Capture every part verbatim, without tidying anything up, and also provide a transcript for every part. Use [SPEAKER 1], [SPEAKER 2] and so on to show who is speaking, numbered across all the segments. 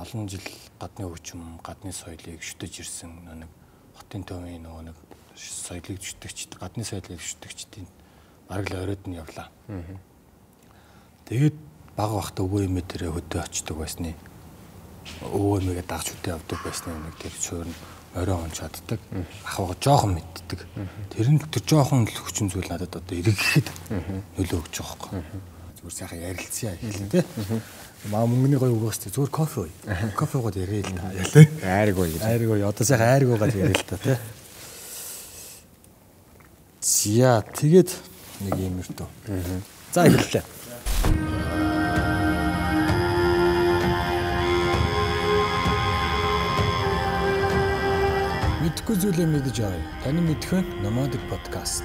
[SPEAKER 1] олон жил гадны хөгжим, гадны соёлыг шүтэж ирсэн нэг хотын төвийн нөгөө нэг соёлыг шүтэгч, гадны соёлыг шүтэгчдийн бараг л оройд нь явлаа. Тэгээд бага бахта өвөө эмээ дээрээ хөдөө очдог байсны өвөө эмээгээ дагж хөдөө явдаг байсны нэг тэр суурь орой он чаддаг. Ахваа жоохон мэддэг. Тэр нь тэр жоохон л хүчин зүйл надад одоо эргэхэд нөлөө өгч байгаа байхгүй. Зүгээр сайхан ярилцъя гэх тий. Маа мөнгөний гоё өгөөс тий. Зүгээр кофе ууя. Кофе уугаад ярил л та.
[SPEAKER 2] Айрг ууя.
[SPEAKER 1] Айрг ууя. Одоо сайхан айрг уугаад ярил л та тий. Зя тэгээд нэг юм өртөө. За эхэллээ. Мэдхгүй зүйлээ мэдэж авъя. Таны мэдэх вэ? Номадик подкаст.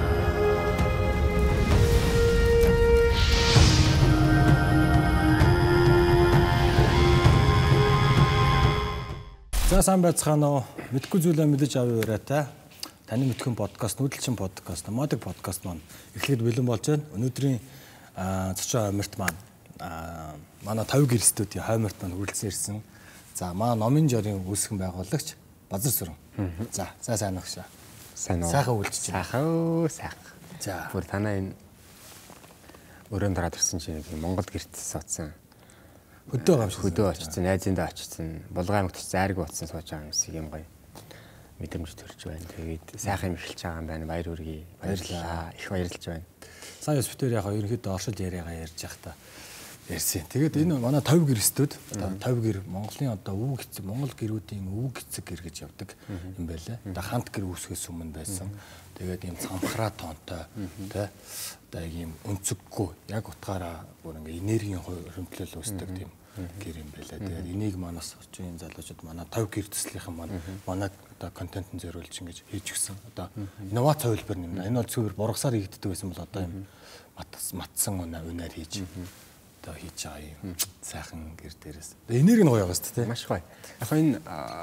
[SPEAKER 1] За сайн байцгаана уу? Мэдхгүй зүйлээ мэдэж авъя яриатай. Таны мэдхэн подкаст, нүүдэлчин подкаст, Номадик подкаст маань эхлээд бэлэн болж байна. Өнөөдрийн цочоо хойморт маань манай тавь гэр студийн хойморт маань хүрэлцэн ирсэн. За маа номын жорын үүсгэн байгуулагч Базар Сүрэн. За, за сайн агшаа.
[SPEAKER 2] Сайн уу.
[SPEAKER 1] Сайхан үйлчж байна.
[SPEAKER 2] Сайхан уу, сайхан.
[SPEAKER 1] За.
[SPEAKER 2] Бүр танаа энэ өрөөнд дараад ирсэн чинь Монгол гэрт суудсан.
[SPEAKER 1] Хөдөө гамш
[SPEAKER 2] хөдөө очсон, найзындаа очсон, булган аймагт зайраг уулсан сууж байгаа юмсыг юм гоё мэдрэмж төрж байна. Тэгээд сайхан юм эхэлж байгаа юм байна. Баяр хүргэе. Баярлалаа. Их баярлж байна.
[SPEAKER 1] Сая спитер яг ерөнхийдөө оршил яриагаа ярьж явахдаа ярьсан. Тэгээд энэ манай тавь гэр студ одоо тавь гэр Монголын одоо өвөг эцэг Монгол гэрүүдийн өвөг эцэг гэр гэж явдаг юм байлаа. Одоо хамт гэр үүсгэс өмнө байсан. Тэгээд ийм цамхраа тоонтой тий одоо ийм өнцөггүй яг утгаараа бүр ингээ энергийн хөрөмтлөл үүсдэг тийм гэр юм байлаа. Тэгээд энийг манаас орчин залуучууд манай тавь гэр төслийнхэн маань манай одоо контентын зориулж ингэж хийж гисэн. Одоо инновац хувилбар юм да. Энэ бол зөвхөн бургасаар хийгддэг байсан бол одоо юм матсан унаар хийж одоо хийж байгаа юм сайхан гэр дээрээс. Энерги нь гоё байгаа шүү дээ.
[SPEAKER 2] Маш гоё. Яг энэ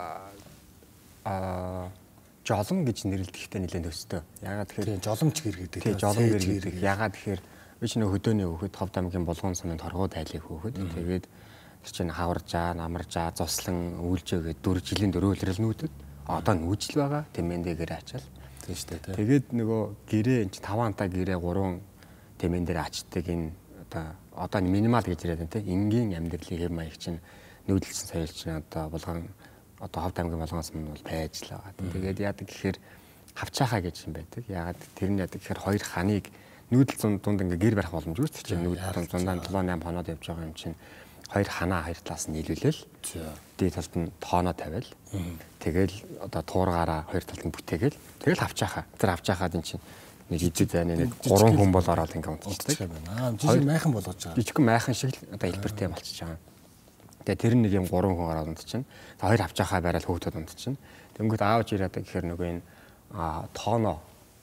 [SPEAKER 2] аа жолом гэж нэрлэдэхтэй нэлээд өстой. Ягаад тэгэхээр
[SPEAKER 1] жоломч гэр гэдэг.
[SPEAKER 2] Тийм жолом гэр гэдэг. Ягаад тэгэхээр би ч нөө хөдөөний хөхөд Ховд аймгийн Булган сумын торгууд айлын хөхөд. Тэгээд тэр чинь хаваржаа, намаржаа, зослон, үйлжээ гэдэг дөрвөн жилийн дөрөөлрөл нүүдэд одоо нүүжл байгаа. Тэмээндээ гэрээ ачаал.
[SPEAKER 1] Тийм шүү дээ.
[SPEAKER 2] Тэгээд нөгөө гэрээ энэ таван антаа гэрээ гурван тэмээн дээр ачдаг энэ одоо одоо минимал гэж яриад байна те. Энгийн амьдралын хэв маяг чинь нүүдэлсэн соёл чинь одоо Булган одоо Ховд аймгийн Булган сум нь бол байж л байгаа. Тэгээд яадаг гэхээр хавчаахаа гэж юм байдаг. Яагаад тэр нь яадаг гэхээр хоёр ханыг нүүдэл зунд дунд ингээ гэр барих боломжгүй ч чинь нүүдэл зундаа седем восемь хоноод явж байгаа юм чинь хоёр ханаа хоёр талаас нь нийлүүлээл. Дээд талд нь тооноо тавиал. Тэгэл одоо туургаараа хоёр талд нь бүтээгээл тэгэл хавчаахаа. Тэр хавчаахаад эн чинь нэг идэв зайны нэг гурван хүн бол ороод ингээ унтдаг
[SPEAKER 1] байна. Аа жижиг майхан болгож байгаа.
[SPEAKER 2] Жижиг майхан шиг л одоо хэлбэртэй болчихж байгаа. Тэгээ тэр нэг юм гурван хүн ороод унтчихна. Та хоёр хавчаахаа барайл хөөгдөд унтчихна. Тэнгүүт аавч ирээд гэхээр нөгөө энэ тооноо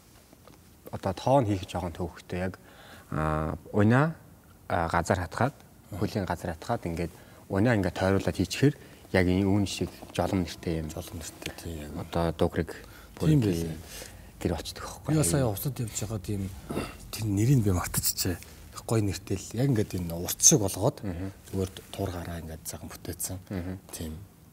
[SPEAKER 2] одоо тоон хийх жоохон төвхтэй яг унаа газар хатгаад хөлийн газар хатгаад ингээд унаа ингээд тойруулаад хийчихэр яг энэ үүн шиг жолом нэртэй юм.
[SPEAKER 1] Жолом нэртэй тийм яг
[SPEAKER 2] одоо дугрыг
[SPEAKER 1] тийм байлээ.
[SPEAKER 2] Тэр очдог байхгүй.
[SPEAKER 1] Би сая усад явж байгаа тийм тэр нэрийг би мартчихжээ. Гой нэртэл яг ингээд энэ урт шиг болгоод зүгээр туургаараа ингээд цагаан бүтээсэн. Тийм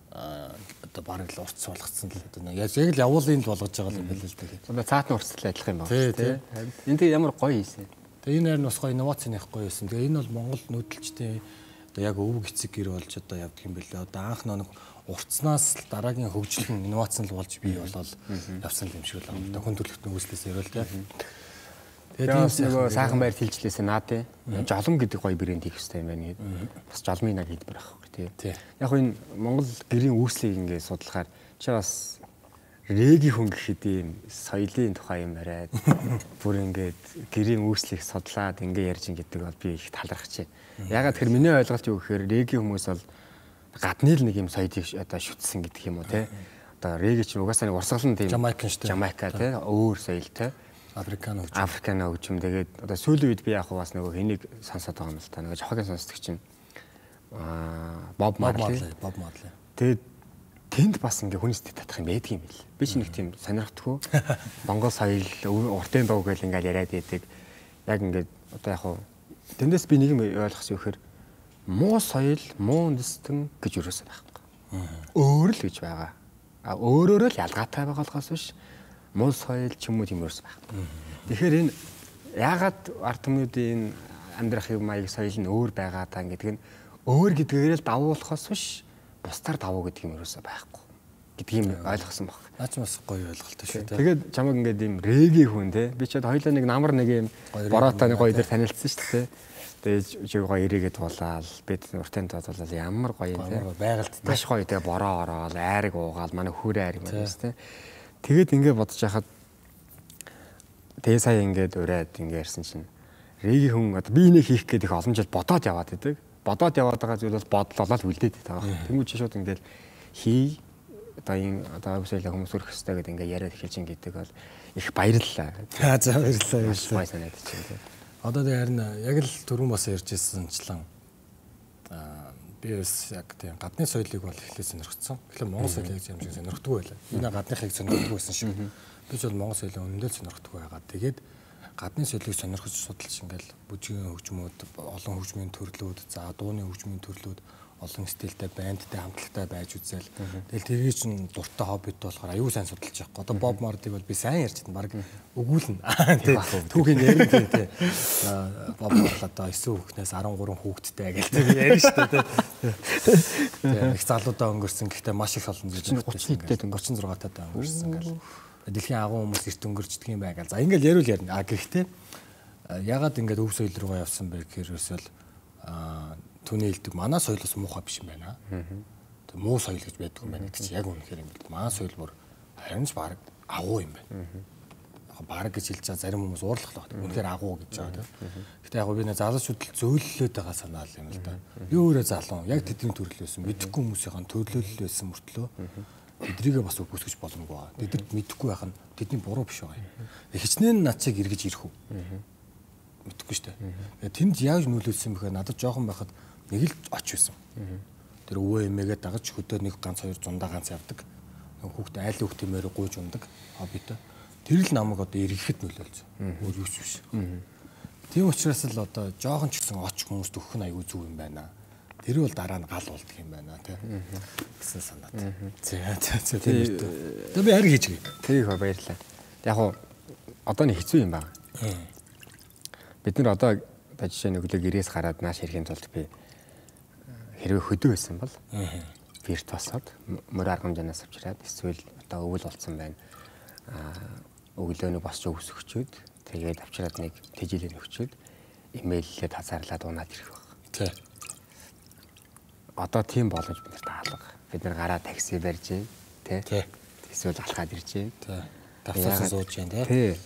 [SPEAKER 1] одоо бараг л урт суулгацсан л одоо яг яг л явуулын л болгож байгаа юм байл л дээ.
[SPEAKER 2] Одоо цаатны уртсал адилхан юм байна тий. Энд тэг ямар гоё хийсэн.
[SPEAKER 1] Тэгээ энэ харин бас гоё инновацийн их гоё байсан. Тэгээ энэ бол Монгол нүүдэлчтэй одоо яг өвөг эцэг гэр болж одоо явдаг юм байлээ. Одоо анх нэг уртснаас дараагийн хөгжил нь инновац нь болж бий болоод явсан юм шиг л байна. Одоо хүн төрөлхтний үүслээс ярил тий.
[SPEAKER 2] Тэгээд нөгөө сайхан байр хэлжлээсээ наа тий. Жолом гэдэг гоё брэнд хийх хэрэгтэй юм байна гээд. Бас жолмын нэг хэлбэр ахгүй тий. Яг энэ Монгол гэрийн үүслийг ингээд судлахаар чи бас реги хүн гэхэд ийм соёлын тухай юм яриад бүр ингээд гэрийн үүслийг судлаад ингээд ярьж ингээд бол би их талархаж байна. Ягаад тэгэхээр миний ойлголт юу гэхээр реги хүмүүс бол гадны л нэг юм соёлыг одоо шүтсэн гэдэг юм уу тий. Одоо реги чинь угаасаа нэг урсгалан тийм
[SPEAKER 1] Жамайкан шүү дээ.
[SPEAKER 2] Жамайка тий өөр соёл тий.
[SPEAKER 1] Африкан хөгжим.
[SPEAKER 2] Африкан хөгжим. Тэгээд одоо сүүлийн үед би яг бас нөгөө хэнийг сонсоод байгаа юм л та. Нөгөө жохогийн сонсдог чинь аа Боб Марли.
[SPEAKER 1] Боб Марли.
[SPEAKER 2] Тэгээд тэнд бас ингээ хүний сэтгэл татах юм байдаг юм бил. Би ч нэг тийм сонирхдаггүй. Монгол соёл уртын дуу гэл ингээл яриад байдаг. Яг ингээд одоо яг хуу тэндээс би нэг юм ойлгосон юу гэхээр муу соёл, муу үндэстэн гэж юусаа байхгүй. Өөр л гэж байгаа. А өөрөөрөө л ялгаатай байгаа болохоос биш муу соёл ч юм уу тийм юус байхгүй. Тэгэхээр энэ яагаад ард түмнүүдийн амьдрах юм маяг соёл нь өөр байгаа та гэдэг нь өөр гэдгээр л давуулахаас биш бусдаар давуу гэдэг юм юусаа байхгүй гэдгийг ойлгосон баг.
[SPEAKER 1] Наач бас гоё ойлголттой шүү дээ.
[SPEAKER 2] Тэгээд чамаг ингээд юм реги хүн те би ч хоёлаа нэг намар нэг юм бороотаны гоё дээр танилцсан шүү дээ. Тэгээд чи гоё ирээгээд болаал бид уртын тоолол ямар гоё юм те
[SPEAKER 1] байгальд
[SPEAKER 2] маш гоё те бороо ороод айрыг уугаал манай хүрээ айрыг манаас те тэгээд ингээд бодож яхад тэгээ сая ингээд ураад ингээд ярьсан чинь реги хүн одоо би энийг хийх гэдэг их олон жил бодоод яваад байдаг. Бодоод яваад байгаа зүйл бол бодлолол үлдээд байгаа. Тэнгүүд чи шууд ингээд хий одоо энэ одоо өсөөлө хүмүүс өрөх хэрэгтэй гэдэг ингээд яриад эхэлж ин гэдэг бол их баярлалаа.
[SPEAKER 1] За за баярлалаа.
[SPEAKER 2] Баярлалаа санаад чинь.
[SPEAKER 1] Одоо тэгээ харин яг л түрүүн бас ярьжсэнчлэн аа би бас яг тийм гадны соёлыг бол эхлээд сонирхсон. Тэгэхээр Монгол соёлыг юм шиг сонирхдаггүй байлаа. Энэ гадныхыг сонирхдаггүй байсан шүү. Би ч бол Монгол соёлыг өнөндөө сонирхдаггүй байгаа. Тэгээд гадны соёлыг сонирхож судалж ингээл бүжгийн хөгжмүүд, олон хөгжмийн төрлүүд, за дууны хөгжмийн төрлүүд, олон стилтэй, бандтай хамтлагтай байж үзэл. Тэгэл тэрийг чинь дуртай хоббит болохоор аюу сайн судалж явахгүй. Одоо Боб Мардиг бол би сайн ярьж байна. Бараг өгүүлнэ. Тэ түүхийн ярин тий, тий. Боб Мард одоо эсүү хүүхнээс арван гурван хүүхэдтэй гэдэг ярина шүү дээ. Тэ их залуудаа өнгөрсөн. Гэхдээ маш их олон зүйл
[SPEAKER 2] гучин хэдтэй
[SPEAKER 1] гучин зургаан таа өнгөрсөн гэл. Дэлхийн агуу хүмүүс эрт өнгөрчдөг юм байгаад. За ингээл ярил ярина. А гэхдээ ягаад ингээд өв соёл руугаа явсан бэ гэхээр өсвөл аа түүний хэлдэг манай соёлоос муухай биш юм байна. Тэг муу соёл гэж байдаг юм байна гэж яг үнэхээр юм бэл. Манай соёл бүр харин ч баг агуу юм байна. Яг баг гэж хэлж байгаа зарим хүмүүс уурлах л байна. Үнэхээр агуу гэж байгаа тийм. Гэтэ яг би нэ залуучууд л зөөллөөд байгаа санаа л юм л да. Би өөрөө залуу яг тэдний төрөл байсан. Мэдэхгүй хүмүүсийн төлөөлөл байсан мөртлөө тэдрийгээ бас үгүйсгэж боломгүй байгаа. Тэдэрт мэдэхгүй байх нь тэдний буруу биш байгаа юм. Хичнээн над чиг эргэж ирэх үү? Мэдэхгүй шүү дээ. Тэнд яаж нөлөөлсөн бэхээр надад жоохон байхад нэг л оч байсан. Тэр өвөө эмээгээ дагаж хөдөө нэг ганц хоёр зундаа ганц явдаг. Хүүхдээ айл хүүхдэмээр гуйж ундаг хоббитой. Тэр л намайг одоо эргэхэд нөлөөлсөн. Өөр юу ч биш. Тийм учраас л одоо жоохон ч гэсэн оч хүмүүст өгөх нь аюу зүг юм байна. Тэр бол дараа нь гал болдго юм байна тий. Гэсэн санаад. За за за тийм үү. Тэгээ би харин хийж гээ.
[SPEAKER 2] Тэрийг баярлалаа. Яг уу одоо нэг хэцүү юм байна. Бид нар одоо та жишээ нь өглөө гэрээс гараад нааш ирэхин тулд би хэрвээ хөдөө байсан бол вирт босоод мөр аргамжаанаас авчираад эсвэл одоо өвөл болцсон байна. Аа өглөөний босч өвсгчөөд тэгээд авчираад нэг тэжээлээ өгчөөд имэйллээд хазаарлаад унаад ирэх баг.
[SPEAKER 1] Тий.
[SPEAKER 2] Одоо тийм боломж биднэрт хаалга. Бид нар гараа такси барьж тий.
[SPEAKER 1] Тий.
[SPEAKER 2] Эсвэл алхаад ирж тий.
[SPEAKER 1] Тавцаас сууж जैन тий.
[SPEAKER 2] Тий.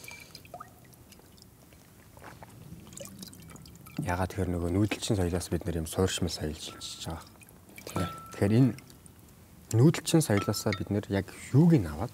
[SPEAKER 2] Ягаад тэгэхээр нөгөө нүүдэлчин соёлоос бид нэр юм суурьшмал соёл шилжиж байгаа. Тэгэхээр энэ нүүдэлчин соёлоосоо бид нэр яг юуг нь аваад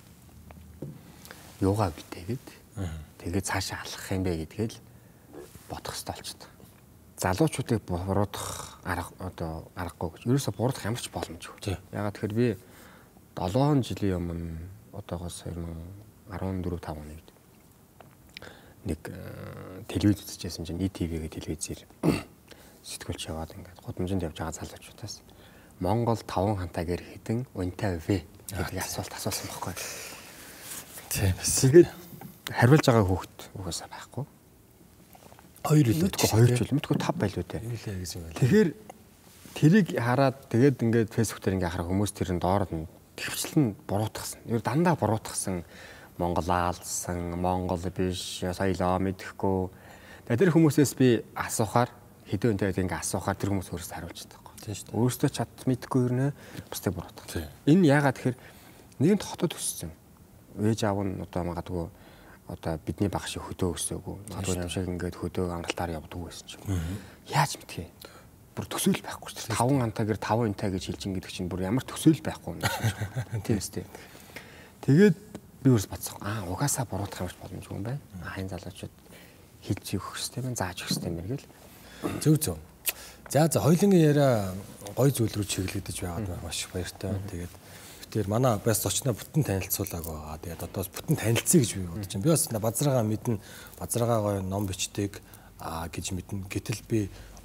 [SPEAKER 2] юугаа бүтээгээд тэгээд цаашаа алхах юм бэ гэдгээл бодох хэрэгтэй болчихсон. Залуучуудыг буруутгах арга одоо аргагүй гэж. Ерөөсө буруутгах ямар ч боломжгүй. Ягаад тэгэхээр би долоон жилийн өмнө одоогоос две тысячи дөрөв five оны үед нэг телевиз үзчихсэн чинь и ти ви гэх телевизээр сэтгүүлч яваад ингээд гудамжинд явж байгаа залуучуудаас Монгол таван хантайгаар хэдэн унтай вэ гэдэг асуулт асуусан байхгүй.
[SPEAKER 1] Тийм.
[SPEAKER 2] Тэгээд хариулж байгаа хүүхэд угаасаа байхгүй.
[SPEAKER 1] Хоёр илүү
[SPEAKER 2] хоёр жил мэдгүй тав байлгүй те. Тэгэхээр тэрийг хараад тэгээд ингээд фэйсбүүк дээр ингээд харах хүмүүс тэрэн доорд нь төвчлэн буруутгасан. Ер дандаа буруутгасан Монгол аалсан, Монгол биш, соёлоо мэдэхгүй. Тэгээд тэр хүмүүсээс би асуухаар хэдэн үнтэй ингээд асуухаар тэр хүмүүс өөрсдөө хариулж чадахгүй.
[SPEAKER 1] Тийм шүү дээ.
[SPEAKER 2] Өөрсдөө чад мэдэхгүй юрнэ бусдыг буруутгах. Энэ яагаад тэгэхээр нэгэн хотод өссөн. Ээж аав нь одоо магадгүй одоо бидний баг шиг хөдөө өсөөгүй. Магадгүй юм шиг ингээд хөдөө амралтаар явдаг байсан ч юм. Яаж мэдхээ? Бүр төсөөл байхгүй шүү дээ. таван антагэр таван интай гэж хэлж ин гэдэг чинь бүр ямар төсөөл байхгүй юм шиг. Тийм үстэй. Тэгээд би өөрс бодсон. Аа угаасаа буруутгах юмш боломжгүй юм байна. Аа энэ залуучууд хэлж өгөх хэрэгтэй байна, зааж өгөх хэрэгтэй байна гэл.
[SPEAKER 1] Зөв зөв. За за хоёулангийн яриа гой зүйл рүү чиглэгдэж байгаад маш их баяртай. Тэгээд тэр манай бас зочноо бүтэн танилцуулааг байгаа. Тэгээд одоо бүтэн танилцъя гэж би бодож байна. Би бас базраагаа мэднэ, базраагаа гоё ном бичдэг аа гэж мэднэ. Гэтэл би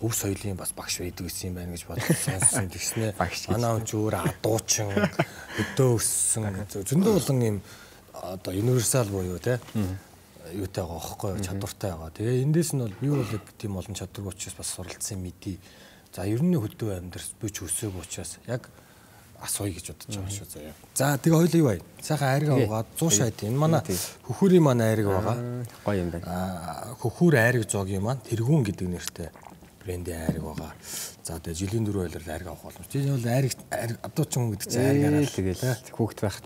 [SPEAKER 1] өв соёлын бас багш байдаг гэсэн юм байна гэж бодсон сонссон тэгснэ.
[SPEAKER 2] Багш гэж.
[SPEAKER 1] Манай ч өөр адуучин өдөө өссөн зөндөө олон юм одоо универсал буюу те юутай байгаа аахгүй чадвартай байгаа. Тэгээ эндээс нь бол би бол яг тийм олон чадвар учраас бас суралцсан мэдээ. За ер нь хөдөө амьдрал би ч өсөөг учраас яг асууя гэж бодож байгаа шүү заяа. За тэгээ хоёул юу бай. Сайхан айрга угаад сто шайд. Энэ манай хөхүүрийн манай айрга байгаа.
[SPEAKER 2] Гоё юм байна.
[SPEAKER 1] Аа хөхүүр айрга зоогийн маань тэргүүн гэдэг нэртэй брендийн айрга байгаа. За тэгээ жилийн дөрөв байлаар айрга авах боломж. Тийм бол айрга адуучин хүн гэдэг чинь айргаараа
[SPEAKER 2] тэгэл хүүхэд байхад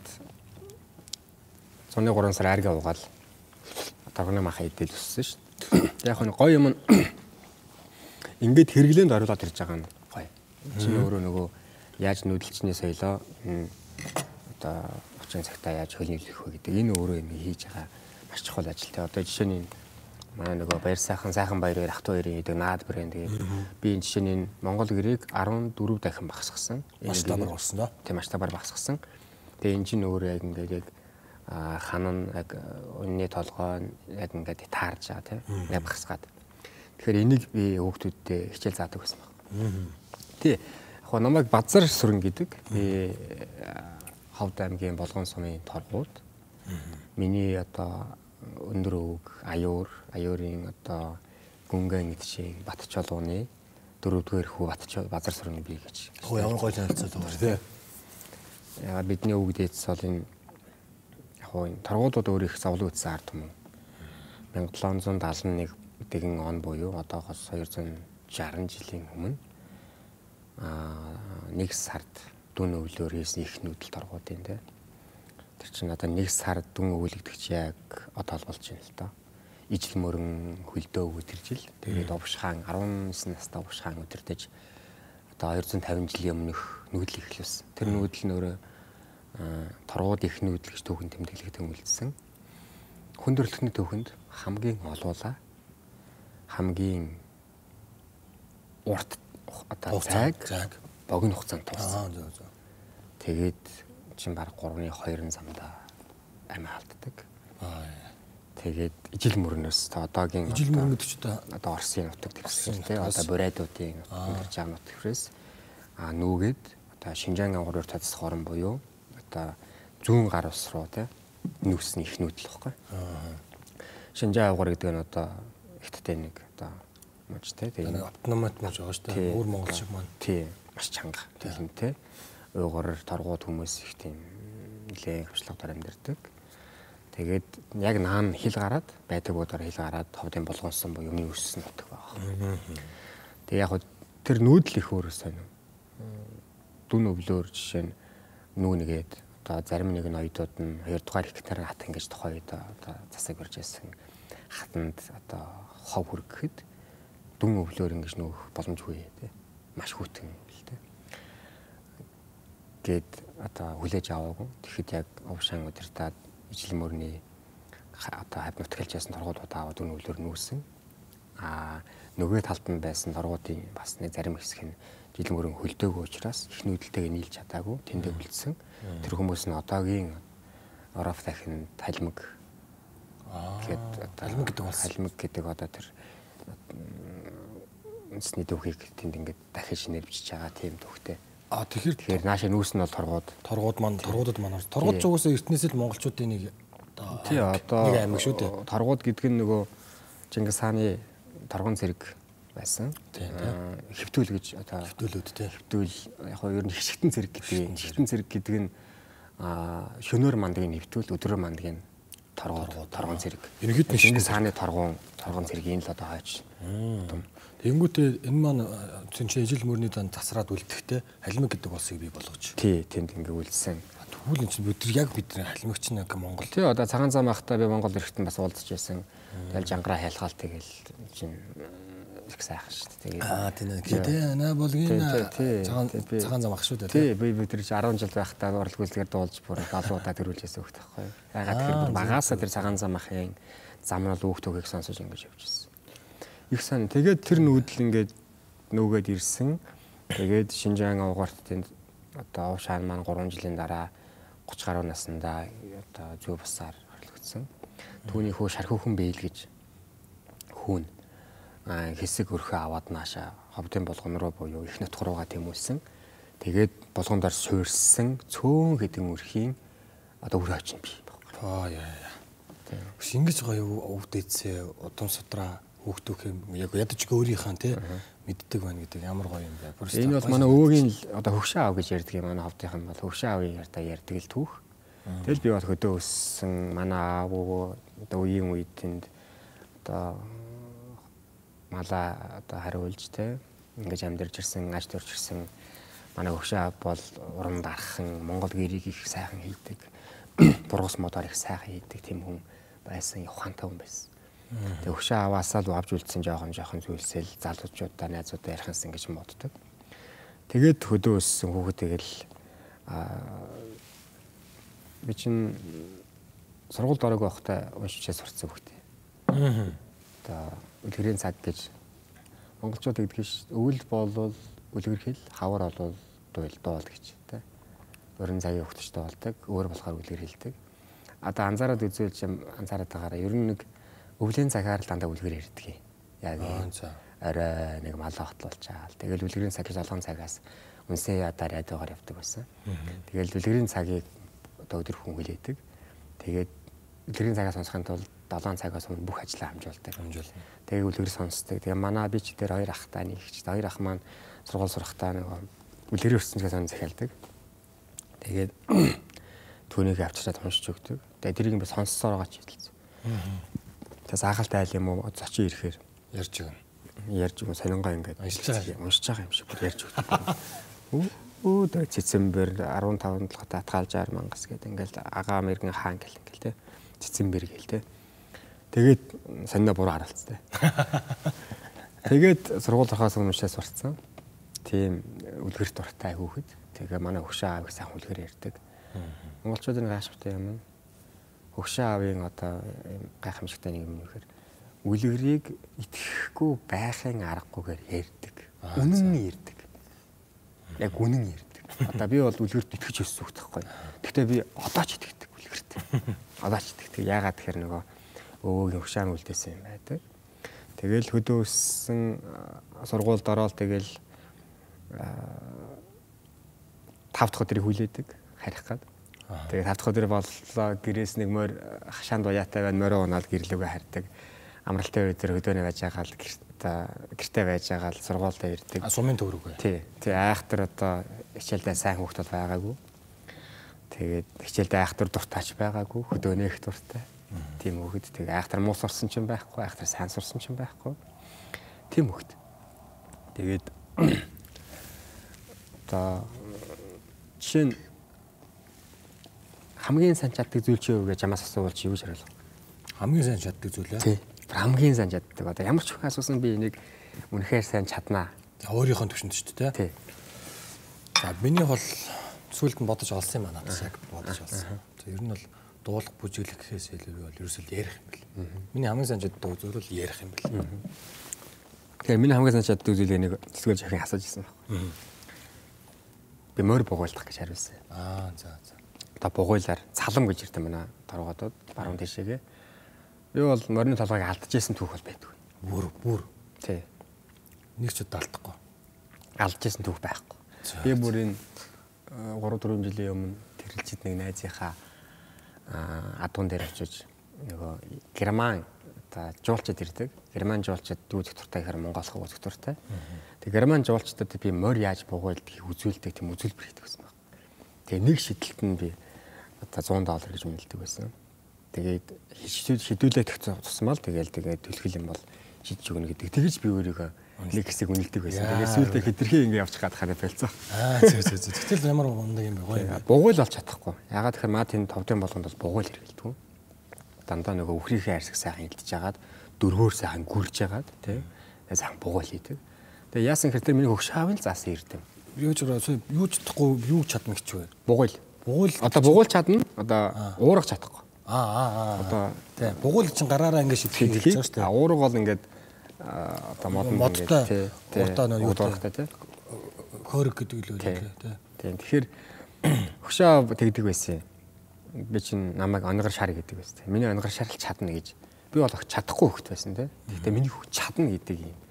[SPEAKER 2] цоны гурван сар айрга угаал тархины махаа идэл өссөн шүү. Яг нь гоё юм. Ингээд хэрэглээнд оруулаад ирж байгаа нь гоё. Чи өөрөө нөгөө яаж нүүдэлчний соёлоо одоо очин цагтаа яаж хөлнүүлэх вэ гэдэг энэ өөрөө юм хийж байгаа маш чухал ажил. Тэгээ одоо жишээ нь манай нөгөө баяр сайхан сайхан баяр ах туу хоёрын гэдэг наад брэнд гэдэг би энэ жишээ нь Монгол гэрээг арван дөрөв дахин багасгасан.
[SPEAKER 1] Масштабаар болсон доо.
[SPEAKER 2] Тийм масштабаар багасгасан. Тэгээ энэ чинь өөрөө яг ингээд яг ханан яг үнний толгой яг ингээд таарж байгаа тийм яг багасгаад. Тэгэхээр энийг би хүүхдүүдтэй хичээл заадаг байсан байна. Тий. Яг намайг Базар сүрэн гэдэг. Би Ховд аймгийн Болгон сумын торгууд. Миний одоо өндөр өвөг аюур, аюурын одоо гүнгэн эдшийн Батчолууны дөрөвдүгээр хүү Батчол Базар сүрэн би гэж.
[SPEAKER 1] Хөө ямар гоё танилцаад байгаа тий.
[SPEAKER 2] Яа бидний өвөг дээдс бол энэ яг энэ торгуудууд өөр их зовлон үтсэн ард юм. мянга долоон зуун даалан нэг дэгэн он буюу одоогоос хоёр зуун шаран жилийн өмнө аа нэг сард дүн өвлөөр хийсэн их нүүдэл торгуудын те. Тэр чинь одоо нэг сар дүн өвлөгдөж яг одоо болж байна л доо. Ижил мөрөн хөлдөө өдөржил. Тэгээд овшхаан арван девь настай овшхаан өдөрдөж одоо хоёр зуун тавин жилийн өмнөх нүүдэл эхлүүлсэн. Тэр нүүдэл нь өөрөө торгууд их нүүдэл гэж түүхэн тэмдэглэгдэн үлдсэн. Хүндрэлтний түүхэнд хамгийн олуула хамгийн урт одоо цаг богино хугацаанд туссан. Тэгээд чин баг гурван хоёрын замдаа амиа алддаг. Тэгээд ижил мөрнөөс одоогийн
[SPEAKER 1] ижил мөрөн гэдэг чинь
[SPEAKER 2] одоо Оросын нутаг тэгсэн тийм одоо Бурайдуудын нутаг жаам нутаг хүрээс а нүүгээд одоо Шинжаан ангуураар цацсах орон буюу одоо зүүн гар ус руу тийм нүүсэн их нүүдэл واخхой. Шинжаан ангуур гэдэг нь одоо ихтэй нэг одоо мууч тийм
[SPEAKER 1] автономат мууч байгаа шүү дээ. Өөр Монгол шиг маань.
[SPEAKER 2] Тийм маш чанга тийм тийм уйгуур торгууд хүмүүс их тийм нэлээд хвшлагаар амьдардаг. Тэгээд яг наан хил гараад байдаг удаар хил гараад ховдын болгонсон буюу өмнө өссөн нутаг байгаа. Тэгээд яг тэр нүүдэл их өөр сайн. Дүн өвлөөр жишээ нь нүүнгээд одоо зарим нэг нь оюутууд нь хоёр дугаар гектар хат ингэж тухай одоо засаг барьж байсан хатанд одоо хов хүргэхэд дүн өвлөөр ингэж нөөх боломжгүй тий. Маш хүйтэн л тий. Гэт одоо хүлээж аваагүй. Тэгэхэд яг овшаан удирдаад ижил мөрний одоо хавь нутгалж яасан торгуудууд аваад дүн өвлөөр нүүсэн. Аа нөгөө талд нь байсан торгуудын бас нэг зарим хэсэг нь жилэн мөрөн хөлдөөгүй учраас их нүүдэлтэйг нийлж чадаагүй тэндээ үлдсэн. Тэр хүмүүс нь одоогийн Ороф дахин талмиг
[SPEAKER 1] гээд талмиг гэдэг бол
[SPEAKER 2] талмиг гэдэг одоо тэр үндэсний дүүхийг тэнд ингээд дахин шинээр бичиж байгаа тийм дүүхтэй.
[SPEAKER 1] А тэгэхээр
[SPEAKER 2] тэгэхээр наашаа нүүс нь бол торгууд.
[SPEAKER 1] Торгууд маань торгуудад маань торгууд ч угаасаа эртнээс л монголчуудын нэг
[SPEAKER 2] тий одоо
[SPEAKER 1] нэг аймаг шүү дээ.
[SPEAKER 2] Торгууд гэдэг нь нөгөө Чингис хааны торгон зэрэг байсан. Хэвтүүл гэж одоо
[SPEAKER 1] хэвтүүлүүд тий.
[SPEAKER 2] Хэвтүүл яг нь ер нь хишгтэн зэрэг гэдэг. Хишгтэн зэрэг гэдэг нь а шөнөөр мандгийн хэвтүүл өдрөөр мандгийн торгууд торгон зэрэг.
[SPEAKER 1] Ерөнхийд нь
[SPEAKER 2] Чингис хааны торгон торгон зэргийн л одоо хойч.
[SPEAKER 1] Тэнгүүтээ энэ маань чинь ижил мөрний дан засраад үлдэхтэй халимаг гэдэг болсыг бий болгож.
[SPEAKER 2] Тий, тэнд ингээ үлдсэн.
[SPEAKER 1] Тэгвэл энэ чинь бид нар яг бидний халимаг чинь яг Монгол.
[SPEAKER 2] Тий, одоо цагаан зам ахтаа би Монгол ирэхэд бас уулзж байсан. Тэгэл жангаараа хайлгаал тэгэл чинь их сайхан шүү дээ. Тэгээд
[SPEAKER 1] аа тийм ээ. Наа болгын цагаан цагаан зам ах шүү дээ.
[SPEAKER 2] Тий, би бид тэр арван жил байхдаа урал гүйцэлгээр дуулж бүр галуудаа төрүүлжсэн хөхт байхгүй. Ягаад тэгэхээр магаасаа тэр цагаан зам ахын зам нь бол хүүхдүүгийг сонсож ингэж явжсэн. Их сан тэгээд тэр нүүдэл ингээд нүүгээд ирсэн. Тэгээд Шинжаан авгарт тэнд одоо овшаан маань гурван жилийн дараа гуч гаруй наснда одоо зүү басаар хорлогдсон. Түүний хөө Шархүүхэн Бэйл гэж хүүн хэсэг өрхөө аваад нааша ховдын болгон руу буюу их нутг руугаа тэмүүлсэн. Тэгээд болгон дээр суурьсан цөөн хэдэн өрхийн одоо үр очно бий.
[SPEAKER 1] Аа яа яа. Биш ингэж гоё өвдөцөө удам судраа хөөхтөх юм яг ядаж өөрийнхөө тий мэддэг байна гэдэг ямар гоё юм бэ.
[SPEAKER 2] Энэ бол манай өвөгийн одоо хөгшин аав гэж ярьдаг юм. Манай ховдынхан бол хөгшин аавын ярьдаа ярьдаг л түүх. Тэгэл би бол хөдөө өссөн манай аав одоо үеийн үед тэнд одоо мала одоо хариулж тий ингэж амьдарч ирсэн, аж төрж ирсэн манай хөгшин аав бол уран дархан Монгол гэрийг их сайхан хийдэг. Бургас модоор их сайхан хийдэг тийм хүн байсан, ухаантай хүн байсан. Тэг хөгшин аваасаа л авч үлдсэн жоохон жоохон зүйлсэл залуучуудаа найзуудаа ярихсан гэж боддог. Тэгээд хөдөө өссөн хүүхэд тэгэл би чинь сургуульд ороогүй байхдаа уншичээ сурцсан хүүхэд. Аа. Одоо үлгэрийн цаг гэж монголчууд гэдэг ш өвөл болвол үлгэр хэл, хавар болвол дуйл дуул гэж тэ. Өрн цагийн хөвгтчтэй болдог, өөр болохоор үлгэр хэлдэг. Одоо анзаараад үзвэл юм анзаараад байгаараа ер нь нэг өвлийн цагаар л дандаа үлгэр ярьдаг юм. Яг орой нэг мал хотлуулчаал. Тэгэл үлгэрийн цаг солон цагаас үнсэн ядаар ядуугаар явдаг байсан. Тэгэл үлгэрийн цагийг одоо өдөр хүн хүлээдэг. Тэгээд үлгэрийн цагаас сонсохын тулд долоон цагаас өмнө бүх ажлаа хамжуулдаг. Хамжуулна. Тэгээд үлгэр сонсдог. Тэгээ манай би ч дээр хоёр ах таа нэг ч хоёр ах маань сургууль сурахтаа нэг үлгэрийн өрсөнцгөөс өн захиалдаг. Тэгээд түүнийг авчираад уншиж өгдөг. Тэгээд тэрийг би сонссоор байгаа ч хэлсэн. Тэгээс хаалт айл юм уу зочин ирэхээр
[SPEAKER 1] ярьж өгнө.
[SPEAKER 2] Ярьж өгнө сонингоо ингээд
[SPEAKER 1] уншиж байгаа
[SPEAKER 2] уншиж байгаа юм шиг бүр ярьж өгдөг. Өө тэгээд цэцэмбэр арван таван толготой атгаалжаар мангас гэдэг ингээл агаа мэргэн хаан гэл ингээл те цэцэмбэр гэл те. Тэгээд сонино буруу харалцтай. Тэгээд сургууль орохоос өмнө уншаа сурцсан. Тийм үлгэр дуртай хүүхэд. Тэгээ манай хөгшин аав их сайхан үлгэр ярьдаг. Монголчуудын гайхамшигтай юм. Хөгшин аавын одоо гайхамшигтай нэг юм нөхөр үлгэрийг итгэхгүй байхын аргагүйгээр ярьдаг. Үнэн ярьдаг. Яг үнэн ярьдаг. Одоо би бол үлгэрт итгэж өссөн хүүхд байхгүй. Гэхдээ би одоо ч итгэдэг үлгэрт. Одоо ч итгэдэг. Яагаад тэгэхээр нөгөө өвөөгийн хөгшин аав үлдээсэн юм байдаг. Тэгэл хөдөө өссөн сургуульд ороод тэгэл тав дахь өдрийг хүлээдэг харих гад. Тэгээд тав дахь өдөр боллоо гэрээс нэг морь хашаанд уяатай байна морио унаал гэрлүүгээ хардаг. Амралтай өдөр хөдөөнөө байж байгаа л гэртээ байж байгаа л сургуультай ирдэг.
[SPEAKER 1] А сумын төврөг бай.
[SPEAKER 2] Тий. Тий айхтар одоо хичээлдээ сайн хүүхдүүд байгаагүй. Тэгээд хичээлдээ айхтар дуртаач байгаагүй. Хөдөөнөө их дуртай. Тийм хүүхэд. Тэгээд айхтар муу сурсан ч юм байхгүй, айхтар сайн сурсан ч юм байхгүй. Тийм хүүхэд. Тэгээд одоо жишээ нь хамгийн сайн чаддаг зүйл чи юу гэж ямаас асуувал чи юу гэж хариулах?
[SPEAKER 1] Хамгийн сайн чаддаг зүйл ээ.
[SPEAKER 2] Тий. Хамгийн сайн чаддаг. Одоо ямар ч хүн асуусан би энийг үнэхээр сайн чаднаа.
[SPEAKER 1] За өөрийнхөө төвшөнд шүү дээ.
[SPEAKER 2] Тий.
[SPEAKER 1] За миний бол сүүлд нь бодож олсон юм аа надад яг бодож олсон. За ер нь бол дуулах бүжиглэх гэхээс илүү би бол ерөөсөө ярих юм бэл. Миний хамгийн сайн чаддаг зүйл бол ярих юм бэл.
[SPEAKER 2] Тэгэхээр миний хамгийн сайн чаддаг зүйлийг нэг зөвхөн жахин асууж ирсэн байна. Би морь бугуйлдах гэж хариулсан.
[SPEAKER 1] Аа за за.
[SPEAKER 2] Одоо бугуйлаар цалам гэж ирдэг манай торгодод баруун тишээгээ. Би бол морины толгойг алдчихсан түүх бол байдаг.
[SPEAKER 1] Бүр бүр.
[SPEAKER 2] Тий.
[SPEAKER 1] Нэг ч удаа алдахгүй.
[SPEAKER 2] Алдчихсан түүх байхгүй. Би бүр энэ гурав дөрвөн жилийн өмнө тэрэлжид нэг найзынхаа адуун дээр очиж нөгөө герман одоо жуулчид ирдэг. Герман жуулчид дүүзэх туртай гэхээр монголхоо үзэх туртай. Тэг герман жуулчдад би морь яаж бугуйлдгийг үзүүлдэг тийм үзүүлбэр хийдэг байсан байна. Тэгээ нэг шидэлт нь би одоо сто доллар гэж үнэлдэг байсан. Тэгээд шидүүлэх тусмал тэгээд тэгээд төлхөл юм бол шидэж өгнө гэдэг. Тэгэж би өөрийгөө нэг хэсэг үнэлдэг байсан. Тэгээд сүүлдээ хэтэрхий ингэ явж хаад хадаа болцсон.
[SPEAKER 1] Аа зөө зөө зөө. Тэгтэл ямар гондог юм бэ? Гоё юм.
[SPEAKER 2] Бугуйл болж чадахгүй. Ягаад гэхээр маа тэнд товдын болгонд бол бугуйл хэрэгэлдэг. Дандаа нөгөө өхрийнхээ арьсаг сайхан илдэж агаад дөрвөөр сайхан гүрж агаад тий. Тэгээд сайхан бугуйл хийдэг. Тэгээд яасан гэхээр тэр миний хөгш аавын л заасан ирдэм.
[SPEAKER 1] Юу ч юу ч чадахгүй юу ч чадна гэж байна.
[SPEAKER 2] Бугуйл.
[SPEAKER 1] Бугуйл
[SPEAKER 2] одоо бугуйл чадна. Одоо уурах чадахгүй.
[SPEAKER 1] Аа аа аа.
[SPEAKER 2] Одоо
[SPEAKER 1] тий. Бугуйл чинь гараараа ингэ шидэхийг хэлж байгаа шүү дээ.
[SPEAKER 2] Уурах бол ингээд одоо модон
[SPEAKER 1] ингээд тий. Уртаа нөө юу
[SPEAKER 2] уурахтай тий.
[SPEAKER 1] Хөрөг гэдэг л үү тий.
[SPEAKER 2] Тий. Тэгэхээр хөгшөө тэгдэг байсан. Би чинь намайг онгор шар гэдэг байсан. Миний онгор шарлж чадна гэж. Би бол чадахгүй хөхт байсан тий. Гэхдээ миний хөх чадна гэдэг юм.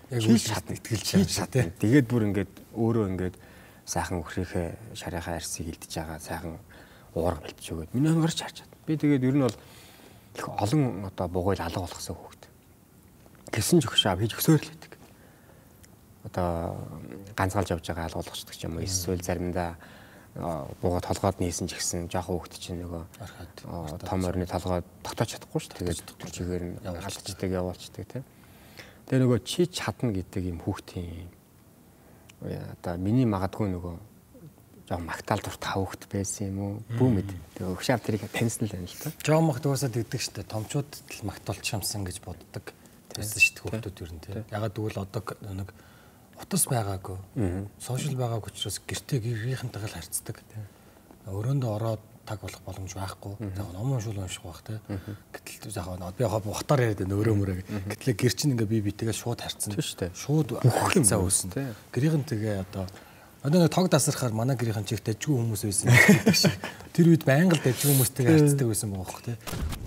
[SPEAKER 1] яг үйлчлээд итгэлж чадна.
[SPEAKER 2] Тэгээд бүр ингээд өөрөө ингээд сайхан өхрийнхээ шарийнхаа арсыг илдэж байгаа сайхан уурга бэлтж өгөөд миний өнөрч харж чадна. Би тэгээд ер нь бол их олон одоо бугуйл алга болгосон хүүхэд. Гэсэн ч өгш аав хийж өсөөр л байдаг. Одоо ганцгаалж явж байгаа алга болгочдөг ч юм уу. Эсвэл заримдаа бугаа толгойд нээсэн ч гэсэн жоохон хүүхэд чинь нөгөө том орны толгой тогтоож чадахгүй шүү. Тэгээд түр чигээр нь халдчихдаг явуулчихдаг тийм. Тэгээ нөгөө чи чадна гэдэг юм хүүхдийн одоо миний магадгүй нөгөө жоо магтаал дуртай хүүхд байсан юм уу? Бүү мэд. Тэгээ өгшаав тэрийг таньсан л байна л та.
[SPEAKER 1] Жоо магтуусаа дэгдэг штэ. Томчууд л магтуулч юмсан гэж боддог. Тэрсэн штэ хүүхдүүд ер нь тийм. Ягаад гэвэл одоо нэг утас байгаагүй. Сошиал байгаагүй учраас гэртээ гэрийнхэнтэйгээ л харьцдаг. Өрөөндөө ороод таг болох боломж байхгүй. Яг ном уншуул унших байх те. Гэтэл яг би яг ухтаар яриад байна өрөө мөрөө. Гэтэл гэр чинь ингээ би битээгээ шууд харьцсан. Шууд бүх юм цаа үүсэн. Гэрийнхэнтэйгээ одоо одоо нэг тог дасархаар манай гэрийнхэн чих дажгүй хүмүүс байсан гэдэг шиг. Тэр үед байнга л дажгүй хүмүүстэйгээ харьцдаг байсан бохох те.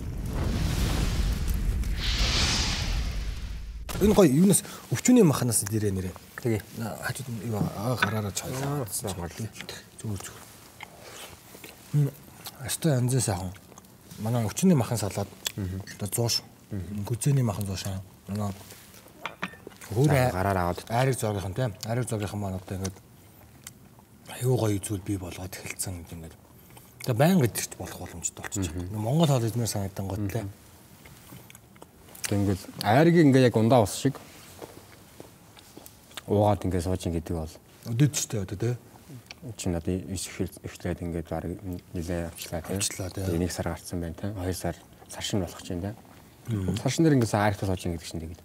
[SPEAKER 1] Энэ гоё юунаас өвчнөний маханаас дээрээ нэрээ. Тэгээ хажууд юу гараараа чойлоо. Зүгээр зүгээр. Астай анзаа сайхан. Манай өвчнөний махан салаад одоо зууш. Гүзээний махан зуушаа. Манай хөөрэ
[SPEAKER 2] гараар аваад
[SPEAKER 1] айрыг зоогийнхан тийм. Айрыг зоогийнхан маань одоо ингээд аюу гоё зүйл бий болгоод эхэлсэн юм ингээд. Тэгээ байнга идэж болох боломжтой болчих. Монгол хоол эзмэр санагдан гот тийм.
[SPEAKER 2] Ингээд айрыг ингээ яг ундаа ус шиг уугаад ингээ сууж ин гэдэг бол
[SPEAKER 1] өдөөчтэй одоо тий.
[SPEAKER 2] Чин одоо ихлээд ингээд баг нилээ авчлаа тий. Тэгээ нэг сар гарцсан байна тий. Хоёр сар саршин болох чинь тий. Саршин дээр ингээ айртай сууж ин гэдэг чинь тэгээд.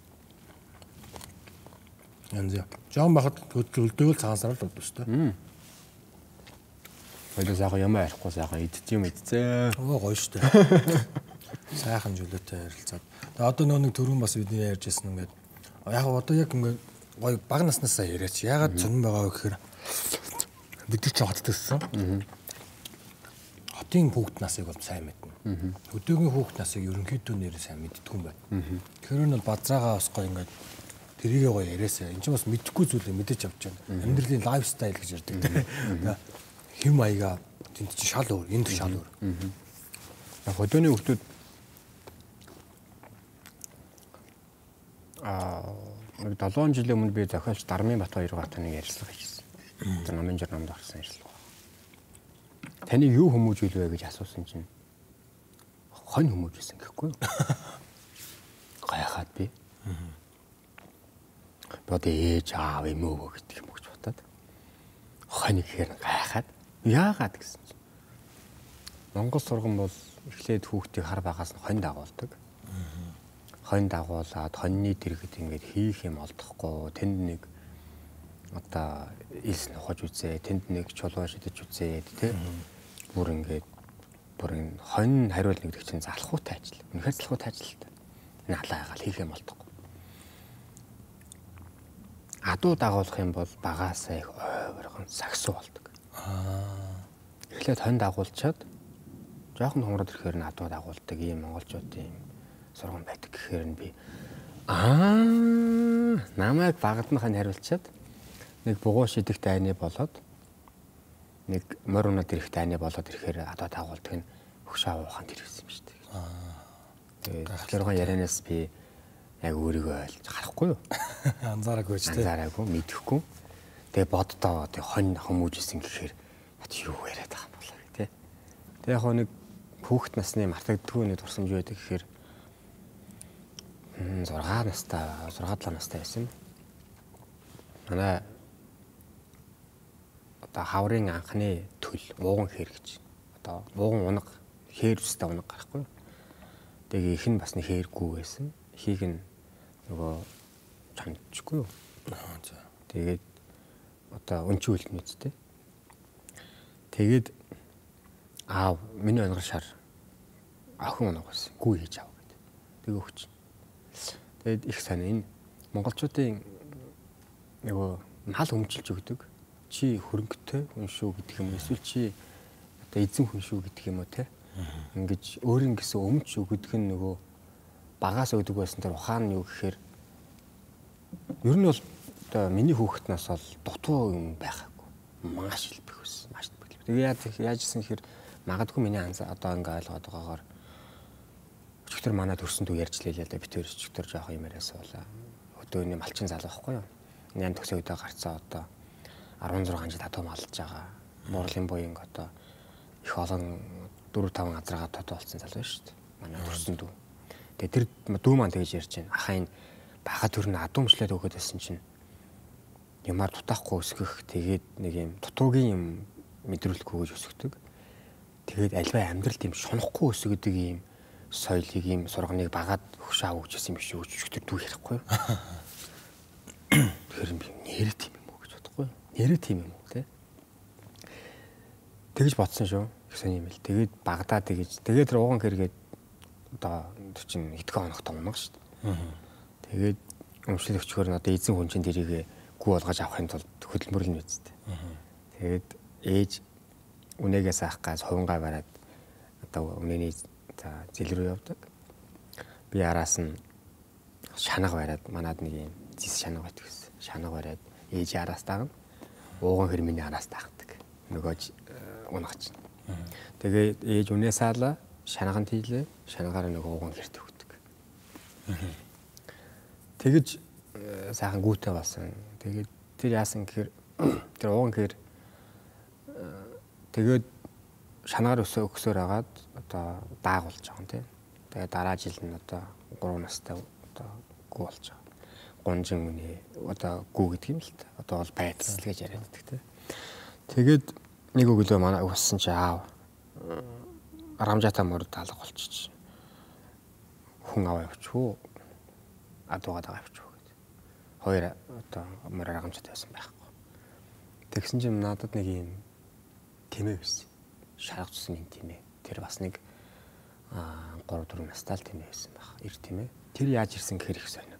[SPEAKER 1] Янзя. Жон бахад төлдөөл цагаан сар л болдог шүү дээ.
[SPEAKER 2] Хоёул сайхан юм ярихгүй сайхан идэж юм идцээ.
[SPEAKER 1] Оо гоё шүү дээ. Сайхан жөлөөтэй ярилцаад. Тэгээ одоо нөө нэг төрүүн бас бидний ярьж ирсэн ингээд яг одоо яг ингээд гоё баг наснаасаа яриач. Ягаад сонирн байгаа вэ гэхээр бид нар ч хотдсон. Хотын хүүхд насыг бол сайн мэднэ. Өдөөгийн хүүхд насыг ерөнхийдөө нэрээ сайн мэддэггүй юм байна. Тэгэхээр нь бол базраагаа бас гоё ингээд тэрийгээ гоё яриасаа. Энд чинь бас мэдхгүй зүйлээ мэдэж авч байна. Амьдралын лайфстайл гэж ярьдаг. Хэм маяга тэнд чинь шал өөр, энд шал өөр.
[SPEAKER 2] Яг өдөөний хүүхдүүд аа нэг долоон жилийн өмнө би зохиолч Дармын Бат хоёр гатаа нэг ярилцлага хийсэн. Тэр номын жир номд орсон ярилцлага. Таныг юу хүмүүжүүлвэ гэж асуусан чинь хонь хүмүүжүүлсэн гэхгүй юу? Гайхаад би. Бод ээж аав юм уу гэдэг юм гэж бодоод. Хонь гэхээр гайхаад яагаад гэсэн чинь. Монгол сургам бол эхлээд хүүхдийг хар багаас нь хонь дагуулдаг. Хонь дагуулад хоньны дэргэд ингээд хийх юм олдохгүй. Тэнд нэг одоо илс нухаж үзээ, тэнд нэг чулуу шидэж үзээ, тэ. Бүр ингээд бүр энэ хонь хариул нэгдэг чинь залхуутай ажил. Үнэхээр залхуутай ажил л та. Налаа хагаал хийх юм олдохгүй. Адуу дагуулах юм бол багаасаа их ойрхон сагсуу болдог. Аа. Эхлээд хонь дагуулчаад жоохон хумраад ирэхээр нь адуу дагуулдаг ийм монголчуудын сургам байдаг гэхээр нь би аа намайг багаднахыг хариулчаад нэг бугуй шидэх дайны болоод нэг морь унаад ирэх дайны болоод ирэхээр адуу дагуулдаг нь хөшөө ууханд ирсэн юм шүү дээ. Аа. Тэгээд ахлаархан ярианаас би яг өөрийгөө ойлгож харахгүй юу?
[SPEAKER 1] Анзаараагүй ч тийм.
[SPEAKER 2] Анзаараагүй, мэдэхгүй. Тэгээ боддоо тэг хонь хүмүүжсэн гэхээр юу яриад байгаа юм болоо тий. Тэг яг нэг хүүхэд насны мартагддаггүй нэг дурсамж байдаг гэхээр зургаан настай, зургаан талаа настай байсан. Манай одоо хаврын анхны төл ууган хээр гэж. Одоо ууган унаг хээр үстэй унаг гарахгүй. Тэгээ их нь бас нэг хээргүй байсан. Хийг нь нөгөө чамчгүй юу? Аа за. Тэгээд одоо өнчи үлдэн үсттэй. Тэгээд аав миний онгор шар охин унаг байсан. Гүү хийж аав гэдэг. Тэгээ өгч. Тэгээд их сайн энэ монголчуудын нөгөө мал өмчилж өгдөг. Чи хөрөнгөтэй хүн шүү гэдэг юм эсвэл чи одоо эзэн хүн шүү гэдэг юм уу те. Ингэж өөрийн гэсэн өмч өгдөг нь нөгөө багаас өгдөг байсан тэр ухаан нь юу гэхээр Ер нь бол одоо миний хүүхэд нас бол дутуу юм байгаагүй. Маш илбэг байсан. Маш илбэг. Тэгээ яаж яажсэн гэхээр магадгүй миний анзаа одоо ингээ ойлгоод байгаагаар өчигдөр манад өрсөн дүү ярьж лээ л да битэр өчигдөр жоох юм яриас болоо. Өдөөний малчин залуу байхгүй юу? Ням төгсөө үедээ гарцаа одоо арван зургаан жил татуу малж байгаа. Муурлын буян одоо их олон дөрөв таван газараа татуу болсон залуу шүү дээ. Манай өрсөн дүү. Тэгээ тэр дүү маань тэгж ярьж байна. Ахаа энэ бага төрн адуумшлаад өгöd байсан чинь юмар дутаахгүй өсгөх тэгээд нэг юм дутуугийн юм мэдрүүлэхгүй гэж өсгдөг. Тэгээд альва амьдрал тийм шунахгүй өсгөдөг юм соёлыг юм сурганыг багаад хөшөө авчихсан юм биш үү? Өчигдөр дүү ярихгүй юу? Тэр юм нэрэ тийм юм уу гэж бодохгүй юу? Нэрэ тийм юм уу те? Тэгж бодсон шүү. Их сони юм л. Тэгээд багадаа тэгж тэгээд тэр ууган хэргээд одоо чинь итгэн хоногт унах шүү дээ. Тэгээд өмчлөх өчгөр нь одоо эзэн хүн чинь тэрийг гүү болгож авахын тулд хөдөлмөрлөн үсттэй. Тэгээд ээж үнэгээс авах газ хувингаа бараад одоо үнэний за зил рүү явдаг. Би араас нь шанаг бараад манад нэг юм зис шанаг байдаг гэсэн. Шанаг бараад ээж араас тагна. Ууган хэр миний араас тагдаг. Нөгөө унагч. Тэгээд ээж үнээ саалаа шанаган тийлээ. Шанагаар нөгөө ууган хэрт өгдөг. Тэгэж сайхан гүйтэй болсон. Тэгээд тэр яасан гэхээр тэр ууган хэр тэгээд шанагаар өсөө өгсөөр агаад одоо дааг болж байгаа юм тийм. Тэгээд дараа жил нь одоо гурван настай одоо гүү болж байгаа. Гунжин үний одоо гүү гэдэг юм л та. Одоо бол байдал гэж яриад байдаг тийм. Тэгээд нэг өглөө манай уссан чи аав арамжаата мөр таалга болчих. Хүн аваа явчихв. Адуугаад байгаа явчихв гэдэг. Хоёр одоо мөр арамжаата байсан байхгүй. Тэгсэн чинь надад нэг юм тэмээ байсан. Шарга цусан юм тэмээ. Тэр бас нэг аа гурав дөрөв настай л тэмээ байсан баг. Ир тэмээ. Тэр яаж ирсэн гэхээр их сонио.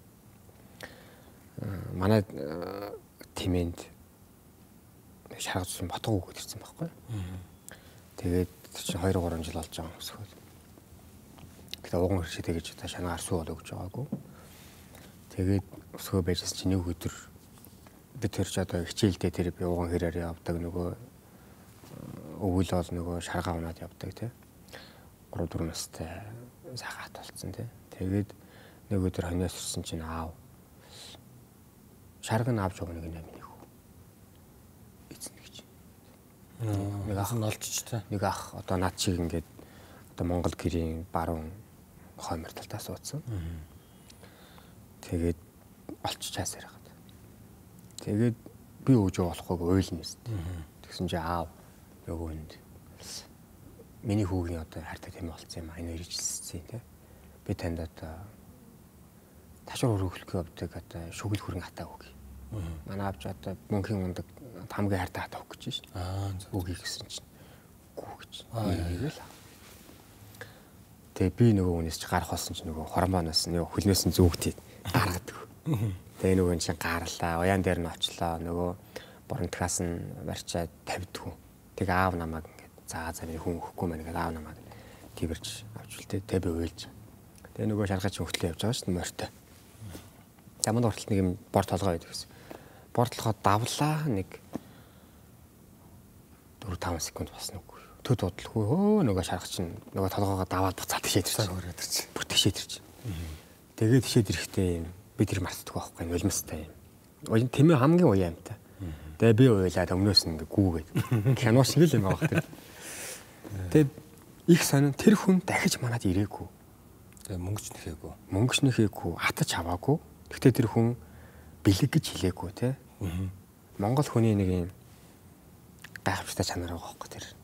[SPEAKER 2] Манай тэмээнд шарга цусан ботгоо өгöd ирсэн байхгүй. Тэгээд чинь хоёр гурван жил болж байгаа юм өсгөл. Гэтэ ууган хэршээ тэгэж та шанагаар суу бол өгж байгаагүй. Тэгээд өсгөө байжсэн чинь нэг өдөр би тэр ч одоо хичээлдээ тэр би ууган хэрээр явдаг нөгөө өвөл бол нөгөө шаргаа унаад явдаг тий. гурав дөрөв настай сахат болсон тий. Тэгээд нэг өдөр хоньоос ирсэн чинь аав шарга нь авч өгнө гэнэ миний хүү. Эзэн гэж. Нэг ах нь олчч та. Нэг ах одоо над шиг ингээд одоо Монгол гэрийн баруун хоймор талтаа суудсан. Тэгээд олччаас яриад. Тэгээд би өгж болохгүй ойлно өст. Тэгсэн чи аав нөгөө үнд миний хүүгийн одоо хайртай тэмээ болцсон юм. Энэ хоёр ижилсэн тий. Би танд одоо ташуур хөрөглөх явдаг одоо шүгэл хөрөнгө хатаа үг. Манай авч одоо мөнхийн ундаг хамгийн хайртай хатаа үг гэж шин. Аа үгийг гэсэн чинь гүү гэж. Нэгэл. Тэгээ би нөгөө үнээс чи гарах болсон чи нөгөө хормоноос нөгөө хөлнөөс нь зүгтээ гаргадаг. Тэгээ нөгөө чинь гарлаа, уян дээр нь очлоо, нөгөө боронтгаас нь барьчаад тавьдгүй. Тэгээ аав намайг ингээд заа заа би хүн өгөхгүй мэн ингээд аав намайг тийвэрч авчултээ тэгээ би уйлж. Тэгээ нөгөө шаргач хөлтлөө явж байгаа шүү дээ морьтой. Тамад ортолт нэг юм бор толгой байдаг гэсэн. Бор толгой давлаа нэг дөрөв таван секунд басна үгүй. Төд бодлохгүй өө нөгөө шаргач нь нөгөө толгойгоо даваад буцаад тишээд ирчих. Хөрөөд ирчих. Бүр тишээд ирчих. Тэгээд тишээд ирэхдээ юм би тэр мартдаг байхгүй нулимстай юм. Уян тэмээ хамгийн уян юмтай. Тэгээ би уйлаад өмнөөс нь ингээ гүүгээд кино шиг л юм аах тэр. Тэгээд их сонин тэр хүн дахиж манад ирээгүй. Тэгээ мөнгөч нэхээгүй. Мөнгөч нэхээгүй, хатаж аваагүй. Гэхдээ тэр хүн бэлэг гэж хэлээгүй те. Монгол хүний нэг юм гайхамшигтай чанар байгаа байхгүй тэр.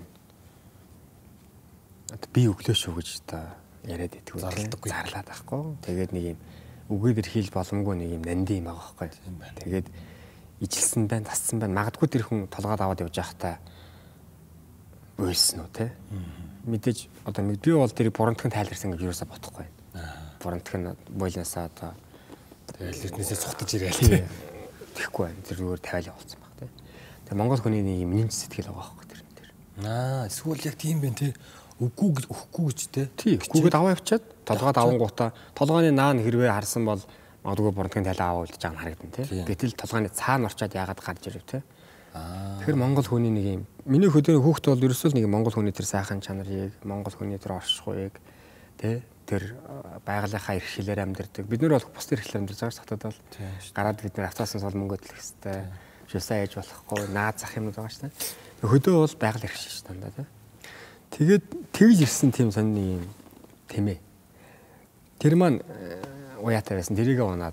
[SPEAKER 2] Би өглөө шүү гэж та яриад идэггүй. Зарлагдаггүй. Зарлаад байхгүй. Тэгээд нэг юм үгээр хэл боломгүй нэг юм нанди юм байгаа байхгүй. Тэгээд ижилсэн байна, тассан байна. Магадгүй тэр хүн толгойд аваад явж байхдаа уйлсан уу те. Мэдээж одоо би бол тэр бурамтгын тайларсан гэж юусаа бодохгүй байна. Бурамтгын бойлнасаа одоо тэгэл эрднээсээ цухтаж ирээл. Тэхгүй байна. Тэр зүгээр тавиал явуулсан баг те. Тэгээ Монгол хүний нэг юм нэмж сэтгэл байгаа байхгүй тэр тэр. Аа эсвэл яг тийм байх те. Үгүй гэж өгөхгүй гэж те. Тий. Үгүйгээд аваа явчаад толгойд авангуудаа толгойн наан хэрвээ харсан бол магадгүй бурдгийн талаа аваа үлдэж байгаа нь харагдана тий. Гэтэл толгойн цаана орчоод яагаад гарч ирв тий. Аа. Тэгэхээр Монгол хүний нэг юм миний хөдөө хүүхэд бол ерөөсөө нэг Монгол хүний тэр сайхан чанарыг, Монгол хүний тэр оршихуйг тий тэр байгалийнхаа эрхлэлээр амьдэрдэг. Бид нар бол бус эрхлэлээр амьдарч байгаа хотод бол гараад бид нар автосан сол мөнгө төлөх хэрэгтэй. Шилсэн ээж болохгүй, наад зах юмуд байгаа шүү дээ. Хөдөө бол байгаль эрх шиш дандаа тий. Тэгээд тэгж ирсэн тийм сонины юм тэмээ. Тэр маань уяатай байсан. Тэрийг унаад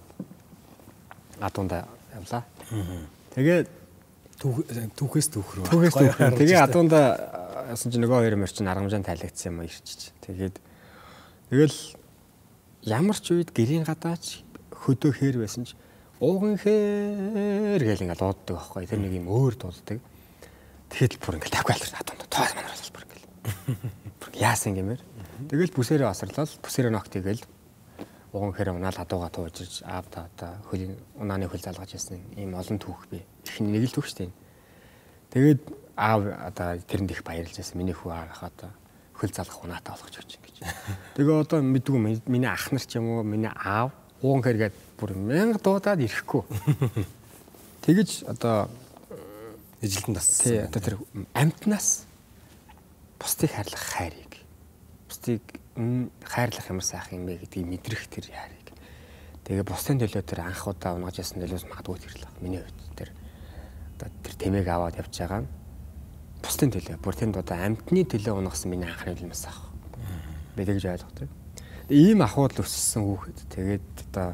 [SPEAKER 2] адуунда явлаа. Тэгээд
[SPEAKER 1] түүхээс түүх рүү.
[SPEAKER 2] Түүхээс түүх. Тэгээ адуунда яасан чи нөгөө хоёр мөр чинь аргамжаан тайлагдсан юм ирчиж. Тэгээд тэгэл ямар ч үед гэрийн гадаач хөдөө хээр байсан ч ууган хээр гэл ингээд дууддаг байхгүй. Тэр нэг юм өөр дууддаг. Тэгэхэд бүр ингээд тавгаалж адуунда тоос манаас бүр ингээд. Яасан гэмээр. Тэгэл бүсээрээ осрлол, бүсээрээ ногтыгээл уган хээр унаал адууга туужирч аавда одоо хөлийн унааны хөл залгаж ясна ийм олон түүх би. Ихний нэг л түүх штеп. Тэгээд аав одоо тэрэнд их баярлж байсан. Миний хүү аав одоо хөл залгах унаатай болгож өгч ингэж. Тэгээ одоо мэдгүй миний ах нар ч юм уу миний аав уган хэргээд бүр мянга дуудаад ирэхгүй. Тэгэж одоо
[SPEAKER 1] эжилтэн тассан.
[SPEAKER 2] Тий одоо тэр амтнаас бусдыг хайрлах хайрыг бусдыг хайрлах ямар сайхан юм бэ гэдгийг мэдрэх тэр хайрыг. Тэгээ бусдын төлөө тэр анх удаа унгаж ясан төлөөс магадгүй тэр л миний хувьд тэр одоо тэр тэмээг аваад явж байгаа нь бусдын төлөө бүр тэнд одоо амтны төлөө унгасан миний анхны үлмэс ах. Би тэгж ойлгодог. Ийм ахуйд өссөн хүүхэд тэгээд одоо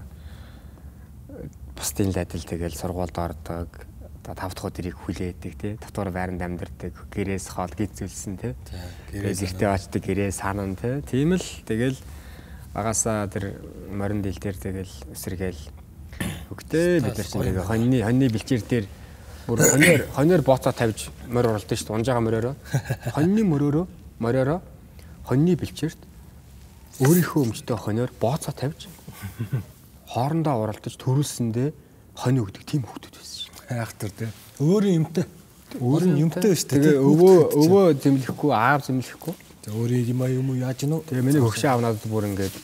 [SPEAKER 2] бусдын адил тэгэл сургуульд ордог. Одоо тав дахь өдрийг хүлээдэг тий. Татвар байранд амьдардаг. Гэрээс хоол гизүүлсэн тий. Тэгээд эртээ очдог гэрээ санан тий. Тийм л тэгэл багасаа тэр морин дил дээр тэгэл өсөргээл хөгтөө бид нар чинь тэгээ хоньны хоньны бэлчээр дээр бүр хоньор хоньор бооцоо тавьж морь уралдсан шүү дээ. Унж байгаа морьороо. Хоньны морьороо морьороо хоньны бэлчээрт өөрийнхөө өмчтөе хоньор бооцоо тавьж хоорондоо уралдаж төрүүлсэндээ хонь өгдөг тийм хүүхдүүд байсан шүү.
[SPEAKER 1] Айхтар тий. Өөрийн юмтай. Өөр нь юмтай шүү дээ.
[SPEAKER 2] Тэгээ өвөө өвөө зэмлэхгүй, аав зэмлэхгүй.
[SPEAKER 1] Тэгээ өөрийн юм аа юм уу яаж гинөө?
[SPEAKER 2] Тэгээ миний хөгшин аав надад бүр ингээд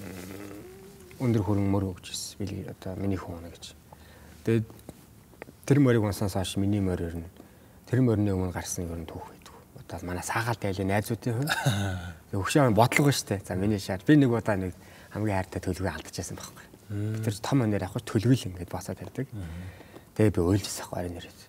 [SPEAKER 2] өндөр хөрөнгө мөр өгч ирсэн. Би одоо миний хүн ана гэж. Тэгээд тэр морийг унсанаас хойш миний морь өрнө. Тэр морины өмнө гарсан ер нь түүх байдаг. Одоо манай саагаал дайлын найзуудын хувь. Тэгээ хөгшин аав бодлого шүү дээ. За миний шаар би нэг удаа нэг хамгийн хайртай төлөвөө алдчихсан байхгүй. Би тэр том өнөр авах төлөвөл ингээд босоод тавьдаг. Тэгээ би ойлжсэн байхгүй арай нэрэд.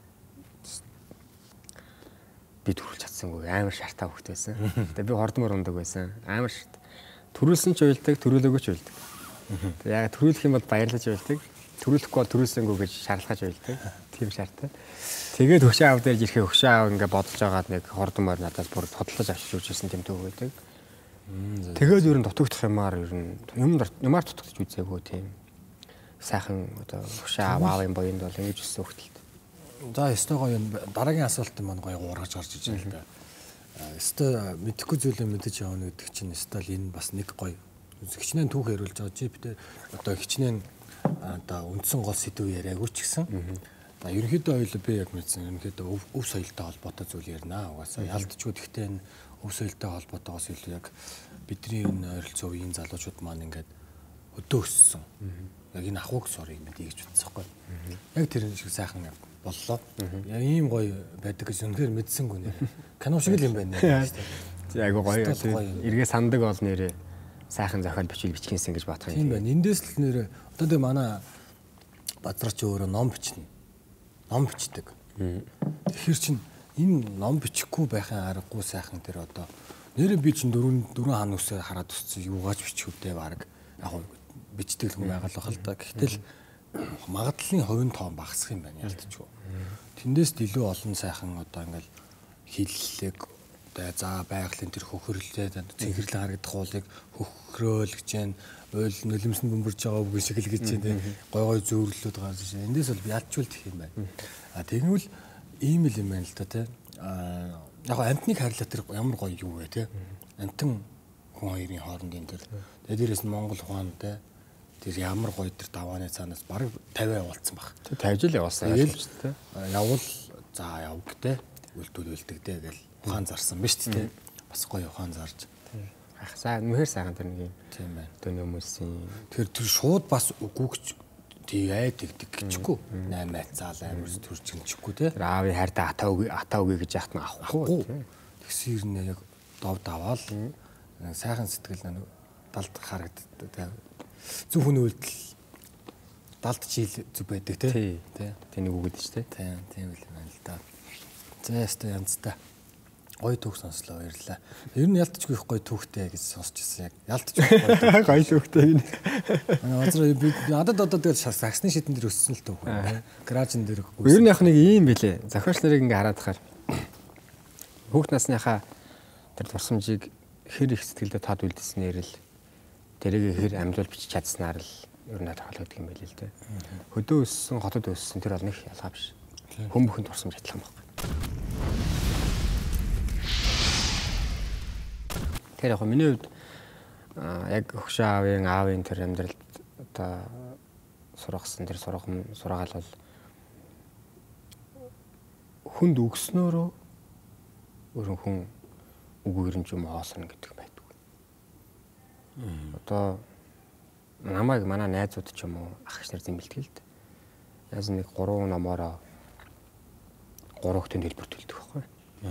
[SPEAKER 2] Би төрүүлж чадсангүй амар шартаа хөвгт байсан. Тэгээ би хордмор ундаг байсан. Амар шарт. Төрүүлсэн ч уйлдаг, төрүүлээгүй ч уйлдаг. Тэгээ яг төрүүлэх юм бол баярлаж уйлдаг. Төрүүлэхгүй бол төрүүлсэнгүй гэж шаарлахаж уйлдаг. Тийм шартаа. Тэгээд хөшөө аав дээр ирэхээ хөшөө аав ингээ бодож байгаад нэг хордмор надад бүр тодлож авчиж үзсэн тийм төв байдаг. Тэгээд ер нь дутагдах юмар ер нь юм юмар дутагдж үзээгүй тийм. Сайхан одоо хөшөө аав аавын боёнд бол ингэж өссөн хөлт.
[SPEAKER 1] За өстой гоё дараагийн асуултын маань гоё уургаж гарч иж байгаа л да. Өстой мэдхгүй зүйлээ мэдэж явна гэдэг чинь өстой л энэ бас нэг гоё хичнээн түүх яриулж байгаа чи бид одоо хичнээн одоо үндсэн гол сэдв яриаггүй ч гэсэн ерөнхийдөө ойлоо би яг мэдсэн ерөнхийдөө өв соёлтой холбоотой зүйл ярина. Угаасаа ялдчгүй гэхдээ энэ өв соёлтой холбоотойгоос илүү яг бидний энэ ойролцоо үеийн залуучууд маань ингээд өдөө өссөн. Яг энэ ахуйг сорыг мэдээ гэж бодсон байхгүй. Яг тэр шиг сайхан боллоо. Яг ийм гоё байдаг гэж үнэхээр мэдсэнгүй нэр. Кино шиг л юм байна нэр.
[SPEAKER 2] Яг гоё. Эргээ сандаг бол нэрээ сайхан зохиол бичил бичгэнсэн гэж бодох юм.
[SPEAKER 1] Тийм байна. Эндээс л нэрээ одоо тэгээ манай базарч өөрөө ном бичнэ. Ном бичдэг. Тэгэхээр чин энэ ном бичихгүй байхын аргагүй сайхан тэр одоо нэрээ би чин дөрөв дөрөв хаан үсээ хараад өссөн юугаач бичвүдээ баг яг бичдэг хүн байгаа л хэл та. Гэхдээ магадлалын хувийн тоон багасах юм байна ялтчгүй. Тэндээс илүү олон сайхан одоо ингээл хиллэг одоо за байгалийн тэр хөхөрлөлтэй цэнхэрлэн харагдах уулыг хөхрөөл гэж байна. Ойл нөлөмсөн бөмбөрж байгаа үг шиг л гэж байна. Гой гой зөөрлөлүүд гарч ирсэн. Эндээс бол ялчулт их юм байна. А тэгвэл ийм л юм байна л та тий. А яг амтныг харьлаа тэр ямар гоё юу вэ тий. Амтан хүн хоёрын хоорондын тэр тэгээ дээрээс нь Монгол ухаан тий. Тэр ямар гоё тэр давааны цаанаас бараг тавиа явуулсан баг.
[SPEAKER 2] тавьж л явуулсан
[SPEAKER 1] юм шүү дээ. Явал за явг те. Үлдүүлүүлдэг те гэл ухаан зарсан ба шүү дээ. Бас гоё ухаан зарж.
[SPEAKER 2] Ах сайн нүхэр сайхан тэр нэг юм.
[SPEAKER 1] Тийм байна.
[SPEAKER 2] Дöний хүмүүсийн
[SPEAKER 1] тэр тэр шууд бас үгүйч тий айд гэдэг гэчихгүй. наймаа цаал амирс төрж гинчихгүй те.
[SPEAKER 2] тэр аавын хайртай атаа үгүй атаа үгүй гэж яхад нь авахгүй.
[SPEAKER 1] Тэгсэн юм яг дов даваал сайхан сэтгэл нэг далд харагддаг. Зөв хүн үйлдэл далд жил зүг байдаг те.
[SPEAKER 2] Тий. Тэнийг үгээд ч те.
[SPEAKER 1] Тийм тийм л байна л да. За яста янзтай. Гой түүх сонслоо баярлаа. Ер нь ялтчгүй их гой түүхтэй гэж сонсч ирсэн яг. Ялтчгүй гой.
[SPEAKER 2] Гой түүхтэй гинэ.
[SPEAKER 1] Манай озроо би надад одоо тэгэл саксны шидэн дээр өссөн л түүх байна. Гаражин дээр.
[SPEAKER 2] Ер нь яг нэг ийм билээ. Зохиолч нарыг ингээ хараад тахаар хүүхд насныхаа тэр турсамжийг хэр их сэтгэлдээ тод үлдсэнээр л тэрийг хэр амжуул бичиж чадсанаар л ер нь хаалгадаг юм байл л дээ. Хөдөө өссөн, хотод өссөн тэр бол нэг ялгаа биш. Хүн бүхэн турсамж адилхан байна. Тэр яг миний хувьд яг өгшөө аавын аавын тэр амьдралд одоо сургасан тэр сургам сургаал бол хүнд өгснөөрөө өөрөн хүн үгээр нь юм хоосон гэдэг байдаг. Одоо намайг манай найзууд ч юм уу ах ич нар зэмбэлдэг л дээ. Яаж нэг гурван номоороо гурав хөтөнд хэлбэр төлдөг байхгүй.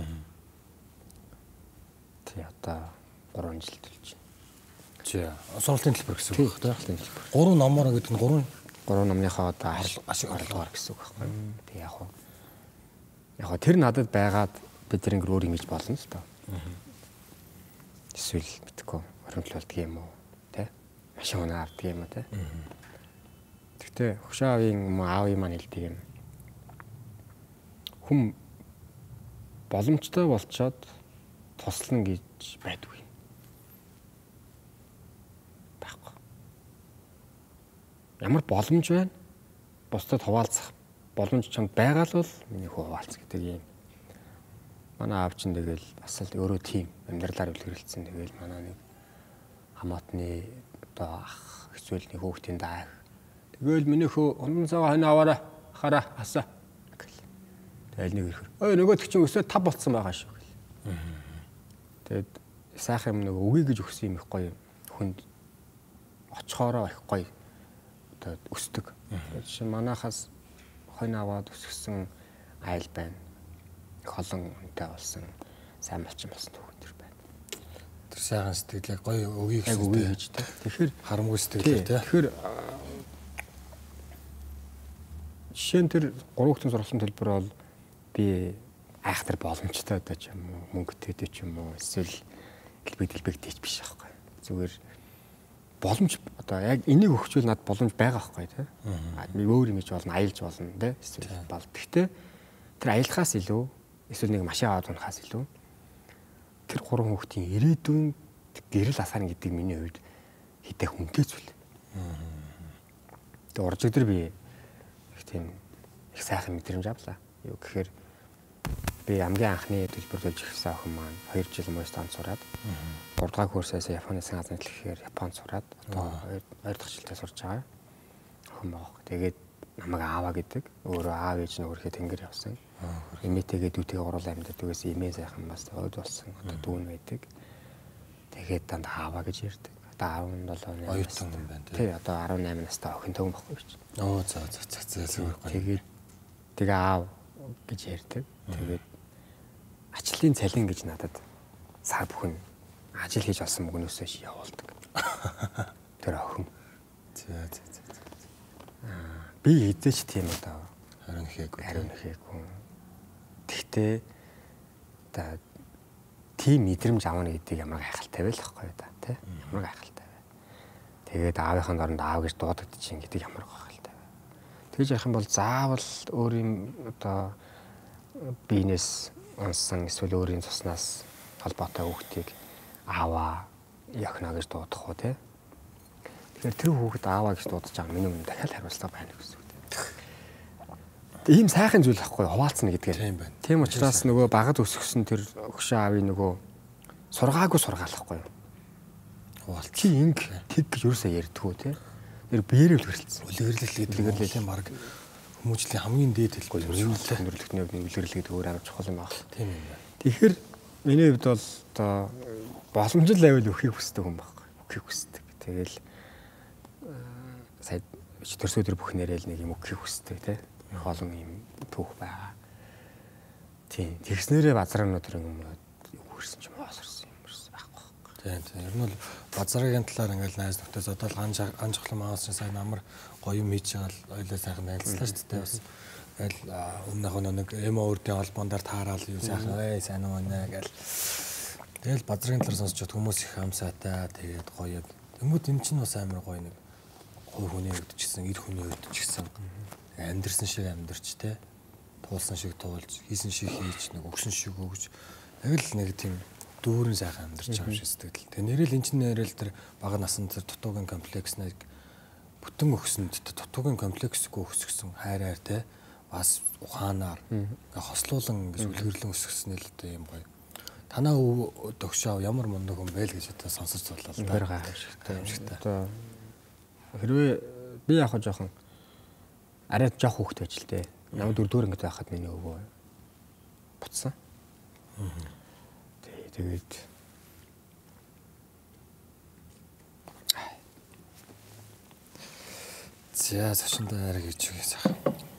[SPEAKER 2] Тий одоо гурван жил төлж байна.
[SPEAKER 1] Чи сургалтын төлбөр гэсэн үг
[SPEAKER 2] тийм төлбөр.
[SPEAKER 1] Гурван номоор гэдэг нь гурван
[SPEAKER 2] гурван номныхоо одоо ашиг орлогоор гэсэн үг байхгүй. Тэг яг хоо. Яг хоо тэр надад байгаад бид тэр өөр ингэж болно л доо. Эсвэл мэдгүй хөрөнгөлөлдөг юм уу те? Машин унаа авдаг юм уу те? Тэгтээ хөшөө аавын аавын маань хэлдэг юм. Хүм боломжтой болчоод туслана гэж байдгүй. Баггүй. Ямар боломж байна? Бусдад хуваалцах боломж чамд байгаа л бол миний хүү хуваалц гэдэг юм. Манай аав чинь тэгэл бас л өөрөө тийм амьдралаар үлгэрэлцсэн. Тэгэл манай нэг хамаатны одоо ах эсвэл нэг хүүхдийн даах. Тэгэл миний хөө ундан цагаа хань аваарай. Хараа хасаа. Тэгэл нэг ихэр. Ой нөгөөд чинь өсөө тав болцсон байгаа шүү. Тэгэд сайхан юм нэг үгүй гэж өгсөн юм их гоё хүнд очихоороо их гоё одоо өсдөг. Жишээ нь манайхаас хонь аваад өсгсөн айл байна. Их олон хүнтэй болсон сайн малчин болсон хүүхдэр байна.
[SPEAKER 1] Тэр сайхан сэтгэлээ гоё өгье
[SPEAKER 2] гэсэн үгүй гэж тэ. Тэгэхээр
[SPEAKER 1] харамгүй сэтгэлээ тэ.
[SPEAKER 2] Тэгэхээр жишээ нь тэр гурван хүүхдийн сургалтын төлбөр бол би айхтар боломжтой одоо ч юм уу мөнгөтэй ч юм уу эсвэл гэлбэг дэлбэгтэй ч биш аахгүй. Зүгээр боломж одоо яг энийг өгчүүл надад боломж байгаа аахгүй тий. Би өөр юм хийж болно, аялж болно тий. Эсвэл бол. Гэхдээ тэр аялахаас илүү эсвэл нэг машин аваад унахаас илүү тэр гурван хүүхдийн ирээдүйн гэрэл асаана гэдэг миний хувьд хитэ хүнтэй зүйл. Тэгээ урж өдөр би их тийм их сайхан мэдрэмж авлаа. Юу гэхээр би хамгийн анхны төлбөр төлж ирсэн охин маань хоёр жил Москвад сураад гурав дахь курсээс Японы сан азны хэлхээр Японд сураад одоо хоёр дахь жилдээ сурж байгаа охин баг. Тэгээд намайг ааваа гэдэг. Өөрөө аав ээж нь өөрхөө тэнгэр явсан. Эмээтэйгээ дүүтэйгээ гурлаа амьддаг. Тэгээс эмээ сайхан бас ойд болсон. Одоо дүүн байдаг. Тэгээд данд ааваа гэж ярьдаг. Одоо арван долоо
[SPEAKER 1] оюутан юм байна
[SPEAKER 2] тий. Одоо арван найман настай охин төгөн баггүй ч.
[SPEAKER 1] Оо за за за за зүгээр гоё.
[SPEAKER 2] Тэгээд тэгээ аав гэж ярьдаг. Тэгээд ачлалын цалин гэж надад сар бүхэн ажил хийж олсон мөнгнөөсөө явуулдаг. Тэр охин.
[SPEAKER 1] За за за.
[SPEAKER 2] Би хэзээч тийм одоо
[SPEAKER 1] хариу нэхээгүй.
[SPEAKER 2] Хариу нэхээгүй. Тэгтээ одоо тийм мэдрэмж авна гэдэг ямар гайхалтай байл хэвгүй да тий. Ямар гайхалтай бай. Тэгээд аавынхаа дорнд аав гэж дуудагдчихин гэдэг ямар гайхалтай бай. Тэгж ярих юм бол заавал өөрийн одоо биенээс онсон эсвэл өөрийн цуснаас холбоотой хүүхдийг ааваа яхна гэж дуудах уу тий. Тэгэхээр тэр хүүхэд ааваа гэж дуудаж байгаа миний өмнө дахиад хариуцлага байна гэсэн үг. Ийм сайхан зүйл байхгүй хуваалцна гэдгээр.
[SPEAKER 1] Тийм байна.
[SPEAKER 2] Тийм учраас нөгөө багад өсгсөн тэр өгшөө аавын нөгөө сургаагүй сургаалахгүй юу? Хуваалц. Чи инг тэг гэж юусаа ярьдгүү тий. Тэр биеэр үлгэрлэлсэн.
[SPEAKER 1] Үлгэрлэл гэдэг нь баг хүмүүжлийн хамгийн дээд хэлбэр юм шүү дээ.
[SPEAKER 2] Хөндөрлөлтний үлгэрлэл гэдэг өөр амар чухал юм байна.
[SPEAKER 1] Тийм юм байна.
[SPEAKER 2] Тэгэхээр миний хувьд бол одоо боломжтой байвал өхийг хүсдэг юм байхгүй. Өхийг хүсдэг. Тэгэл сая төрсөө төр бүх нэрэл нэг юм өхийг хүсдэг тий. Их олон юм түүх байгаа. Тийм. Тэгснээрээ базрын өнөдөр юм хөрсөн ч юм уусарсан юм шиг байхгүй.
[SPEAKER 1] Тийм тийм. Ер нь бол базрын талаар ингээл найз нөхдөс одоо анж анжхлам аасан сайн амар гоё юм хийж байгаа л ойлоо сайхан байлцлаа шүү дээ бас. Тэгэл өмнөх нэг эмо үрдийн холбоондоор таарал юу сайхан ээ сайн уу нэ гэл. Тэгэл базрын талаар сонсчод хүмүүс их хамсаатай тэгээд гоё. Тэнгүүд энэ чинь бас амар гоё нэг гоё хүний өдчихсэн, эр хүний өдчихсэн. Амьдрсан шиг амьдрч те. Туулсан шиг туулж, хийсэн шиг хийж, нэг өгсөн шиг өгж. Яг л нэг тийм дүүрэн сайхан амьдарч байгаа юм шиг сэтгэл. Тэгээ нэрэл энэ чинь нэрэл тэр бага насанд тэр дутуугийн комплекс нэг бүтэн өгсөнд дутуугийн комплексгүй өсгсөн хайр хайр те бас ухаанаар хослуулан гэж үлгэрлэн өсгсөн л дээ юм гоё. Танаа өв төгшөө ямар мундаг хүн бэ л гэж одоо сонсож боллоо.
[SPEAKER 2] Тэр гайхамшигтай юм шиг та. Одоо хэрвээ би яг жоохон арай жоох хүүхэд байж л дээ. Намайг дөрөвдүгээр ангид байхад миний өвөө буцсан. Тэг тэгээд
[SPEAKER 1] за цаашдаа арай гэж үгүй сайхан.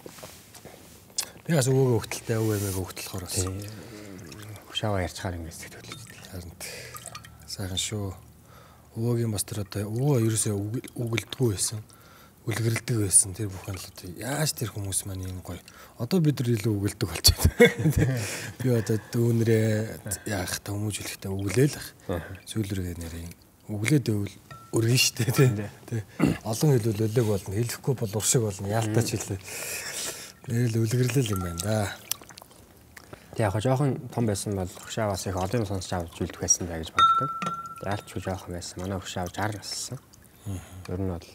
[SPEAKER 1] Би бас өвөөгөө хөвгөлтэй өвөө эмээгөө хөвгөлөхөр бас.
[SPEAKER 2] Хушаава ярьчаар ингэж сэтгэлж байна.
[SPEAKER 1] Харин сайхан шүү. Өвөөгийн бас тэр одоо өвөө ерөөсөө үгэлдэггүй байсан. Үлгэрэлдэг байсан тэр бүхэн л одоо яаж тэр хүмүүс маань юм гоё. Одоо бид нар илүү үгэлдэг болчиход. Би одоо дүүнрээ яах та хүмүүжүүлэхдээ өглөөл ах. Зүйлрээ нэрээ өглөөд өвл өргөн штэ тий. Олон хэлбэл өлөг болно. Хэлэхгүй бол уршиг болно. Яалтаач хэлээ. Нэрэл үлгэрлэл юм байна да.
[SPEAKER 2] Тэг яг жоохон том байсан бол хөшааваас их олон юм сонсч авч үлдэх байсан даа гэж боддог. Яалч ч жоохон байсан. Манай хөшаав шарх нассан. Ер нь бол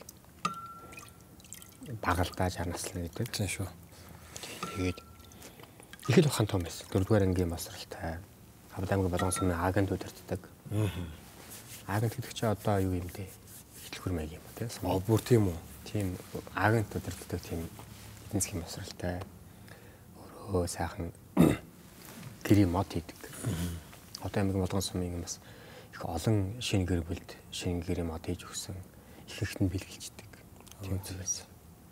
[SPEAKER 2] багалдаа шарх наслана гэдэг.
[SPEAKER 1] Тийм шүү.
[SPEAKER 2] Тэгээд их л ухаан том байсан. дөрөвдүгээр ангийн босралтай. Хавд аймгийн болгон сумын агент удирддаг. Агент гэдэг чинь одоо юу юм бэ? Эхлэлхүр маяг юм тий.
[SPEAKER 1] Аа бүр тийм үү?
[SPEAKER 2] Тийм агент удирддаг тийм эдийн засгийн босралтай. Өөрөө сайхан гэрийн мод хийдэг. Одоо аймгийн болгон сумын бас их олон шинэ гэр бүлд шинэ гэрийн мод хийж өгсөн. Их ихт нь бэлгэлждэг. Тийм зүйлс.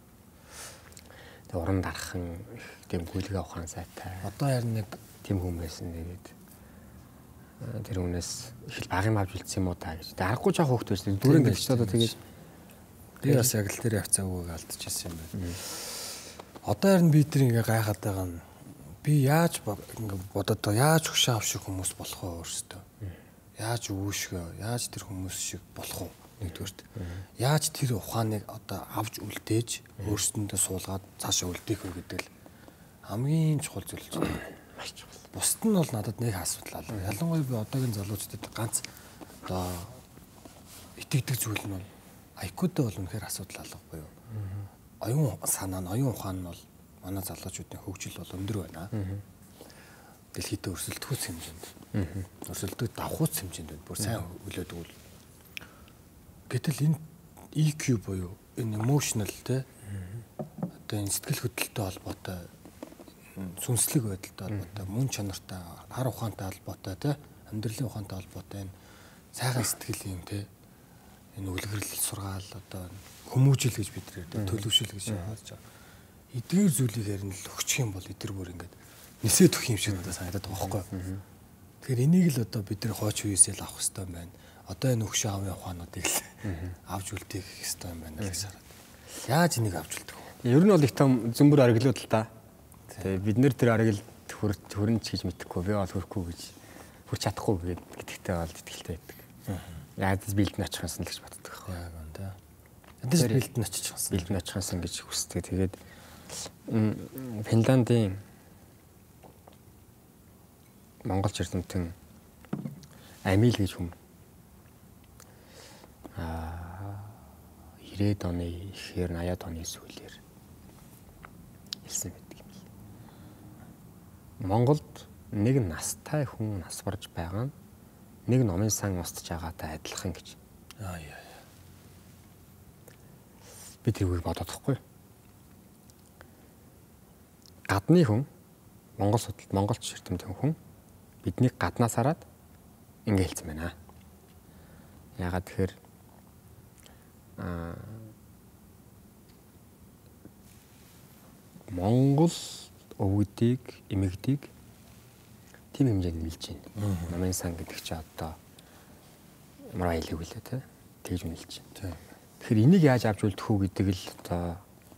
[SPEAKER 2] Тэг уран дархан их тийм гүйлгээ ухаан сайтай.
[SPEAKER 1] Одоо харин нэг
[SPEAKER 2] тийм хүн байсан тэгээд тэр хүнээс их баг юм авч үлдсэн юм уу та гэж. Аргагүй жоох хөөхт байсан. Дүрэн гэж одоо тэгээд
[SPEAKER 1] би бас яг л тэр явцаа өвөг алдчихсан юм байна. Одоо харин би тэр ингээ гайхаад байгаа нь би яаж ингээ бодоод яаж хөшөө авшиг хүмүүс болох вэ өөртөө? Яаж өвөшгөө, яаж тэр хүмүүс шиг болох вэ? Нэгдүгээрт. Яаж тэр ухааныг одоо авч үлдээж өөрсөндөө суулгаад цаашаа үлдээх вэ гэдэг л хамгийн чухал зүйл ч байна. Маш чухал. Бусд нь бол надад нэг асуудал аа. Ялангуяа би одоогийн залуучуудад ганц одоо итгэдэг зүйл нь бол ай кью-д бол үнэхээр асуудал алгагүй юу? Оюун санаа нь, оюун ухаан нь бол манай залуучуудын хөгжил бол өндөр байна. Дэлхийд өрсөлдөхүйц хэмжээнд. Өрсөлдөг давхууц хэмжээнд байна. Бүр сайн хөлөөд өгвөл. Гэтэл энэ и кью буюу энэ emotional те одоо энэ сэтгэл хөдлөлтөй холбоотой сүнслэг байдалтай холбоотой мөн чанартай хар ухаантай холбоотой те амьдралын ухаантай холбоотой энэ сайхан сэтгэл юм те энэ үлгэрлэл сургаал одоо хүмүүжил гэж бид нэр төлөвшөл гэж хааж байгаа. Эдгээр зүйлийг харин л өгчих юм бол эдгээр бүр ингээд нисээ төх юм шиг надад санагдаад байгаа байхгүй. Тэгэхээр энийг л одоо бид нэр хооч үеэсээ л авах хэрэгтэй юм байна. Одоо энэ өгшөө авын ухаануудыг л авч үлдээх хэрэгтэй юм байна гэж хараад. Яаж энийг авч үлдэх вэ?
[SPEAKER 2] Ер нь бол их том зөмбөр ориглууд л та. Тэгээ бид нэр тэр оригл хөрөнч гэж мэдэхгүй би бол хөрөхгүй гэж хүрч чадахгүй гэдэгтэй бол итгэлтэй байдаг. Яаж бэлд нь очихсан л гэж боддог.
[SPEAKER 1] Яг гоо та. Ядаж бэлд нь очихсан.
[SPEAKER 2] Бэлд нь очихсан гэж хүсдэг. Тэгээд Финландийн Монголч эрдэмтэн Амил гэж хүн аа ирээд оны ихээр аяад оны сүүлээр хэлсэн байдаг юм. Монголд нэг настай хүн нас барж байгаа нь нэг номын сан устж байгаатай адилхан гэж.
[SPEAKER 1] Аа яа яа.
[SPEAKER 2] Би тэрийг бодоод тахгүй. Гадны хүн Монгол судалт Монголч эрдэмтэн хүн биднийг гаднаас хараад ингэ хэлсэн байна. Ягаад тэгэхээр аа Монгол өвгдийг, эмэгдийг тийм хэмжээнд нэлж байна. Номын сан гэдэг чинь одоо ямар аял хэлээ те. Тэгж үнэлж байна. Тэгэхээр энийг яаж авч үлдэх үү гэдэг л одоо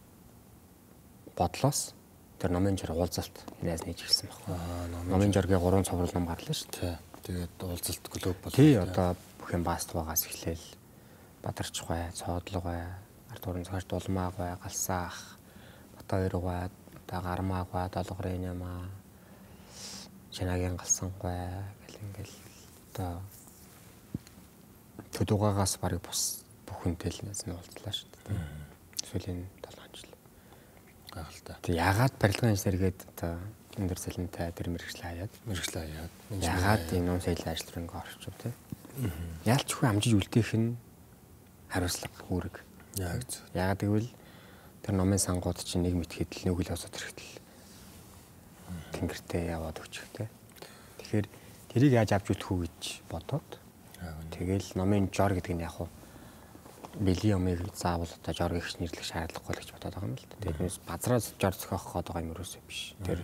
[SPEAKER 2] бодлоос тэр номын жор уулзалт энэс нээж ирсэн байна. Номын жоргийн гурван цоврол ном гарлаа шүү дээ. Тэгээд уулзалт глобал. Тий одоо бүх юм Баастуугаас эхлээл Бадарчгай, Цоодлогой, Ардуурын цагаач Дулмаагай, Галсаах, Батбаяр одоо Гармаагай, Долгорын Ямаа, Чинагийн Галсангай гэл ингээл одоо Төдугаагаас барыг бус бүх хүнтэй л нэс нь уулзлаа шүү дээ. Сүүлийн долоон жил. Гайхалтай. Тэг ягаад барилгын инженергээд одоо энэ дөр цалинтай тэр мэрэгчлээ хаяад, мэрэгчлээ хаяад. Ягаад энэ ном соёлын ажил руу ингээ орчих вэ? Яалчгүй амжиж үлдээх нь хариуцлага үүрэг. Яг зөв. Ягаад гэвэл тэр номын сангууд чинь нэг мэтгэхэд л нүгэл осод хэрэгтэй. Тэнгэртээ яваад өчөхтэй. Тэгэхээр тэрийг яаж авч үлдэх үү гэж бодоод тэгэл номын жор гэдэг нь яг хуу бэлгийн юмыг заавал одоо жор гихч нэрлэх шаардлагагүй л гэж бодоод байгаа юм л да. Тэрнээс базраа жор зохиох гээд байгаа юм ерөөсөө биш. Тэр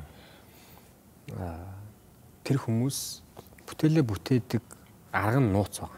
[SPEAKER 2] тэр хүмүүс бүтээлээ бүтээдэг арга нь нууц байгаа.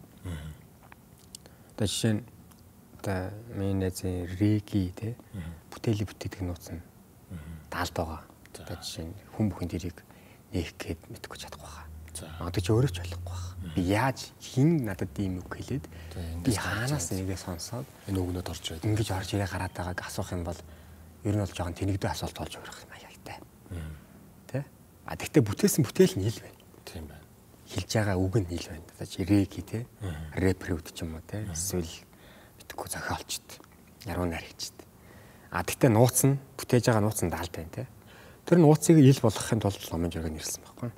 [SPEAKER 2] Одоо жишээ нь одоо менежер Риги те бүтээлээ бүтээдэг нууц нь даалд байгаа. Одоо жишээ нь хүн бүхэн дэрийг нээх гээд мэдгүй чадахгүй байгаа. Одоо ч өөрөө ч болохгүй байна. Би яаж хин надад ийм үг хэлээд би хаанаас нэгээ сонсоод энэ үгнөд орж байд. Ингэж орж ирээ гараад байгааг асуух юм бол ер нь бол жоохон тэнэгдээ асуулт болж өрөх юм аяатай. Тэ? А тэгтээ бүтээсэн бүтээл нь хэл байна. Тийм байна. Хэлж байгаа үг нь хэл байна. Одоо чи Риги те рэпрүүд ч юм уу те эсвэл мэдхгүй зохиолчд яруу найрагчд. А тэгтээ нууц нь бүтээж байгаа нууц нь даалт байна те. Тэр нууцыг ил болгохын тулд номын жиргэн нэрсэн байхгүй.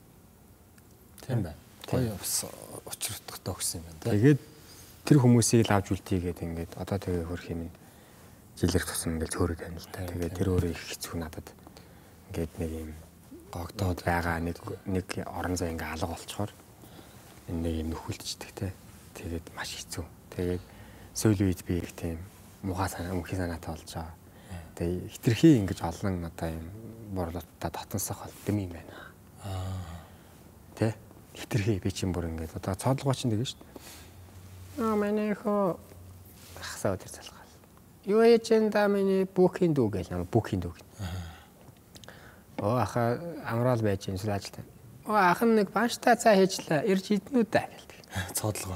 [SPEAKER 2] Тийм байна. Гоё бас учирдахтай өгсөн юм байна. Тэгээд тэр хүмүүсийг л авч үлдээгээд ингээд одоо тэгээ хөрх юм жилэр тусам ингээд цөөрөд байна л та. Тэгээд тэр өөрөө их хэцүү надад ингээд нэг юм гогдоод байгаа нэг нэг орон зай ингээд алга болчоор энэ нэг юм нөхөлдчихдэг те. Тэгээд маш хэцүү. Тэгээд сүүлийн үед би их тийм муха санаа мөнхийн санаатай болж байгаа. Тэгээд хитрхи ингэж олон одоо юм борлуудтай дотносох болдсон юм байна. Аа. Тэ? Хитрхи би чинь бүр ингээд одоо цоодлогоо чинь тэгэн шүү дээ. Аа манай хөө хасаа өдөр залгаал. Юу яж энэ миний бүхийн дүү гэж нэр бүхийн дүү. Оо аха амраал байж энэ сул ажилтаа. Оо ах нэг банштай цаа хийжлээ. Ирж иднүүд аа гэлдэг. Цоодлогоо.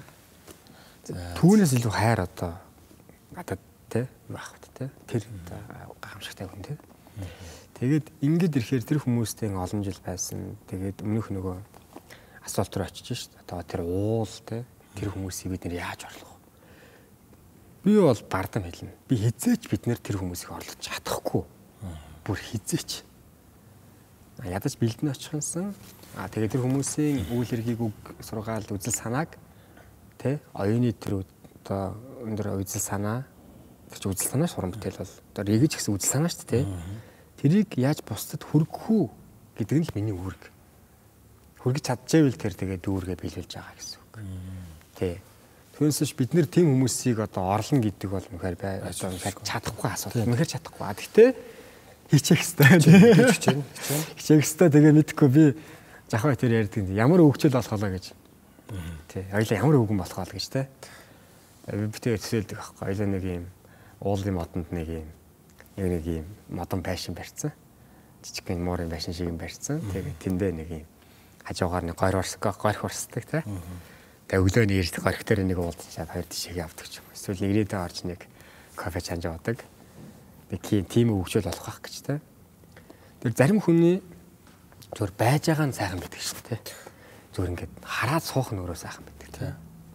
[SPEAKER 2] Түүнээс илүү хайр одоо надад тэ багт тэ тэр гайхамшигтай хүн тэ. Тэгээд ингээд ирэхээр тэр хүмүүстэй олон жил байсан. Тэгээд өмнөх нөгөө асуулт руу очиж шít. Одоо тэр уул тэ тэр хүмүүсийг бид нэр яаж орлох вэ? Би бол бардам хэлнэ. Би хизээч бид нэр тэр хүмүүсийг орлож чадахгүй. Бүр хизээч. Ядаж бэлдэн очих юмсан. А тэгээд тэр хүмүүсийн үйл хэргийг үг сургаал үзэл санааг тэ оюуны тэр одоо өндөр үзэл санаа тэр чи үзэл санаа суран бүтээл бол одоо ригэж гэсэн үзэл санаа шүү дээ тэ. Тэрийг яаж бусдад хүргэх үү гэдэг нь л миний үүрэг. Хүргэж чадчихвэл тэр тэгээ дүүргээ биелүүлж байгаа гэсэн үг. Тэ. Түүнээс бид нэр тийм хүмүүсийг одоо орлно гэдэг бол үнэхээр бай одоо үнэхээр чадахгүй асуудал. Үнэхээр чадахгүй. А гэхдээ хийчих хэвээр тийм. Хийчих хэвээр тэгээ мэдхгүй би жахаа тэр ярьдаг ямар өвчл болохоо гэж. Тэ. Аялаа ямар өвгөн болохоо л гэж тэ. Би тэгээ төсөөлдөг аахгүй. Аялаа нэг юм уулын модонд нэг юм яг нэг юм модон байшин барьсан. Жижигхэн муурын байшин шиг юм барьсан. Тэгээ тэндээ нэг юм хажуугаар нэг гойр орсог, гойр хорсдаг тий. Тэгээ өглөөний ирдэг горх дээр нэг уулзчаад хоёр тишээ явдаг ч юм. Эсвэл ирээдээ орж нэг кофе чанж уудаг. Нэг тийм өвчөл болох байх гэж тий. Тэр зарим хүний зөвөр байж байгаа нь сайхан байдаг шүү дээ. Зөвөр ингээд хараад суух нь өөрөө сайхан байдаг тий.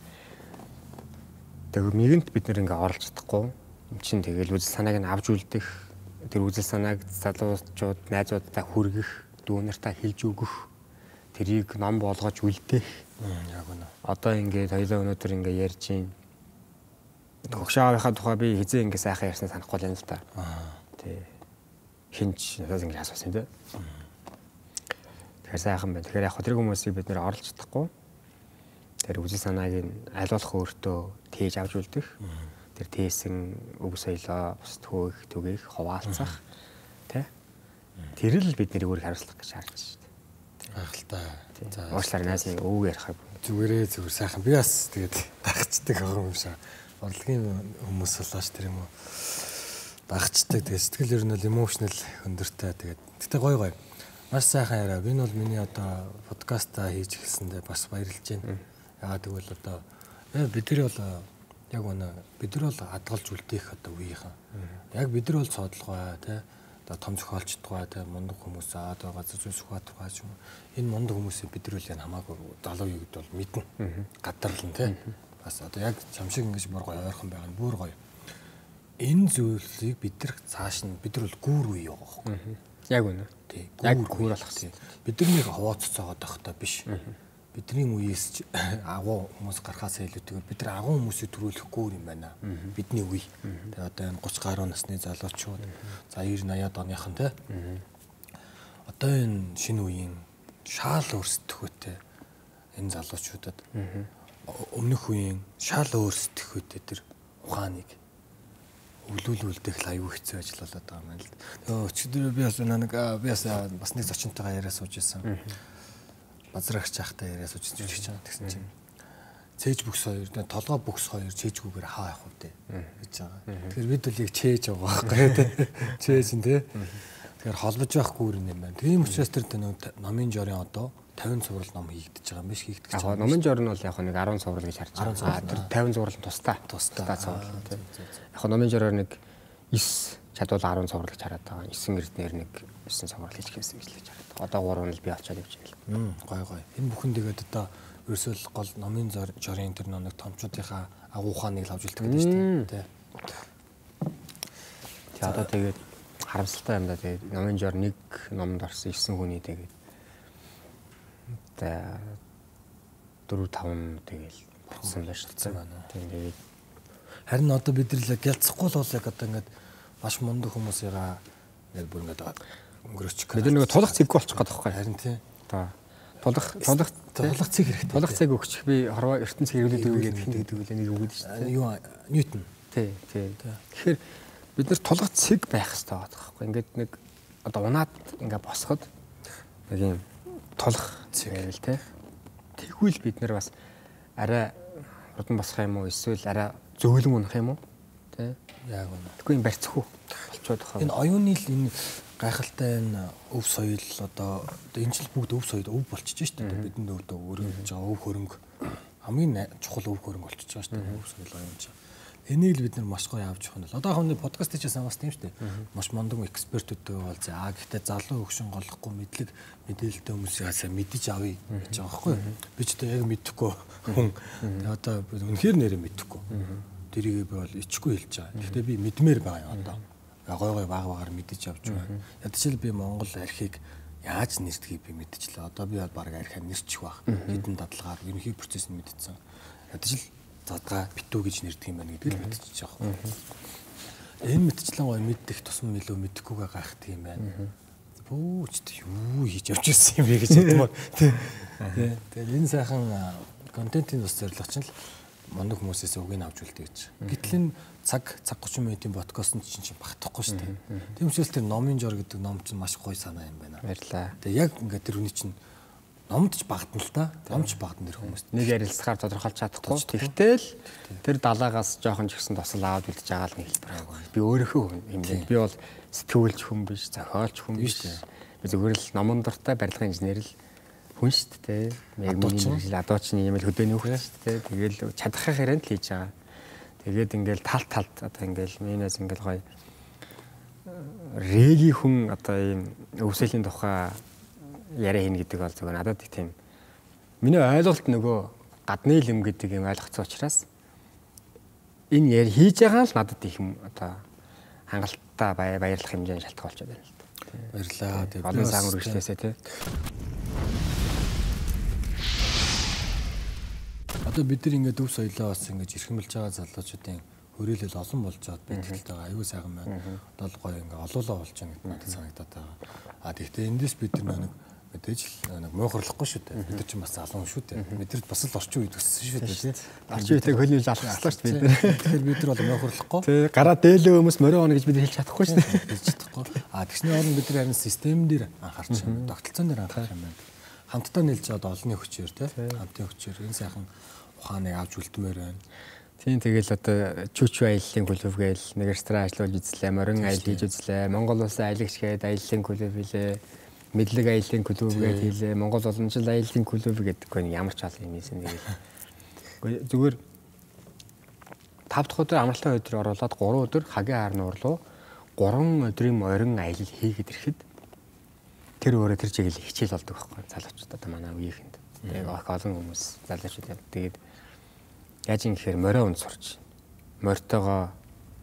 [SPEAKER 2] Тэгээ мигэнт бид нэр ингээд оролж чадахгүй. Эм чин тэгэл үзэл санааг нь авч үлдэх, тэр үзэл санааг залуучууд, найзуудтай хүргэх, дүүнартаа хэлж өгөх, тэрийг ном болгож үлдээх. Яг үнэ. Одоо ингээд хоёлаа өнөөдөр ингээд ярьж чинь тогшоовынхаа тухай би хизээ ингээд сайхан ярьсан санахгүй л юм л та. Аа. Тий. Хинч надад ингээд асуусан юм дээ. Тэгэхээр сайхан байна. Тэгэхээр яг тэр хүмүүсийг бид нэр орлож чадахгүй. тэр үжил санааг нь айлуулах өөртөө тээж авч үлдэх. Тэр тээсэн үг соёлоо бусд хөөх, түгээх, хуваалцах тий. Тэр л бид нэр өөрийг хариуцлах гэж шаардж шүү дээ.
[SPEAKER 1] Гайхалтай.
[SPEAKER 2] За уучлаарай наасны өвөг ярих.
[SPEAKER 1] Зүгээрээ зүгээр сайхан би бас тэгээд дагчдаг юм шиг. Урлагийн хүмүүс болооч тэр юм уу. Дагчдаг тэгээд сэтгэл ер нь л эмоционал өндөртэй тэгээд гэтээ гой гой. Маш сайхан яриа. Энэ бол миний одоо подкастаа хийж эхэлсэндээ бас баярлж байна. Яагаад гэвэл одоо бид нар бол яг үнэ бид нар бол хадгалж үлдээх одоо үеийнхэн. Яг бид нар бол цоодлогоо тий одоо том зохиолчдгоо тий мундаг хүмүүс аа одоо газар зүй Сүхбаатар юм. Энэ мундаг хүмүүсийг бид нар л яг хамаагүй залуу юуд бол мэднэ. Гадарлан тий. Бас одоо яг чамшиг ингэж мөр гоё ойрхон байгаа нь бүр гоё. Энэ зүйлийг бид нар цааш нь бид нар бол гүүр үе яваа байхгүй.
[SPEAKER 2] Яг үнэ.
[SPEAKER 1] Тий.
[SPEAKER 2] Яг гүүр болох тий.
[SPEAKER 1] Бид нар нэг хавааццаага дохтой биш. Бидний үеэс ч агуу хүмүүс гарахаас илүүтэйгээр бид нар агуу хүмүүсийг төрүүлэхгүй юм байна. Бидний үе. Тэгээ одоо энэ гуч гаруй насны залуучууд за девяносто eighty оныхан те. Одоо энэ шинэ үеийн шаал өөрсдөхөтэй энэ залуучуудад өмнөх үеийн шаал өөрсдөхөтэй тэр ухааныг өвлүүлүүлдэх аюу хэцүү ажил болоод байгаа юм л. Тэгээ өчигдөр би бас нэг би бас бас нэг зочинтойгоо яриа сууж ирсэн. Базрагч ахтай яриа сууж ирж байгаа гэсэн чинь цээж бүкс хоёр толгой бүкс хоёр чээжгүүгээр хаа явах вэ гэж байгаа. Тэгэхээр бид бол яг чээж байгаа байхгүй тий. Чээж нь тий. Тэгэхээр холбож байхгүй юм байна. Тийм учраас тэр номын жорын одоо тавин цуврал ном хийгдэж байгаа юм биш хийгдэж байгаа.
[SPEAKER 2] Яг номын жор нь бол яг нэг ten цуврал гэж харж байгаа. Тэр тавин цуврал нь тусдаа.
[SPEAKER 1] Тусдаа
[SPEAKER 2] цуврал тий. Яг номын жороор нэг нine чадвал ten цуврал гэж хараад байгаа. nine эрднэр нэг nine цуврал хийж гэсэн гэж л хараад байгаа. Одоо three нь л би авчаад явж байна л.
[SPEAKER 1] Гой гой. Энэ бүхэн тэгээд одоо ерөөсөө гол номын жорын тэр нэг томчуудынхаа агуу ухааныг л авч үлдэх гэдэг шүү дээ.
[SPEAKER 2] Тий. Одоо тэгээд харамсалтай юм да. Тэгээд номын жор нэг номонд орсон nine хүний тэгээд four five тэгэл болсон байж таа. Тэгээд
[SPEAKER 1] харин одоо бид нар л гялцахгүй л бол яг одоо ингээд маш мундаг хүмүүсийгаа яг бүр ингээд өнгөрөөч.
[SPEAKER 2] Бид нэг тулах цэггүй болчих гээд байгаа байхгүй.
[SPEAKER 1] Харин тий.
[SPEAKER 2] Одоо тулах тулах
[SPEAKER 1] тулах цэг хэрэгтэй.
[SPEAKER 2] Тулах цэг өгчих би хорвоо ертөнц хэрэглээд өгөөд хин гэдэг үл нэг өгөөд шүү дээ.
[SPEAKER 1] Юу Ньютон.
[SPEAKER 2] Тий, тий. Тэгэхээр бид нар тулах цэг байх хэрэгтэй байгаа байхгүй. Ингээд нэг одоо унаад ингээд босоход нэг юм тулах цэг байл тий. Тэгвэл бид нар бас арай хурдан босох юм уу эсвэл арай зөөлөн унах юм уу? Тий.
[SPEAKER 1] Яг үнэ.
[SPEAKER 2] Тэгвэл юм барьцгүй болчиход байгаа.
[SPEAKER 1] Энэ оюуны л энэ гайхалтай энэ өв соёл одоо энэ жил бүгд өв соёл өв болчихж шүү дээ. Бидэнд өвдөө өргөж байгаа өв хөрөнгө хамгийн чухал өв хөрөнгө болчихж байгаа шүү дээ. Өв соёл оюун чинь. Энийг л бид нар маш гоё авч явах нь. Одоо хавны подкаст хийж байгаа бас тийм шүү дээ. Маш мундаг экспертүүдтэй уулзъя. Аа гэхдээ залуу хөгшин голохгүй мэдлэг мэдээлэлтэй хүмүүсээс мэдэж авъя гэж байгаа байхгүй юу? Би ч одоо яг мэдэхгүй хүн. Одоо үнэхээр нэрээ мэдэхгүй. Тэрийг би бол ичгүй хэлж байгаа. Гэхдээ би мэдмээр байгаа юм одоо. Гой гой баг багаар мэдэж авч байгаа. Ядчил би Монгол архийг яаж нэрдгийг би мэдчихлээ. Одоо би бол баг архиа нэрчих байх. Хэдэн дадлагаар ерөнхий процесс нь мэдчихсэн. Ядчил задгаа битүү гэж нэрдэг юм байна гэдгийг мэдчихэж байгаа юм. Энэ мэдчлэн гой мэддэх тусам илүү мэдэхгүйгээ гайхдаг юм байна. Бүүчт юу хийж явж ирсэн юм бэ гэж бодмоо. Тий. Тэгээд энэ сайхан контентын бас зорилго чинь л мундаг хүмүүсээс үгийг авч үлдээ гэж. Гэтэл энэ цаг цаг thirty минутын подкаст нь чинь багтахгүй шүү дээ. Тийм учраас тэр номын жор гэдэг ном чинь маш гоё санаа юм байна.
[SPEAKER 2] Баярлаа.
[SPEAKER 1] Тэгээ яг ингээд тэр хүний чинь номд ч багтана л та. Номч багтана тэр хүмүүс.
[SPEAKER 2] Нэг ярилцахаар тодорхойлж чадахгүй. Тэгтэл тэр далаагаас жоохон ч ихсэн тосол аваад үлдэж байгаа л нэг хэлбэр. Би өөрийнхөө юм байна. Би бол сэтгүүлч хүн биш, зохиолч хүн биш. Би зүгээр л номон дуртай барилгын инженер л хүн шүү дээ. Яг миний жил адуучны юм л хөдөөний хүн шүү дээ. Тэгээл чадхах ярианд л хийж байгаа. Тэгээд ингээл тал талд одоо ингээл минээс ингээл гоё реги хүн одоо ийм өвсөлийн тухай яриа хийнэ гэдэг бол зөвхөн надад тийм миний ойлголт нөгөө гадны л юм гэдэг юм ойлгоцсон учраас энэ яри хийж байгаа л надад их юм одоо хангалттай баярлах хэмжээний шалтгаан болчиход байна л да.
[SPEAKER 1] Баярлаа.
[SPEAKER 2] Тэгээд олон сайн үргэлжлээсэй тий.
[SPEAKER 1] Одоо бид нар ингээд өв соёлоо бас ингэж эрхэмлж байгаа залуучуудын хөрөөлөл олон болж байгаа байдалтай байгаа. Аюу сайхан байна. Одоо л гоё ингээ олоолаа болж байгаа гэдэг надад санагдаад байгаа. А тэгвэл эндээс бид нар нэг Мэдээж л нэг муухарлахгүй шүү дээ. Бид нар ч бас залуу шүү дээ. Бид нар бас л орчин үед өссөн шүү дээ.
[SPEAKER 2] Орчин үеийг хөлөөлж алхаслаа шүү дээ.
[SPEAKER 1] Тэгэхээр бид нар бол муухарлахгүй.
[SPEAKER 2] Тий, гараа дээлээ хүмүүс морио оно гэж бид хэлж чадахгүй шүү дээ.
[SPEAKER 1] Хэлж чадахгүй. А тэгсний оронд бид нар харин систем дээр анхаарч байна. Тогтолцоон дээр анхаарч байна. Хамтдаа нийлж чад олонний хүчээр тий. Хамтын хүчээр энэ сайхан ухааныг авч үлдмээр байна.
[SPEAKER 2] Тийм тэгэл одоо чүчүү аяллаа клуб гээл нэг ресторан ажиллуулж үзлээ, морин аялал хийж үзлээ, Монгол улсын аялагч гээд аяллаа клуб хийлээ, мэдлэг аяллаа клуб гээд хийлээ, Монгол уламжлал аяллаа клуб гэдэггүй ямар ч аль юм ийсэн нэг л. Зүгээр тав дахь өдөр амралтын өдөр оруулаад гурван өдөр хагийн хаар нуур руу гурван өдрийн морин аялал хийгээд ирэхэд тэр өөрөө тэр чиглэл хичээл болдог байхгүй залуучууд одоо манай үеийнхэнд. Тэгээ олон хүмүүс залуучууд яа. Тэгээд яаж юм гэхээр морио унд сурч морьтойгоо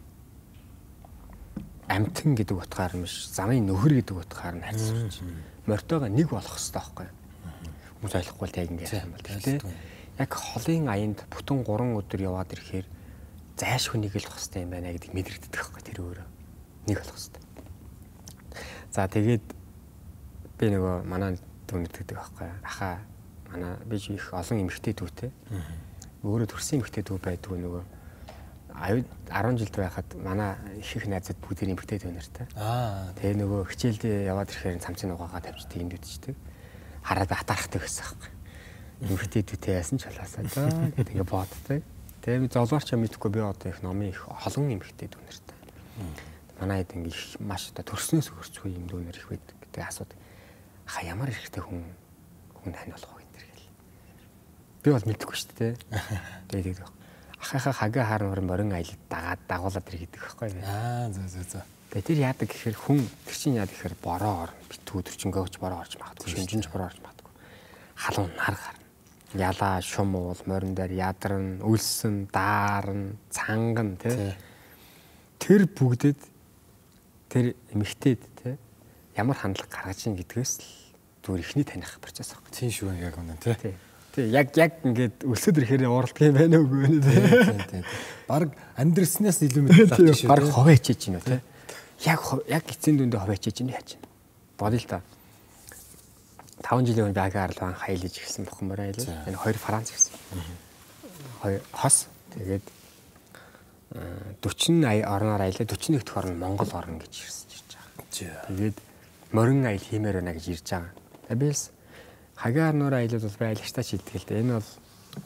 [SPEAKER 2] амтэн гэдэг утгаар биш замын нөхөр гэдэг утгаар нь харьцуулж морьтойгоо нэг болох хэрэгтэй байхгүй хүмүүс ойлгохгүй л яг ингэ юм бол тийм яг холын аянд бүтэн гурван өдөр яваад ирэхээр зайлшгүй нэг л болох хэрэгтэй юм байна гэдэг мэдрэгддэг байхгүй тэр өөрөө нэг болох хэрэгтэй. За тэгээд би нөгөө манай дүү мэддэг байхгүй ахаа манай би их олон эмэгтэй дүүтэй өөрөө төрсэн эмэгтэй дүү байдаг нөгөө аюу арван жилд байхад манай их их найзууд бүгд эмэгтэй дүү нартай. Аа. Тэгээ нөгөө хичээлдээ яваад ирэхээр цамцын угаагаа тавьж тийм дүүдчдэг. Хараад атархдаг гэсэн байхгүй. Эмэгтэй дүүтэй яасан ч болоосаа даа гэдэг ингээ боддог. Тэгээ би золгоорч юм мэдхгүй би одоо их номын их олон эмэгтэй дүү нартай. Манай хэд ингээ их маш одоо төрснөөс хөрцгүй юм дүү нар их байдаг. Тэгээ асуудаг. Ха ямар хэрэгтэй хүн хүн тань болох вэ гэх юм. Би бол мэдхгүй шүү дээ. Тэгээд ахыхаа хагийн хаар нуурын морин аялалд дагаад дагуулад иргэдэг байхгүй.
[SPEAKER 1] Аа зөө зөө зөө.
[SPEAKER 2] Тэгээд тэр яадаг гэхээр хүн тэр чинь яадаг гэхээр бороо орно. Битүү өдөржингөөч бороо орж магадгүй. Шүнжинж бороо орж магадгүй. Халуун нар гарна. Ялаа, шум уул, морин дээр ядарна, үлсэн, даарна, цанган тий. Тэр бүгдэд тэр эмэгтэйд тий ямар хандлага гаргаж ийн гэдгээс л зүгээр ихний таних процесс байхгүй.
[SPEAKER 1] Тийм шүү яг үнэ тий.
[SPEAKER 2] Тий яг яг ингээд өсөд ирэхээр ууралдаг юм байна уу гэнэ тий.
[SPEAKER 1] Бараг амьдрснаас илүү мэддэг
[SPEAKER 2] шүү. Бараг ховоо хичээж гинөө тий. Яг яг эцсийн дүндээ ховоо хичээж гинэ яаж чинь. Бодъё л та. таван жилийн өмнө багаар л анх аялаж ирсэн бохомоор аялал. Энэ хоёр Франц гэсэн. Хоёр хос тэгээд дөрвөн орноор аялаа дөрвөн дэх орн Монгол орн гэж ирсэн ирж байгаа. Тэгээд морин аял хиймээр байна гэж ирж байгаа. Табиас хагаар нуур аялал бол байлагчтай ч хэлдэг л дээ. Энэ бол